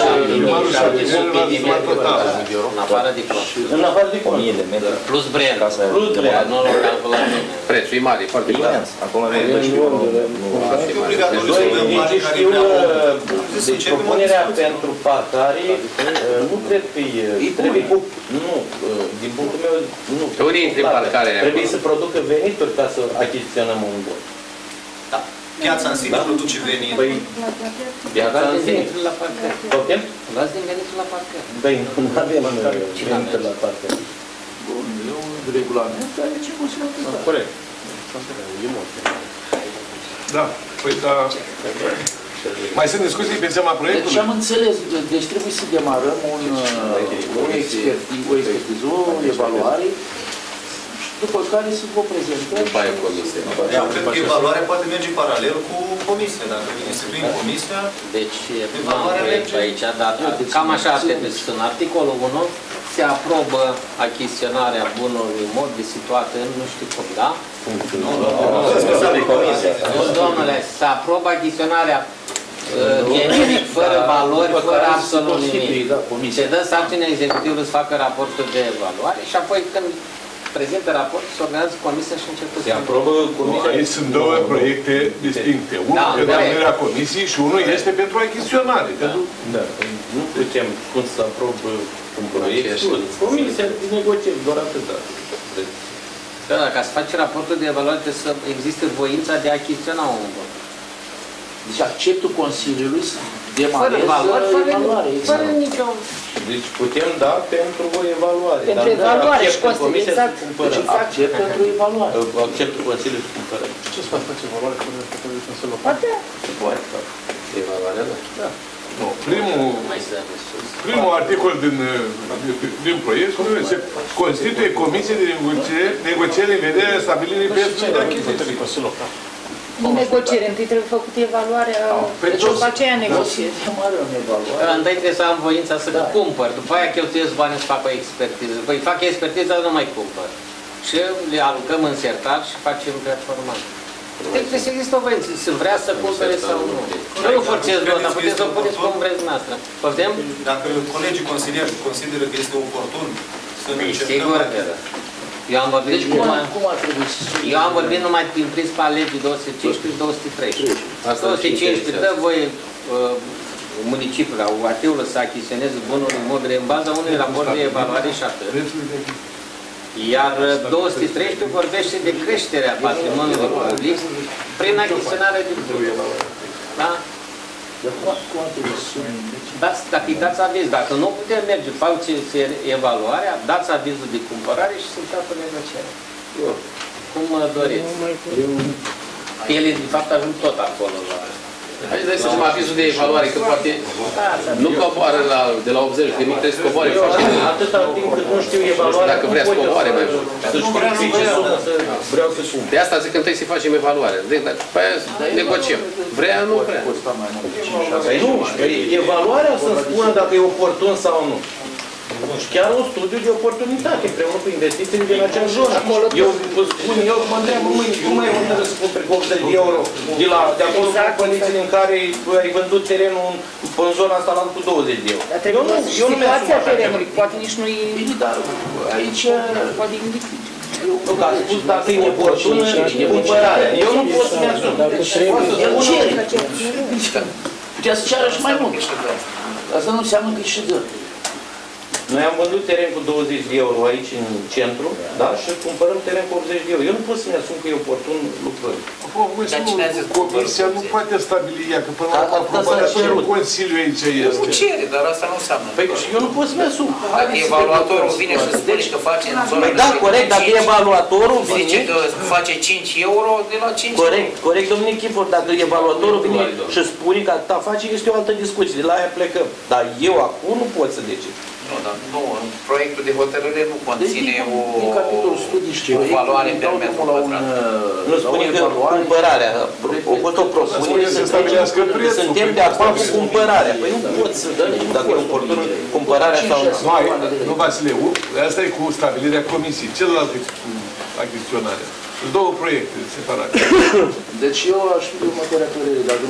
Speaker 10: totală. În afară de cont.
Speaker 14: În afară de cont.
Speaker 10: Plus brand.
Speaker 14: Plus brand.
Speaker 10: Nu l-am calculat.
Speaker 3: Prețul e mare, foarte clar.
Speaker 14: Acolo deci propunerea pentru parcare nu cred că trebuie cu... Nu, din punctul meu, nu. Trebuie să producă venituri ca să achiziționăm un bun.
Speaker 18: Piața în sine produce venit.
Speaker 14: Piața în sine.
Speaker 10: La parcare.
Speaker 14: Poftim?
Speaker 10: Luați din venitul la parcare.
Speaker 14: Băi, nu avem venituri la parcare.
Speaker 7: Bun, e un regulament care ce consideră?
Speaker 1: Corect. Da, păi da... Mai sunt discuții pe seama proiectului?
Speaker 7: Deci am înțeles, deci trebuie să demarăm o expertiză, o evaluare, după care să vă prezentăm.
Speaker 3: După aia comisie.
Speaker 18: Eu cred că evaluarea poate merge paralel cu comisia, dacă vine să prin comisia.
Speaker 10: Deci, evaluarea merge aici, dar cam așa ar trebui să sunt. Articolul 1 se aprobă achiziționarea bunurilor imobile situate în nu știu cum, da? Domnule, se aprobă achiziționarea generic, fără valori, fără absolut nimic. Se dă sarcina executivului să facă raportul de evaluare și apoi când prezintă raportul, se organizează comisia și începe să...
Speaker 14: Se aprobă comisia.
Speaker 1: Aici sunt două proiecte distincte. Unul pentru amenea comisiei și unul este pentru achiziționare.
Speaker 14: Da. Nu putem cum să aprobă un proiect. Comisia de negocieri, doar atât.
Speaker 10: Da, ca să faci raportul de evaluare trebuie să existe voința de a achiziționa un bun.
Speaker 7: Deci acceptul Consiliului să demareze
Speaker 10: evaluare. Fără nicio...
Speaker 14: Deci putem da pentru o evaluare.
Speaker 11: Pentru evaluare și Consiliul, exact.
Speaker 7: Accept pentru evaluare.
Speaker 14: Acceptul Consiliului și cumpărare.
Speaker 1: Ce să face evaluare fără Consiliul Local?
Speaker 11: Poate.
Speaker 14: Poate.
Speaker 3: Evaluarea, da.
Speaker 1: Nu, primul articol din proiect se constituie comisie de negociere în vederea stabilirii prețului de achiziție.
Speaker 11: Nu negociere, întâi trebuie făcută evaluarea, deci după aceea negociere.
Speaker 10: Întâi trebuie să am voința să cumpăr, după aia cheltuiesc bani să fac o expertiză. Păi fac expertiză, dar nu mai cumpăr. Și le aruncăm în sertar și facem performanță. Trebuie să există o voință, să vrea să cumpere sau nu. Nu forțez doar, dar puteți să o puneți cum vreți dumneavoastră. Poftim?
Speaker 18: Dacă colegii consilieri consideră că este oportun să încercăm...
Speaker 10: Sigur că da. Eu am vorbit numai prin principal legii 215 și 213. 215 dă voie municipiul, UAT-ul să achiziționeze bunuri imobile în baza unui raport de evaluare și atât. Iar 213 vorbește de creșterea patrimoniului public prin achiziționarea de bunuri. Da? Dacă îi dați aviz, dacă nu putem merge, faceți evaluarea, dați avizul de cumpărare și se înceapă negocierea. Cum doriți. Ele, de fapt, ajung tot acolo la...
Speaker 3: Haideți să facem avizul de evaluare, că poate nu coboară de la 80 de mii, trebuie să coboare foarte mult.
Speaker 14: Atâta timp cât nu știu evaluarea,
Speaker 3: dacă vrea să coboare mai mult.
Speaker 14: Să știu ce sumă vreau să spun.
Speaker 3: De asta zic că întâi să facem evaluare. După aia negociem. Vrea, nu vrea.
Speaker 14: Păi nu, evaluarea o să spună dacă e oportun sau nu. Și chiar un studiu de oportunitate, împreună cu investițiile din acea zonă. Eu spun, eu mă întreabă, nu mai hotără să cumperi 80 de euro de acolo cu condițiile în care ai vândut terenul în zona asta cu 20 de euro.
Speaker 11: Dar trebuie să situația terenului, poate nici nu e...
Speaker 14: Dar aici... Poate e dificil. Nu, că a spus dacă e oportună cumpărarea. Eu nu pot să-mi asum.
Speaker 7: El cere. Putea să ceară și mai mult. Asta nu înseamnă că și dă.
Speaker 14: Noi am vândut teren cu 20 de euro aici în centru, da? Și cumpărăm teren cu 80 de euro. Eu nu pot să-mi asum că e oportun lucrul.
Speaker 1: Comisia nu poate stabili ea, că până la urmă aprobarea și Consiliul aici este.
Speaker 19: Nu cere, dar asta nu înseamnă.
Speaker 14: Păi eu nu pot să-mi asum.
Speaker 19: Dacă evaluatorul vine și spune că face în zona...
Speaker 14: Păi da, corect, dacă evaluatorul vine...
Speaker 19: Zice că face 5 euro de la 5
Speaker 14: Corect, corect, domnule Chifor, dacă evaluatorul vine și spune că atâta face, este o altă discuție, de la aia plecăm. Dar eu acum nu pot să decid.
Speaker 19: Nu, dar nu, în proiectul de hotărâre nu conține o valoare pe metru pătrat.
Speaker 14: Nu spune că cumpărarea, o pot o propune să stabilească prețul. Suntem de acord cu cumpărarea. Păi nu pot să dăm, dacă e oportun cumpărarea sau nu.
Speaker 1: Nu, Vasile, asta e cu stabilirea comisiei, celălalt e cu achiziționarea. Sunt două proiecte separate.
Speaker 7: Deci eu aș fi următoarea părere, dacă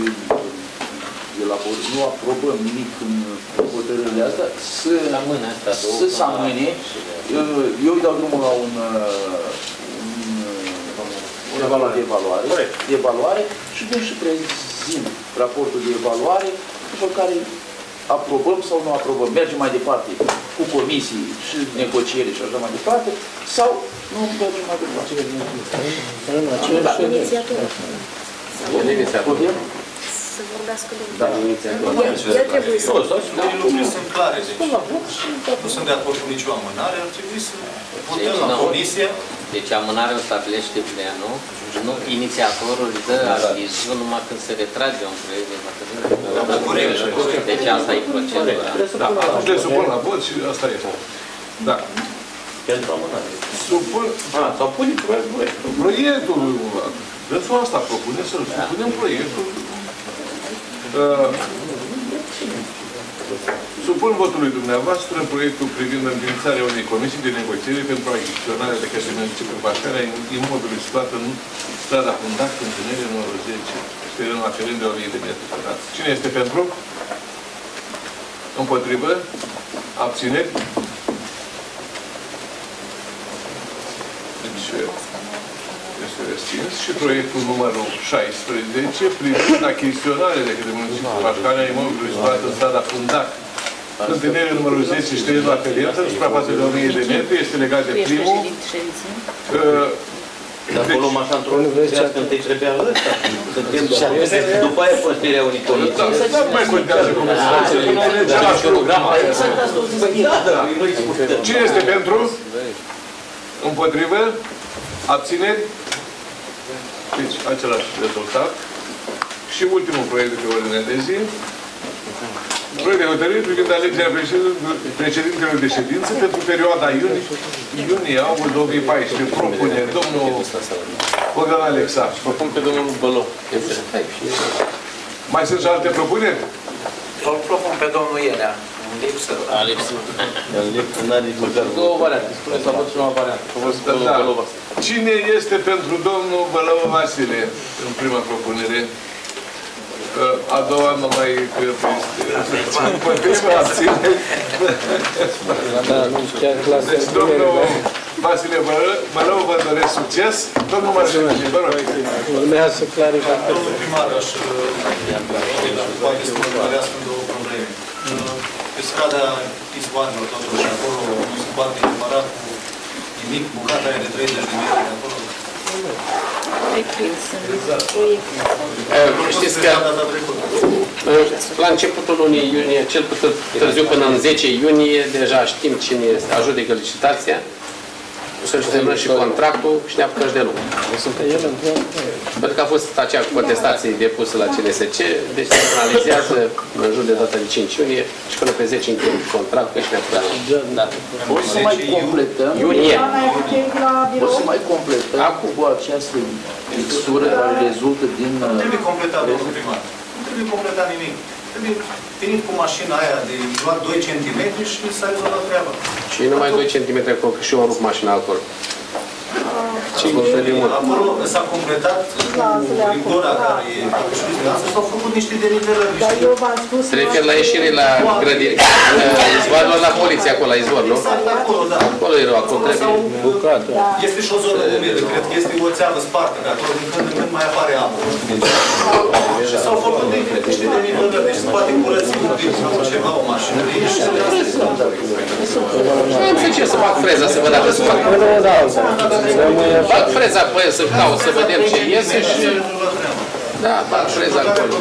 Speaker 7: nu aprobăm nimic în hotărârile astea, să se amâne. Eu îi dau drumul la un evaluare și vin și prezint raportul de evaluare după care aprobăm sau nu aprobăm. Mergem mai departe cu comisii și negociere și așa mai departe sau nu mergem mai departe.
Speaker 11: Să vorbească
Speaker 18: Da, el trebuie să... Lucrurile sunt clare, deci nu sunt de acord cu nicio amânare, ar trebui să votăm la comisie.
Speaker 10: Deci amânarea o stabilește planul, nu inițiatorul dă avizul numai când se retrage un proiect de hotărâre. Deci asta e procedura.
Speaker 1: Atunci le supun la vot și asta e. Da.
Speaker 14: Pentru amânare.
Speaker 1: Supun...
Speaker 14: sau pune proiectul.
Speaker 1: Proiectul. Pentru asta propune să-l supunem proiectul. Supun votului dumneavoastră proiectul privind înființarea unei comisii de negociere pentru achiziționarea de către municipiul Pașcarea imobilului situat în strada Fundac, Întâlnire numărul 10, terenul aferent de 1000 de metri pătrați. Cine este pentru? Împotrivă? Abțineri? Deci este respins. Și proiectul numărul 16 privind achiziționarea de către municipiul Pașcarea imobilului situat în strada Fundac, Întâlnire numărul 10 și terenul aferent, suprafață de 1000 de metri, este legat de primul.
Speaker 14: Dacă o luăm așa într-o crească, întâi trebuia ăsta. După aia păstirea unii comisii.
Speaker 1: Nu mai contează cum se Cine este pentru? Împotrivă? Abțineri? Deci, același rezultat. Și ultimul proiect de pe ordinea de zi. Proiect de hotărâre privind alegerea președintelor de ședință pentru perioada iunie-august 2014. Propune domnul Bogdan Alexa.
Speaker 4: Propun pe domnul Bălău.
Speaker 1: Mai sunt și alte propuneri?
Speaker 19: Îl propun pe domnul Ienea. În lipsă.
Speaker 14: În lipsă n-are nici măcar.
Speaker 4: Două variante. Spuneți să văd și o variantă.
Speaker 1: Cine este pentru domnul Bălău Vasile în prima propunere? A doua nu mai cred că este. Împotriva abține. Deci domnul Vasile Bălău vă doresc succes. Domnul Marșevici, vă rog.
Speaker 13: Urmează să clarificăm.
Speaker 18: Domnul primar, aș poate să mă gălească în două probleme. Pe strada Izbanilor, totuși, acolo nu se poate număra cu mic, bucata aia de 30 de metri de acolo.
Speaker 3: Știți că la începutul lunii iunie, cel puțin târziu până în 10 iunie, deja știm cine ajută licitația, să semnăm și contractul și ne apucăm și de lucru. Pentru că a fost acea contestație depusă la CNSC, deci se finalizează în jur de data de 5 iunie și până pe 10 încheiem contractul și ne apucăm.
Speaker 7: O să mai completăm.
Speaker 3: Iunie.
Speaker 7: O să mai completăm cu această mixtură care rezultă din...
Speaker 18: Nu trebuie completat, domnul primar. Nu trebuie completat nimic. Trebuie venit cu mașina aia de luat 2 cm și s-a rezolvat treaba.
Speaker 3: Și numai 2 cm acolo, că și eu am rupt mașina acolo.
Speaker 18: Acolo s-a completat rigora care e s-au făcut niște deliberări.
Speaker 3: Se refer la ieșire la grădini, izvorul la poliție acolo, la izvor, nu?
Speaker 18: Exact acolo, da.
Speaker 3: Acolo e rău, acolo trebuie bucată.
Speaker 18: Este și o zonă umedă, cred că este o țeavă spartă, că acolo din când în când mai apare apă. Și s-au făcut niște deliberări, deci se poate curăți un pic ceva, o mașină și să le
Speaker 3: am să ce să fac freza, să văd dacă se fac. Fac freza pe el să caut, să vedem ce iese și... Da, fac freza acolo.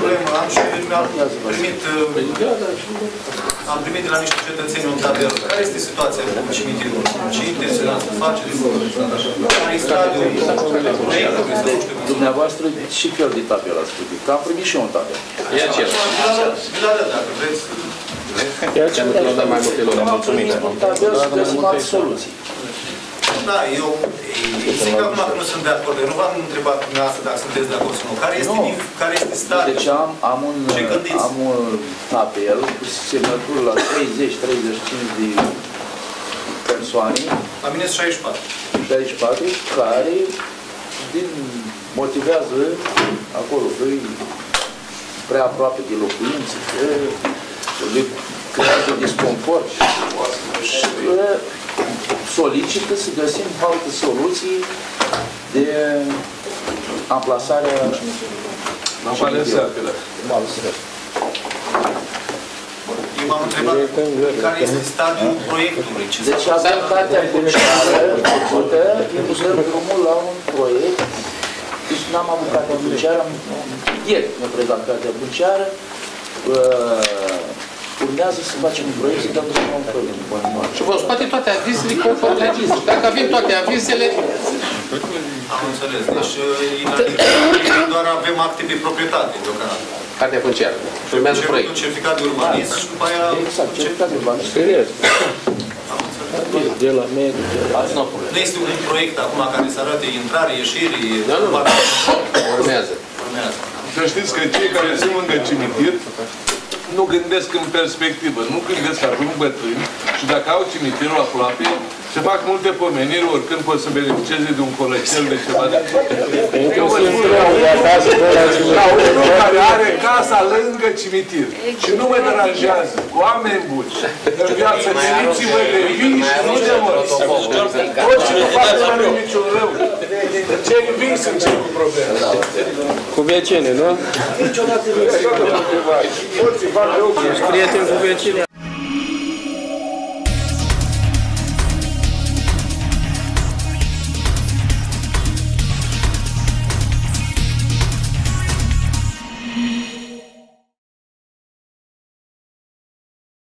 Speaker 18: Am primit de la niște cetățeni un tabel. Care este situația cu cimitirul? Ce intenționați să faceți? Care e stadiul?
Speaker 7: Dumneavoastră, ce fel de tabel ați primit? Că am primit și eu un tabel.
Speaker 3: E acela.
Speaker 18: Dacă vreți.
Speaker 3: E acela. Nu dăm mai multe lor. Mulțumim.
Speaker 7: Un tabel să găsim alte soluții.
Speaker 18: Da, eu zic acum că nu sunt de acord. Eu nu v-am întrebat dumneavoastră dacă sunteți de acord sau nu. Care este stadiul?
Speaker 7: Deci am un tabel cu semnături la 30-35 de persoane.
Speaker 18: La mine sunt 64.
Speaker 7: 64, care motivează acolo, că e prea aproape de locuințe, că le creează disconfort și solicită să găsim alte soluții de amplasare
Speaker 1: la Valensartele.
Speaker 18: Eu m-am întrebat care este stadiul proiectului.
Speaker 7: Deci avem cartea funciară făcută, dăm drumul la un proiect. Deci n-am avut cartea funciară, ieri mi-a predat cartea funciară. Urmează să facem un proiect, să dăm drumul la un proiect.
Speaker 3: Și vă scoate toate avizele conform legii. Dacă avem toate avizele...
Speaker 18: Am înțeles. Deci doar avem acte de proprietate deocamdată.
Speaker 3: Cartea funciară. Urmează proiect.
Speaker 18: Certificat de urbanism și după aia...
Speaker 7: Exact, certificat de urbanism.
Speaker 13: De la mediu.
Speaker 18: Nu este un proiect acum care să arate intrare, ieșire...
Speaker 3: Urmează.
Speaker 1: Să știți că cei care sunt lângă cimitir nu gândesc în perspectivă, nu gândesc că ajung bătrâni și dacă au cimitirul aproape, se fac multe pomeniri, oricând pot să beneficieze de un colăcel de ceva de... Unul care are casa lângă cimitir și nu mă deranjează, oameni buni, în viață, țineți-vă de vii și nu de morți. Orice nu fac nu are niciun rău. Cei vii sunt cei cu probleme.
Speaker 13: Cu vecine, nu?
Speaker 1: Niciodată nu se fac rău.
Speaker 13: Ești prieten cu vecine.